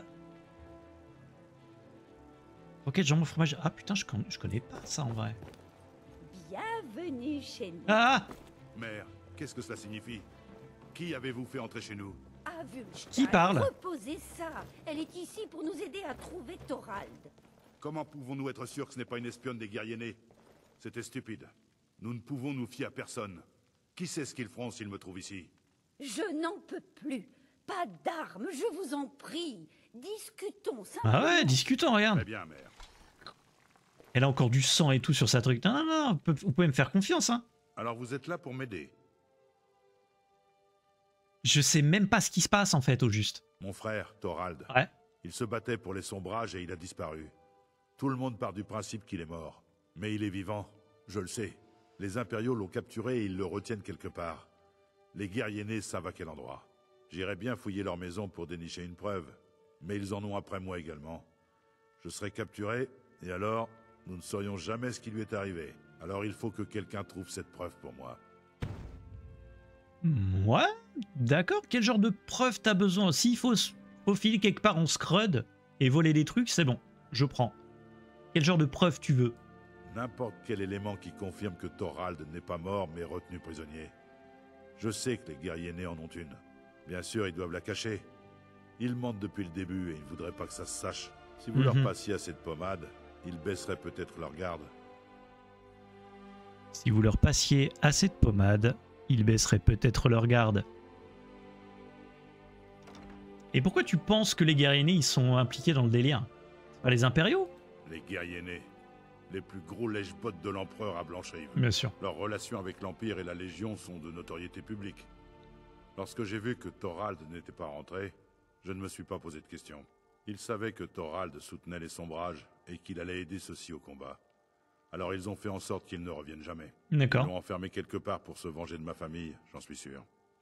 Roquette, jambon, fromage. Ah putain, je connais, je connais pas ça en vrai. Bienvenue chez nous. Ah! Mère, qu'est-ce que cela signifie? Qui avez-vous fait entrer chez nous? Qui parle? Reposez ça. Elle est ici pour nous aider à trouver Thorald. Comment pouvons-nous être sûrs que ce n'est pas une espionne des guerriers nés? C'était stupide. Nous ne pouvons nous fier à personne. Qui sait ce qu'ils feront s'ils me trouvent ici? Je n'en peux plus. Pas d'armes, je vous en prie. Discutons simplement. Ah ouais, discutons, regarde. Très bien, mère. Elle a encore du sang et tout sur sa truc. Non, non, non, vous pouvez me faire confiance, hein. Alors vous êtes là pour m'aider? Je sais même pas ce qui se passe, en fait, au juste. Mon frère, Thorald. Ouais. Il se battait pour les sombrages et il a disparu. Tout le monde part du principe qu'il est mort. Mais il est vivant, je le sais. Les impériaux l'ont capturé et ils le retiennent quelque part. Les guerriers nés savent à quel endroit. J'irai bien fouiller leur maison pour dénicher une preuve. Mais ils en ont après moi également. Je serai capturé, et alors, nous ne saurions jamais ce qui lui est arrivé. Alors il faut que quelqu'un trouve cette preuve pour moi. Ouais, d'accord. Quel genre de preuve t'as besoin? S'il faut se faufiler quelque part en scrud et voler des trucs, c'est bon, je prends. Quel genre de preuve tu veux? N'importe quel élément qui confirme que Thorald n'est pas mort mais retenu prisonnier. Je sais que les guerriers nés en ont une. Bien sûr, ils doivent la cacher. Ils mentent depuis le début et ils ne voudraient pas que ça se sache. Si vous Mhm. leur passiez assez de pommade, ils baisseraient peut-être leur garde. Si vous leur passiez assez de pommade, ils baisseraient peut-être leur garde. Et pourquoi tu penses que les guerriers nés ils sont impliqués dans le délire? C'est pas les impériaux? Les guerriers nés, les plus gros lèche-bottes de l'empereur à Blancherive. Bien sûr. Leurs relations avec l'Empire et la Légion sont de notoriété publique. Lorsque j'ai vu que Thorald n'était pas rentré, je ne me suis pas posé de questions. Ils savaient que Thorald soutenait les sombrages et qu'il allait aider ceux-ci au combat. Alors ils ont fait en sorte qu'il ne revienne jamais. D'accord. Ils l'ont enfermé quelque part pour se venger de ma famille, j'en suis sûr.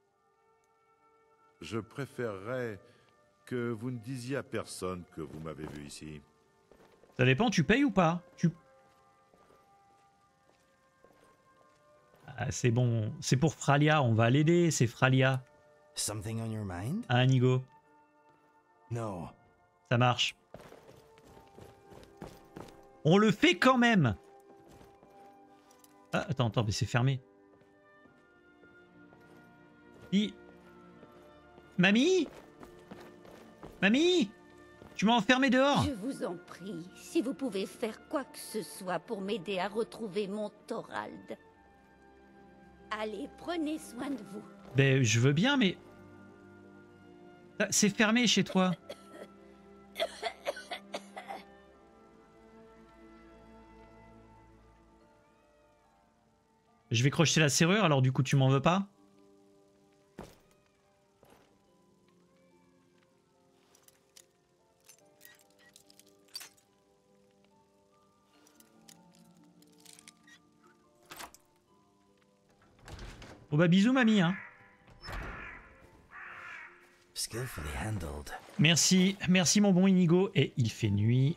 Je préférerais que vous ne disiez à personne que vous m'avez vu ici. Ça dépend, tu payes ou pas? Tu... Ah, c'est bon, c'est pour Fralia, on va l'aider, c'est Fralia. Something on your mind? Ah, Inigo. No. Ça marche. On le fait quand même. Ah, attends, attends, mais c'est fermé. I... Mamie? Mamie? Tu m'as enfermé dehors? Je vous en prie, si vous pouvez faire quoi que ce soit pour m'aider à retrouver mon Thorald. Allez, prenez soin de vous. Ben, je veux bien, mais... Ah, c'est fermé chez toi. Je vais crocheter la serrure, alors du coup tu m'en veux pas? Bon bah bisous mamie hein. Skillfully handled. Merci, merci mon bon Inigo. Et il fait nuit.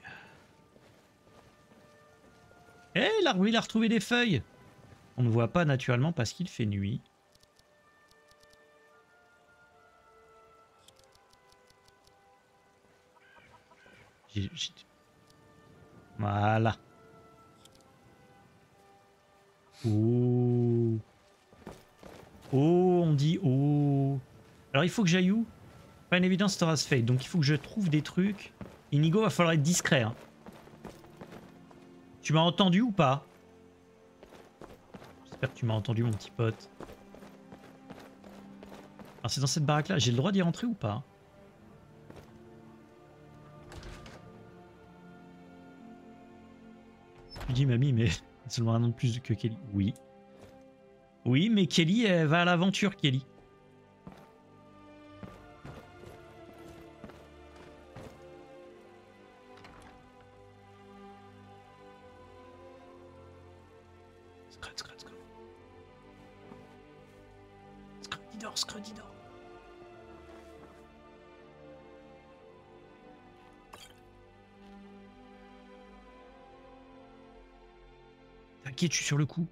Eh, l'arbre il a retrouvé des feuilles. On ne voit pas naturellement parce qu'il fait nuit. J'ai- j'ai- Voilà. Oh. Oh, on dit oh. Alors il faut que j'aille où? Pas une évidence Thoras Fate, donc il faut que je trouve des trucs. Inigo, va falloir être discret. Hein. Tu m'as entendu ou pas? J'espère que tu m'as entendu mon petit pote. Alors c'est dans cette baraque là, j'ai le droit d'y rentrer ou pas? Tu dis mamie mais c'est seulement un nom de plus que Kelly. Oui. Oui mais Kelly elle va à l'aventure Kelly. Scrut, scrut, scrut. Scrutidor, scrutidor. T'inquiète, je suis sur le coup.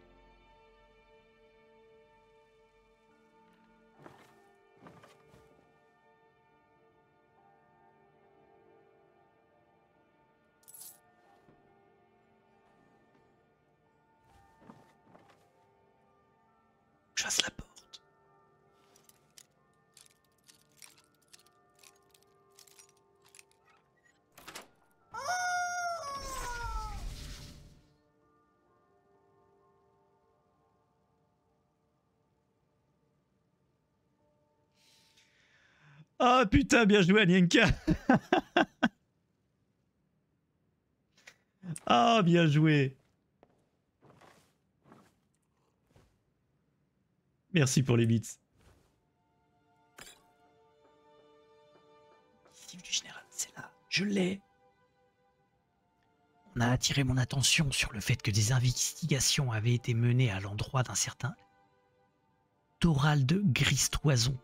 Je fasse la porte. Ah oh, putain, bien joué Anienka. Ah oh, bien joué. Merci pour les bits. Ici du général, c'est là. Je l'ai. On a attiré mon attention sur le fait que des investigations avaient été menées à l'endroit d'un certain Thorald Gristoison.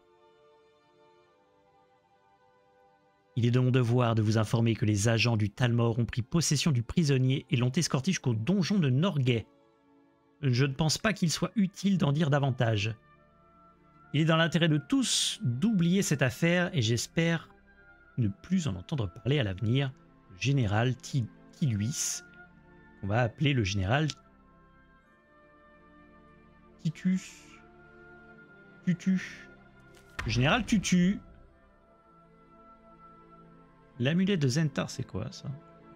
Il est de mon devoir de vous informer que les agents du Talmor ont pris possession du prisonnier et l'ont escorté jusqu'au donjon de Norgay. Je ne pense pas qu'il soit utile d'en dire davantage. Il est dans l'intérêt de tous d'oublier cette affaire et j'espère ne plus en entendre parler à l'avenir. Le général Tiluis, on va appeler le général Titus. Tutu. Le général Tutu. L'amulette de Zentar, c'est quoi ça?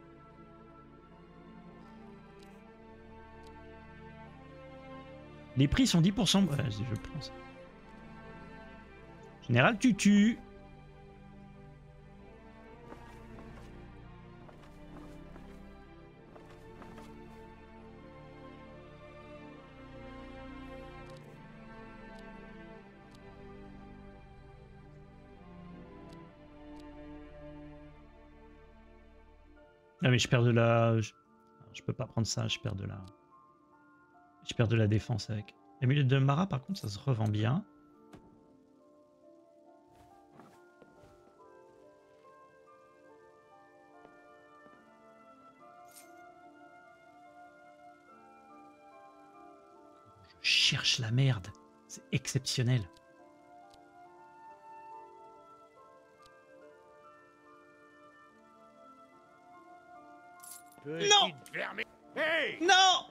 Les prix sont dix pour cent. Ouais, je prends ça. Général Tutu. Ah mais je perds de la... Je... je peux pas prendre ça, je perds de la... Je perds de la défense avec. L'amulette de Mara par contre ça se revend bien. Je cherche la merde, c'est exceptionnel. Non! Hey! Non!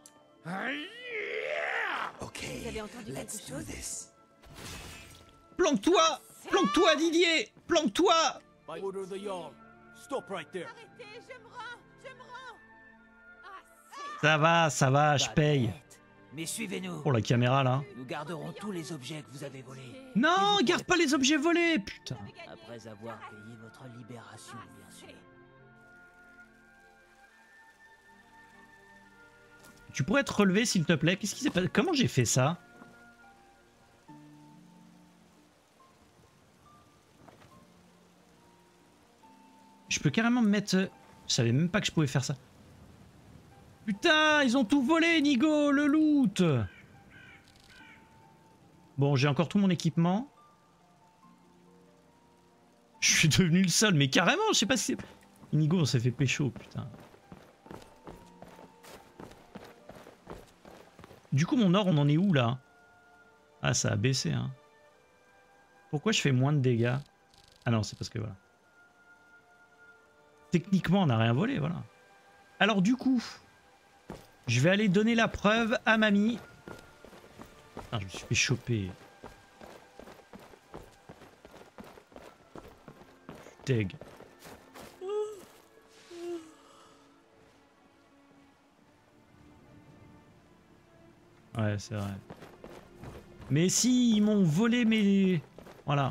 Ok, Vous avez entendu quelque let's do chose? this. Planque-toi! Planque-toi, Didier! Planque-toi! By order of the Jarl. Stop right there. Arrêtez, je me rends, je me rends. Ah, Ça va, ça va, je paye. Mais suivez-nous. Oh la caméra là. Nous garderons tous les objets que vous avez volés. Non, garde pas les objets volés, putain. Après avoir payé votre libération, bien sûr. Tu pourrais être relevé s'il te plaît? Qu'est-ce qui s'est passé? Comment j'ai fait ça? Je peux carrément me mettre... Je savais même pas que je pouvais faire ça. Putain, ils ont tout volé, Nigo, le loot. Bon, j'ai encore tout mon équipement. Je suis devenu le seul, mais carrément, je sais pas si... Nigo, on s'est fait pécho, putain. Du coup, mon or, on en est où, là? Ah, ça a baissé, hein. Pourquoi je fais moins de dégâts? Ah non, c'est parce que, voilà. Techniquement, on n'a rien volé, voilà. Alors, du coup, je vais aller donner la preuve à mamie. Ah, je me suis fait choper. Deg. Ouais, c'est vrai. Mais si, ils m'ont volé mes... Voilà.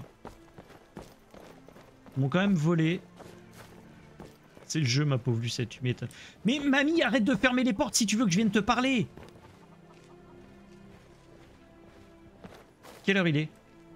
Ils m'ont quand même volé. C'est le jeu, ma pauvre Lucette, tu m'étonnes. Mais mamie, arrête de fermer les portes si tu veux que je vienne te parler. Quelle heure il est?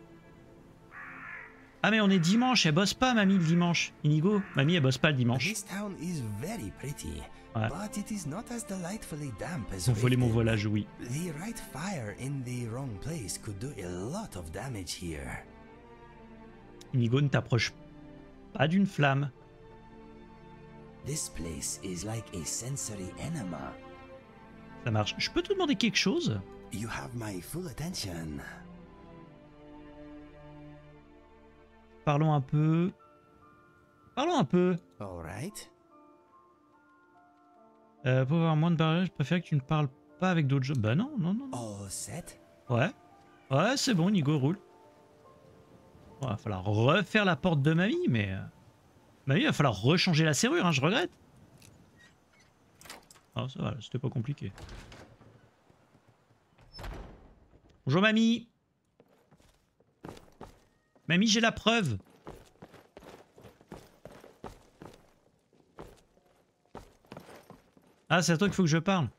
Ah mais on est dimanche, elle bosse pas mamie le dimanche. Inigo, mamie elle bosse pas le dimanche. This town is very pretty, ouais. But it is not as delightfully damp as Ils ont volé mon volage, oui. The right fire in the wrong place could do a lot of damage here. Inigo, ne t'approche pas d'une flamme. This place is like a sensory enema. Ça marche. Je peux te demander quelque chose? You have my full attention. Parlons un peu. Parlons un peu. All right. Euh, pour avoir moins de barrières, je préfère que tu ne parles pas avec d'autres gens. Bah non, non, non. All set? Ouais. Ouais, c'est bon, Nigo roule. Il va falloir refaire la porte de mamie, mais... Euh... Mamie, il va falloir rechanger la serrure, hein, je regrette. Ah, ça va, c'était pas compliqué. Bonjour, mamie. Mamie, j'ai la preuve. Ah, c'est à toi qu'il faut que je parle.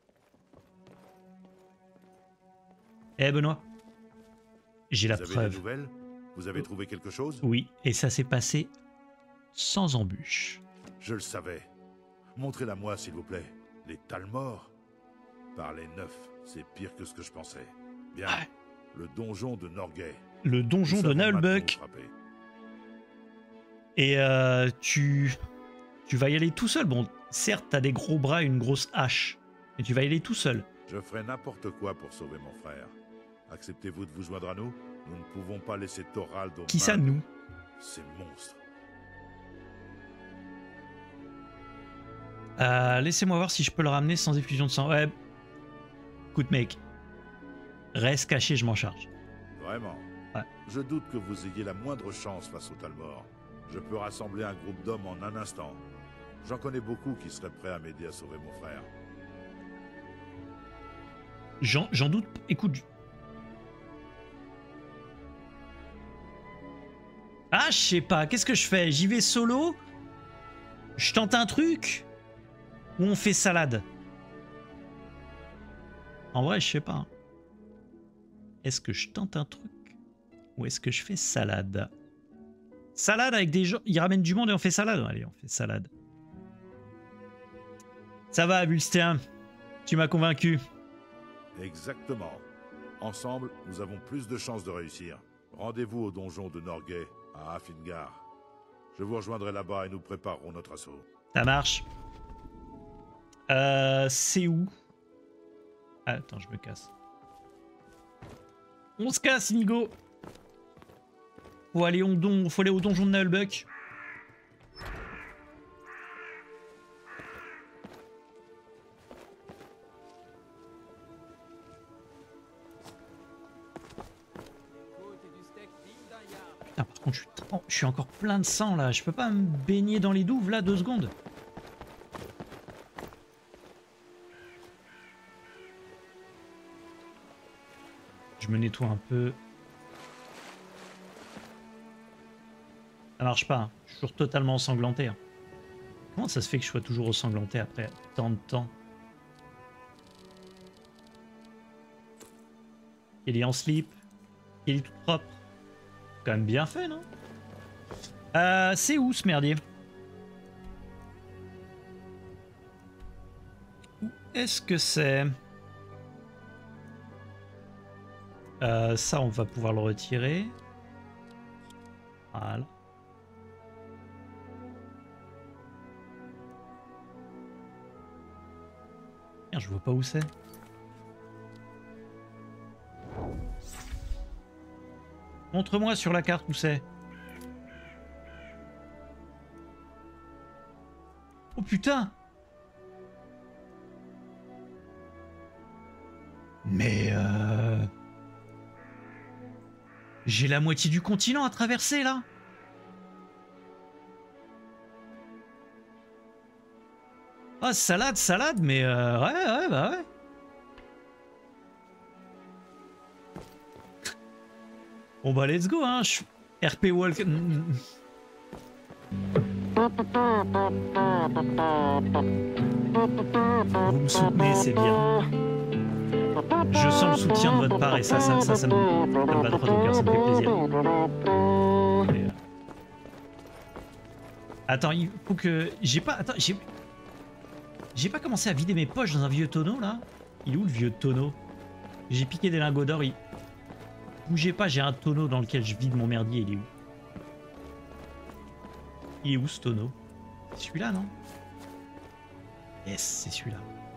Eh, Benoît. J'ai la Vous avez preuve. des nouvelles? Vous avez trouvé quelque chose? Oui, et ça s'est passé sans embûche. Je le savais. Montrez-la moi, s'il vous plaît. Les Talmor? Par les neuf, c'est pire que ce que je pensais. Bien. Ah. Le donjon de Norgay. Le donjon de Nullbuck. Et euh, tu... Tu vas y aller tout seul. Bon, certes, t'as des gros bras et une grosse hache. Mais tu vas y aller tout seul. Je ferai n'importe quoi pour sauver mon frère. Acceptez-vous de vous joindre à nous? Nous ne pouvons pas laisser Thorald aux Qui mains ça, de nous? Ces monstres. Euh, Laissez-moi voir si je peux le ramener sans effusion de sang. Ouais. Écoute, mec. Reste caché, je m'en charge. Vraiment? Ouais. Je doute que vous ayez la moindre chance face aux Talmor. Je peux rassembler un groupe d'hommes en un instant. J'en connais beaucoup qui seraient prêts à m'aider à sauver mon frère. J'en doute. Écoute. Ah, je sais pas. Qu'est-ce que je fais? J'y vais solo? Je tente un truc? Ou on fait salade? En vrai, je sais pas. Est-ce que je tente un truc? Ou est-ce que je fais salade? Salade avec des gens. Ils ramènent du monde et on fait salade. Allez, on fait salade. Ça va, Bulstéen. Tu m'as convaincu. Exactement. Ensemble, nous avons plus de chances de réussir. Rendez-vous au donjon de Norgay, à Afingar. Je vous rejoindrai là-bas et nous préparerons notre assaut. Ça marche. Euh, c'est où? Ah, attends, je me casse. On se casse, Nigo. Faut aller au, don... Faut aller au donjon de Nullbuck. Putain, par contre, je suis, oh, je suis encore plein de sang là. Je peux pas me baigner dans les douves là, deux secondes. Je me nettoie un peu. Ça marche pas, hein. Je suis toujours totalement ensanglanté. Hein. Comment ça se fait que je sois toujours ensanglanté après tant de temps? Il est en slip. Il est tout propre. Quand même bien fait, non? euh, C'est où ce merdier? Où est-ce que c'est? euh, Ça, on va pouvoir le retirer. Voilà. Je vois pas où c'est. Montre-moi sur la carte où c'est. Oh putain! Mais euh... j'ai la moitié du continent à traverser là. Ah, salade, salade, mais euh, ouais, ouais, bah ouais. Bon bah let's go, hein. Je... R P Walk. Vous me soutenez, c'est bien. Je sens le soutien de votre part et ça, ça, ça, ça me, ça me bat droit au cœur, ça me fait plaisir. Et... Attends, il faut que... J'ai pas... Attends, j'ai... J'ai pas commencé à vider mes poches dans un vieux tonneau, là? Il est où, le vieux tonneau? J'ai piqué des lingots d'or, il... Bougez pas, j'ai un tonneau dans lequel je vide mon merdier, il est où? Il est où, ce tonneau? C'est celui-là, non? Yes, c'est celui-là.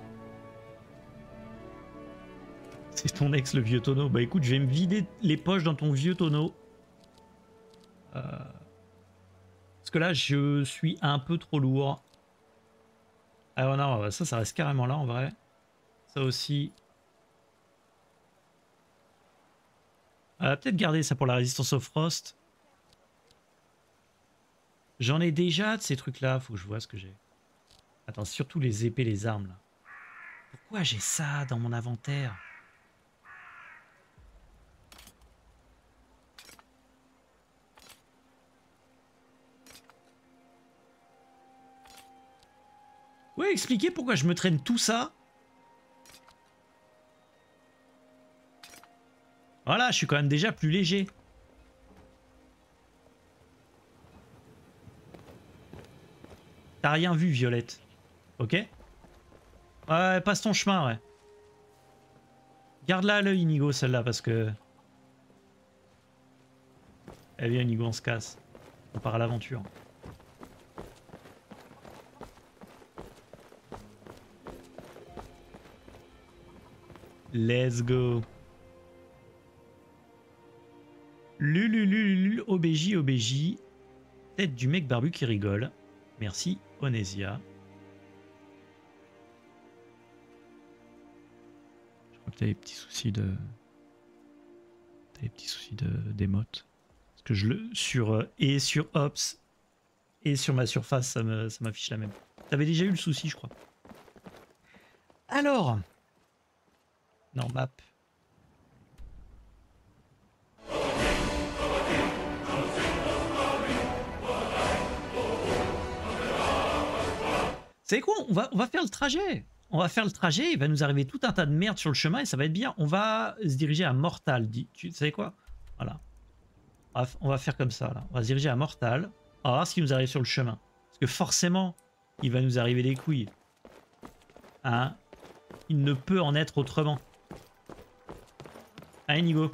C'est ton ex, le vieux tonneau. Bah écoute, je vais me vider les poches dans ton vieux tonneau. Euh... Parce que là, je suis un peu trop lourd. Ah non, ça, ça reste carrément là en vrai. Ça aussi. On va peut-être garder ça pour la résistance au frost. J'en ai déjà de ces trucs-là. Faut que je vois ce que j'ai. Attends, surtout les épées, les armes, là. Pourquoi j'ai ça dans mon inventaire? Ouais, expliquez pourquoi je me traîne tout ça. Voilà, je suis quand même déjà plus léger. T'as rien vu, Violette. Ok? Ouais, passe ton chemin, ouais. Garde-la à l'œil, Inigo, celle-là, parce que... Eh bien, Inigo, on se casse. On part à l'aventure. Let's go. Lulululul, O B J, O B J. Tête du mec barbu qui rigole. Merci, Onesia. Je crois que t'as des petits soucis de... T'as des petits soucis de d'émote. Parce que je le... Sur... Euh, et sur Ops, et sur ma surface, ça me, ça m'affiche la même. T'avais déjà eu le souci, je crois. Alors... Non, map. C'est quoi, on va, on va faire le trajet. On va faire le trajet, il va nous arriver tout un tas de merde sur le chemin et ça va être bien. On va se diriger à Mortal. Tu sais quoi? Voilà. On va, on va faire comme ça, là. On va se diriger à Mortal. On va voir ce qui nous arrive sur le chemin. Parce que forcément, il va nous arriver des couilles. Hein? Il ne peut en être autrement. Allez, Inigo.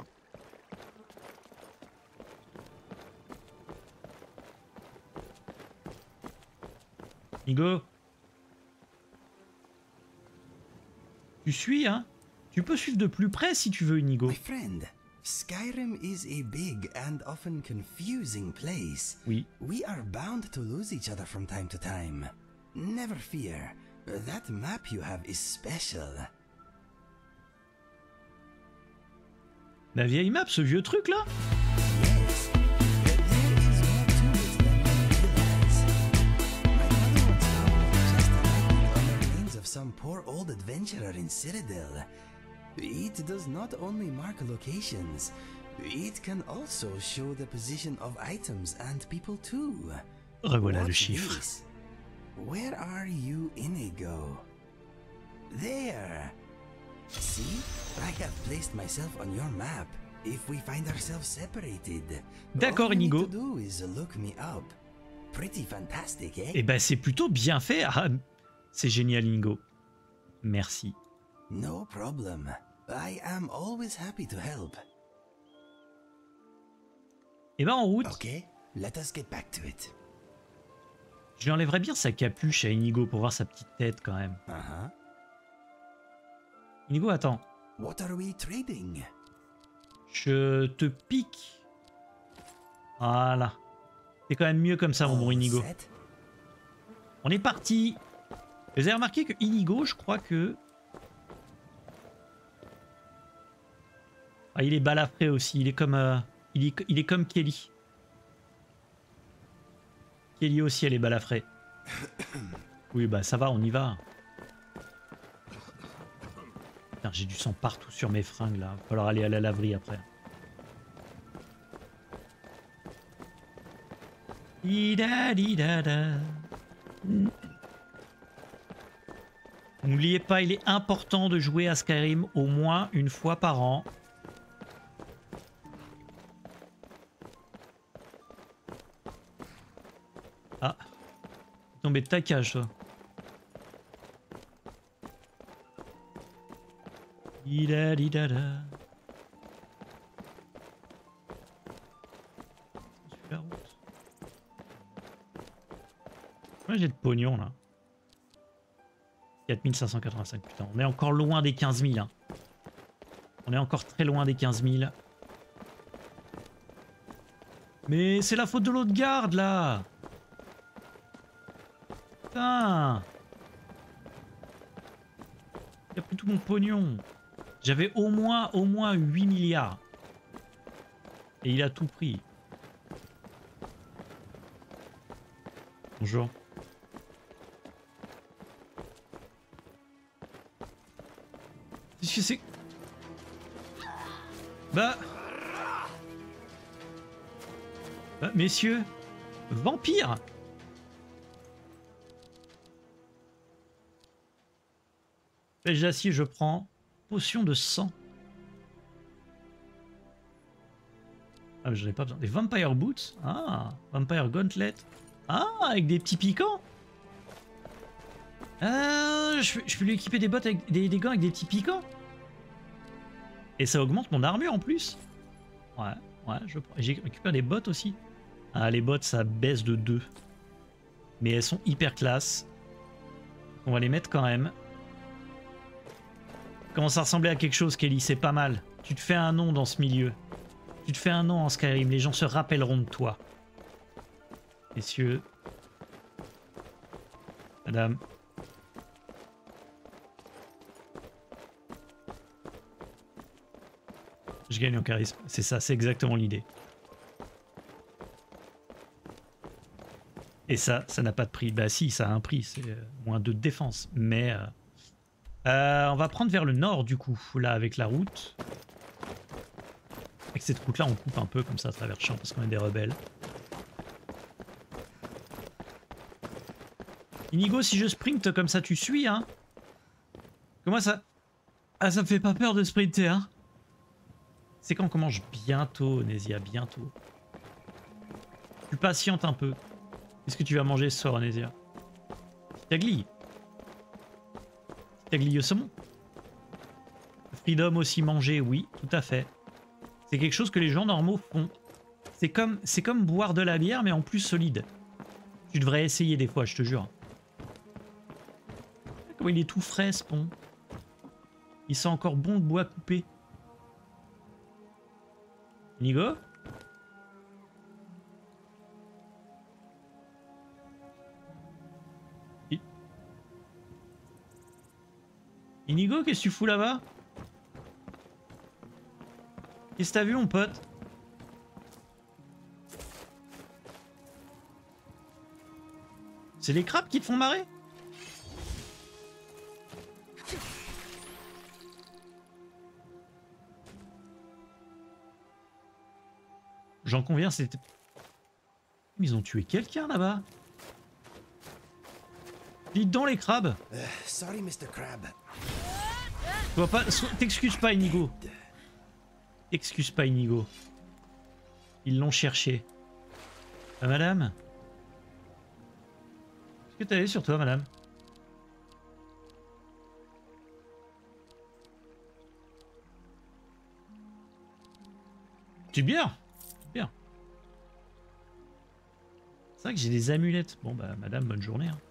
Inigo. Tu suis, hein? Tu peux suivre de plus près si tu veux, Inigo. My friend, Skyrim is a big and often confusing place. Oui. We are bound to lose each other from time to time. Never fear. That map you have is special. La vieille map, ce vieux truc là? Yes, but there is more to it than you realize. My mother once found it just like on the remains of some poor old adventurer in Citadel. It does not only mark locations, it can also show the position of items and people too. Revoilà le What's chiffre. this? Where are you, Inigo? There. See, I have placed myself on your map. If we find ourselves separated, D'accord, all you need Inigo. to do is look me up. Pretty fantastic, eh? Eh ben, c'est plutôt bien fait. Ah, c'est génial, Inigo. Merci. No problem. I am always happy to help. Eh ben, en route. Ok, let us get back to it. Je lui enlèverais bien sa capuche à Inigo pour voir sa petite tête quand même. Uh-huh. Inigo, attends. What are we trading? Je te pique. Voilà. C'est quand même mieux comme ça, mon bon Inigo. On est parti. Vous avez remarqué que Inigo, je crois que... Ah, il est balafré aussi. Il est comme, euh, il est, il est comme Kelly. Kelly aussi, elle est balafrée. Oui, bah ça va, on y va. Putain, j'ai du sang partout sur mes fringues là. Il va falloir aller à la laverie après. N'oubliez pas, il est important de jouer à Skyrim au moins une fois par an. Ah, tombé de ta cage, toi. Ida, dida, da. Sur la route. Ouais, j'ai de pognon là. quatre mille cinq cent quatre-vingt-cinq, putain. On est encore loin des quinze mille. Hein. On est encore très loin des quinze mille. Mais c'est la faute de l'autre garde là. Putain. Il y a plus tout mon pognon. J'avais au moins, au moins huit milliards. Et il a tout pris. Bonjour. Qu'est-ce que c'est? Bah... bah... Messieurs... Vampire! Pêche d'acier, je prends. Potion de sang. Ah, j'en ai pas besoin. Des Vampire Boots. Ah, Vampire Gauntlet. Ah, avec des petits piquants. Ah, je, je peux lui équiper des bottes avec des, des gants avec des petits piquants. Et ça augmente mon armure en plus. Ouais, ouais, je prends. J'ai récupéré des bottes aussi. Ah, les bottes, ça baisse de deux. Mais elles sont hyper classe. On va les mettre quand même. Commence à ressembler à quelque chose, Kelly, c'est pas mal. Tu te fais un nom dans ce milieu. Tu te fais un nom en Skyrim, les gens se rappelleront de toi. Messieurs. Madame. Je gagne en charisme. C'est ça, c'est exactement l'idée. Et ça, ça n'a pas de prix. Bah si, ça a un prix, c'est moins deux de défense. Mais... Euh... Euh, on va prendre vers le nord du coup, là avec la route. Avec cette route là on coupe un peu comme ça à travers le champ parce qu'on est des rebelles. Inigo, si je sprint comme ça tu suis hein. Comment ça... Ah ça me fait pas peur de sprinter hein. C'est quand on commence bientôt Nézia, bientôt. Tu patientes un peu. Qu'est-ce que tu vas manger ce soir Nézia? Tagli. Tagli au saumon. Freedom aussi manger, oui, tout à fait. C'est quelque chose que les gens normaux font. C'est comme, c'est comme boire de la bière, mais en plus solide. Tu devrais essayer des fois, je te jure. Comment il est tout frais, ce pont. Il sent encore bon le bois coupé. Inigo? Inigo, qu'est-ce que tu fous là-bas? Qu'est-ce que t'as vu, mon pote? C'est les crabes qui te font marrer? J'en conviens, c'était... Ils ont tué quelqu'un là-bas. Dites donc les crabes. Uh, sorry, mister Crab. Tu vois pas... T'excuses pas, Inigo. Excuse pas, Inigo. Ils l'ont cherché. Ah, madame? Qu'est-ce que t'avais sur toi, madame? Tu es bien? Bien. C'est vrai que j'ai des amulettes. Bon, bah, madame, bonne journée. Hein.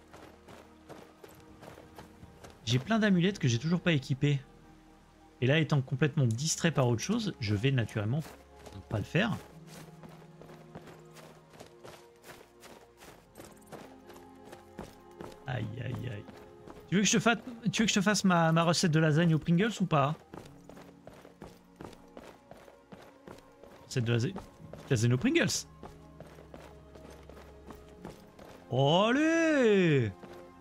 J'ai plein d'amulettes que j'ai toujours pas équipées. Et là, étant complètement distrait par autre chose, je vais naturellement pas le faire. Aïe, aïe, aïe. Tu veux que je te fasse, tu veux que je te fasse ma, ma recette de lasagne aux Pringles ou pas? Recette de lasagne, lasagne aux Pringles. Allez!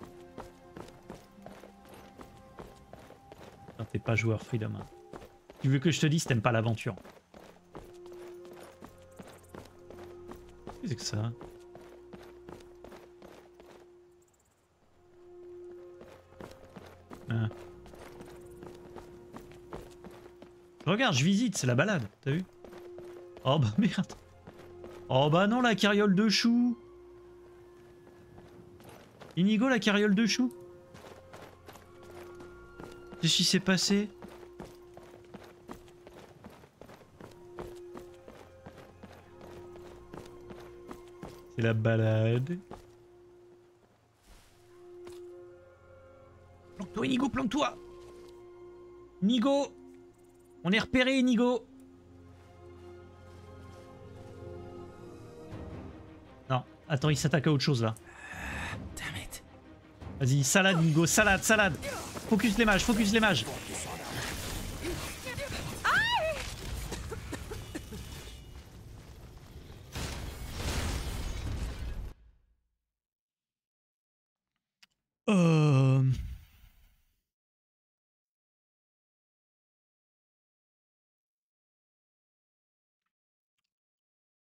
T'es pas joueur Freedom. Hein. Tu veux que je te dise, t'aimes pas l'aventure. Qu'est-ce que c'est que ça? Ah. Regarde, je visite, c'est la balade, t'as vu? Oh bah merde. Oh bah non, la carriole de chou. Inigo, la carriole de chou. Qu'est-ce qui s'est passé? C'est la balade. Planque-toi, Inigo, planque-toi! Inigo! On est repéré, Inigo! Non, attends, il s'attaque à autre chose là. Vas-y, salade, Inigo, salade, salade! Focus les mages, focus les mages!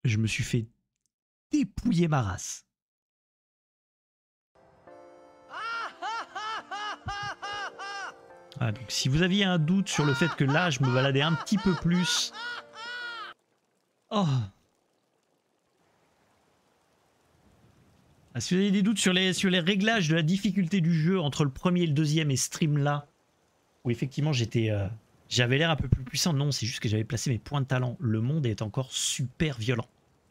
je me suis fait dépouiller ma race. Ah, donc si vous aviez un doute sur le fait que là, je me baladais un petit peu plus... Oh. Ah, si vous avez des doutes sur les, sur les réglages de la difficulté du jeu entre le premier et le deuxième et stream là, où effectivement j'étais... Euh, j'avais l'air un peu plus puissant. Non, c'est juste que j'avais placé mes points de talent. Le monde est encore super violent.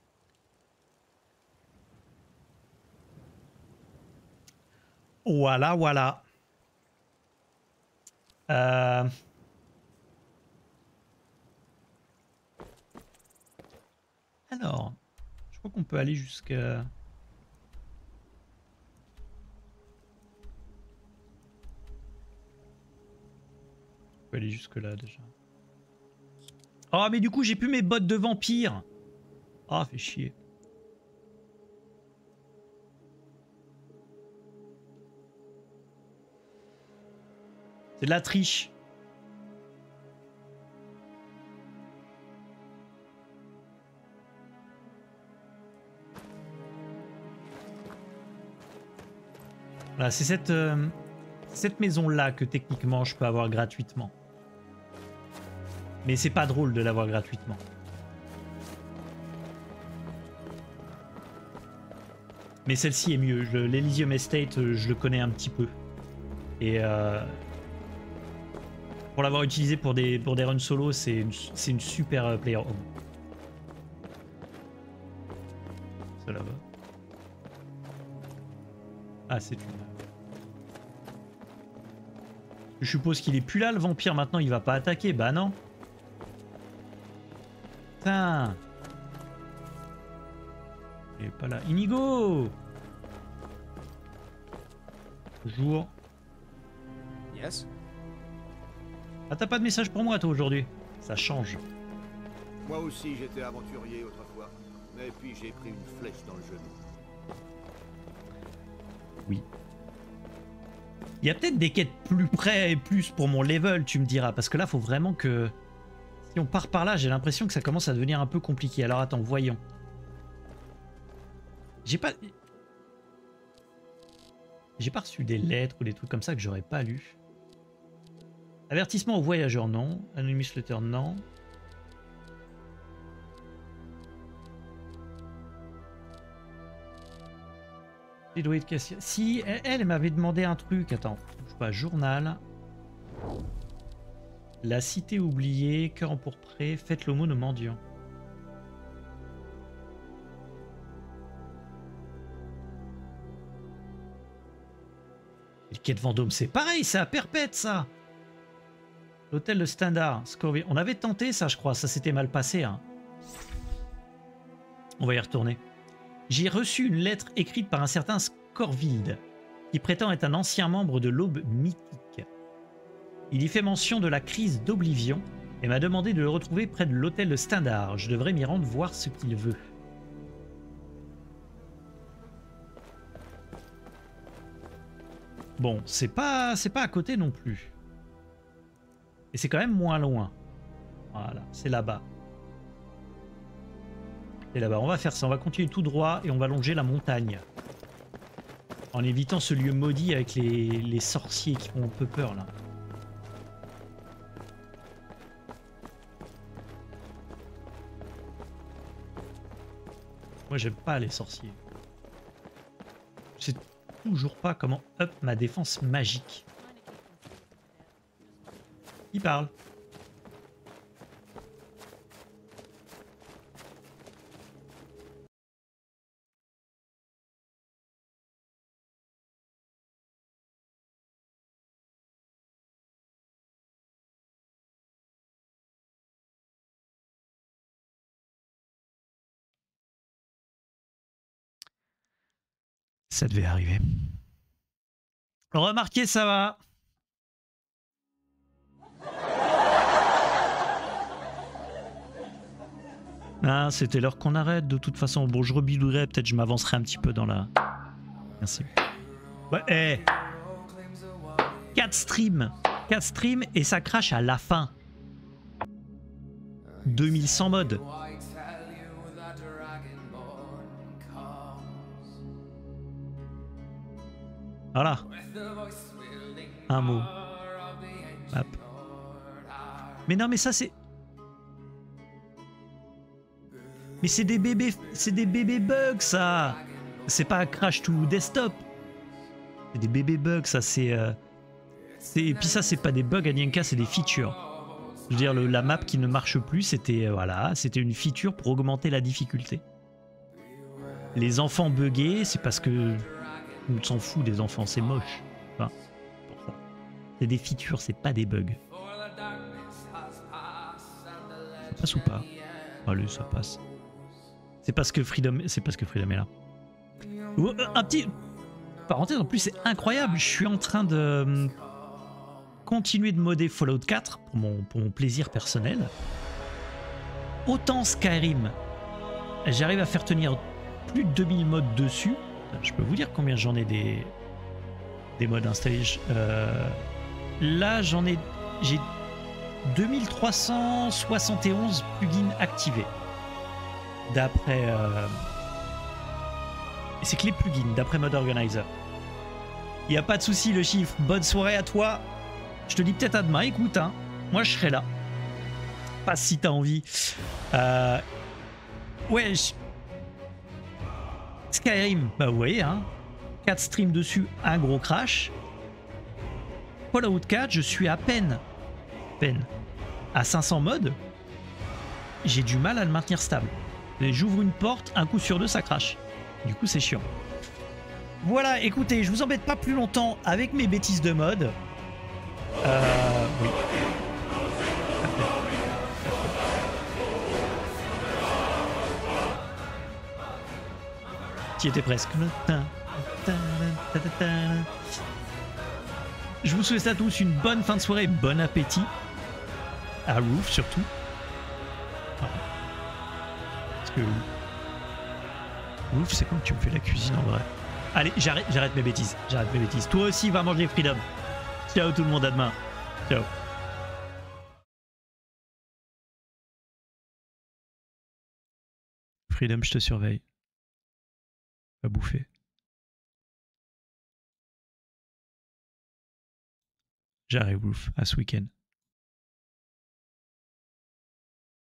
Voilà, voilà. Euh... Alors, je crois qu'on peut aller jusqu'à... On peut aller jusque là déjà. Oh mais du coup j'ai plus mes bottes de vampire. Ah, fait chier. C'est de la triche. Voilà, c'est cette, euh, cette maison-là que techniquement je peux avoir gratuitement. Mais c'est pas drôle de l'avoir gratuitement. Mais celle-ci est mieux. L'Elysium Estate, je le connais un petit peu. Et euh, pour l'avoir utilisé pour des, pour des runs solo, c'est une, c'est une super player home. Ça là-bas. Ah, c'est une... Je suppose qu'il est plus là, le vampire, maintenant, il va pas attaquer. Bah non. Putain. Il est pas là. Inigo. Bonjour. Yes. Ah, t'as pas de message pour moi, toi, aujourd'hui? Ça change. Moi aussi, j'étais aventurier autrefois. Mais puis j'ai pris une flèche dans le genou. Oui. Il y a peut-être des quêtes plus près et plus pour mon level, tu me diras. Parce que là, faut vraiment que... Si on part par là, j'ai l'impression que ça commence à devenir un peu compliqué. Alors attends, voyons. J'ai pas... J'ai pas reçu des lettres ou des trucs comme ça que j'aurais pas lu. Avertissement aux voyageurs, non. Anonymous Letter, non. Si, elle, elle m'avait demandé un truc. Attends, je sais pas, journal. La cité oubliée, cœur empourpré, faites l'aumône aux mendiants. Le quai de Vendôme, c'est pareil, c'est à perpète ça. L'hôtel de Standard, Scorville. On avait tenté ça, je crois, ça s'était mal passé. Hein. On va y retourner. J'ai reçu une lettre écrite par un certain Scorville, qui prétend être un ancien membre de l'Aube mythique. Il y fait mention de la crise d'Oblivion et m'a demandé de le retrouver près de l'hôtel de Standard. Je devrais m'y rendre voir ce qu'il veut. Bon, c'est pas, c'est pas à côté non plus. Et c'est quand même moins loin. Voilà, c'est là-bas. C'est là-bas. On va faire ça. On va continuer tout droit et on va longer la montagne. En évitant ce lieu maudit avec les, les sorciers qui font un peu peur là. Moi, j'aime pas les sorciers. Je sais toujours pas comment up ma défense magique. Il parle. Ça devait arriver. Remarquez, ça va. Ah, c'était l'heure qu'on arrête. De toute façon, bon, je rebidouillerai. Peut-être je m'avancerai un petit peu dans la... Merci. Ouais, hey. quatre streams. quatre streams et ça crache à la fin. deux mille cent modes. Voilà. Un mot. Map. Mais non, mais ça c'est... Mais c'est des bébés... C'est des bébés bugs, ça. C'est pas Crash to Desktop. C'est des bébés bugs, ça c'est... Euh... Et puis ça, c'est pas des bugs, Alienka, c'est des features. Je veux dire, le, la map qui ne marche plus, c'était euh, voilà, c'était une feature pour augmenter la difficulté. Les enfants buggés, c'est parce que on s'en fout des enfants, c'est moche. Enfin, pour ça. C'est des features, c'est pas des bugs. Ça passe ou pas? Allez, ça passe. C'est parce que Freedom, c'est parce que Freedom est là. Oh, un petit parenthèse, en plus, c'est incroyable. Je suis en train de continuer de modder Fallout quatre pour mon, pour mon plaisir personnel. Autant Skyrim, j'arrive à faire tenir plus de deux mille mods dessus. Je peux vous dire combien j'en ai des, des mods installés. Euh, là, j'en ai... J'ai deux mille trois cent soixante et onze plugins activés. D'après... Euh, c'est que les plugins, d'après Mod Organizer. Il n'y a pas de souci, le chiffre. Bonne soirée à toi. Je te dis peut-être à demain. Écoute, hein, moi je serai là. Pas si t'as envie. Euh... Ouais, je... Skyrim, bah vous voyez, hein. quatre streams dessus, un gros crash. Fallout quatre, je suis à peine, peine, à cinq cents mods. J'ai du mal à le maintenir stable. J'ouvre une porte, un coup sur deux, ça crache. Du coup, c'est chiant. Voilà, écoutez, je vous embête pas plus longtemps avec mes bêtises de mode. Euh, oui. Qui était presque. Je vous souhaite à tous une bonne fin de soirée, bon appétit. À Roof surtout. Enfin, parce que Roof, c'est quand tu me fais la cuisine en vrai. Allez, j'arrête, j'arrête mes bêtises. J'arrête mes bêtises. Toi aussi, va manger Freedom. Ciao tout le monde, à demain. Ciao. Freedom, je te surveille. Va bouffer. J'arrive, Roof, à ce week-end.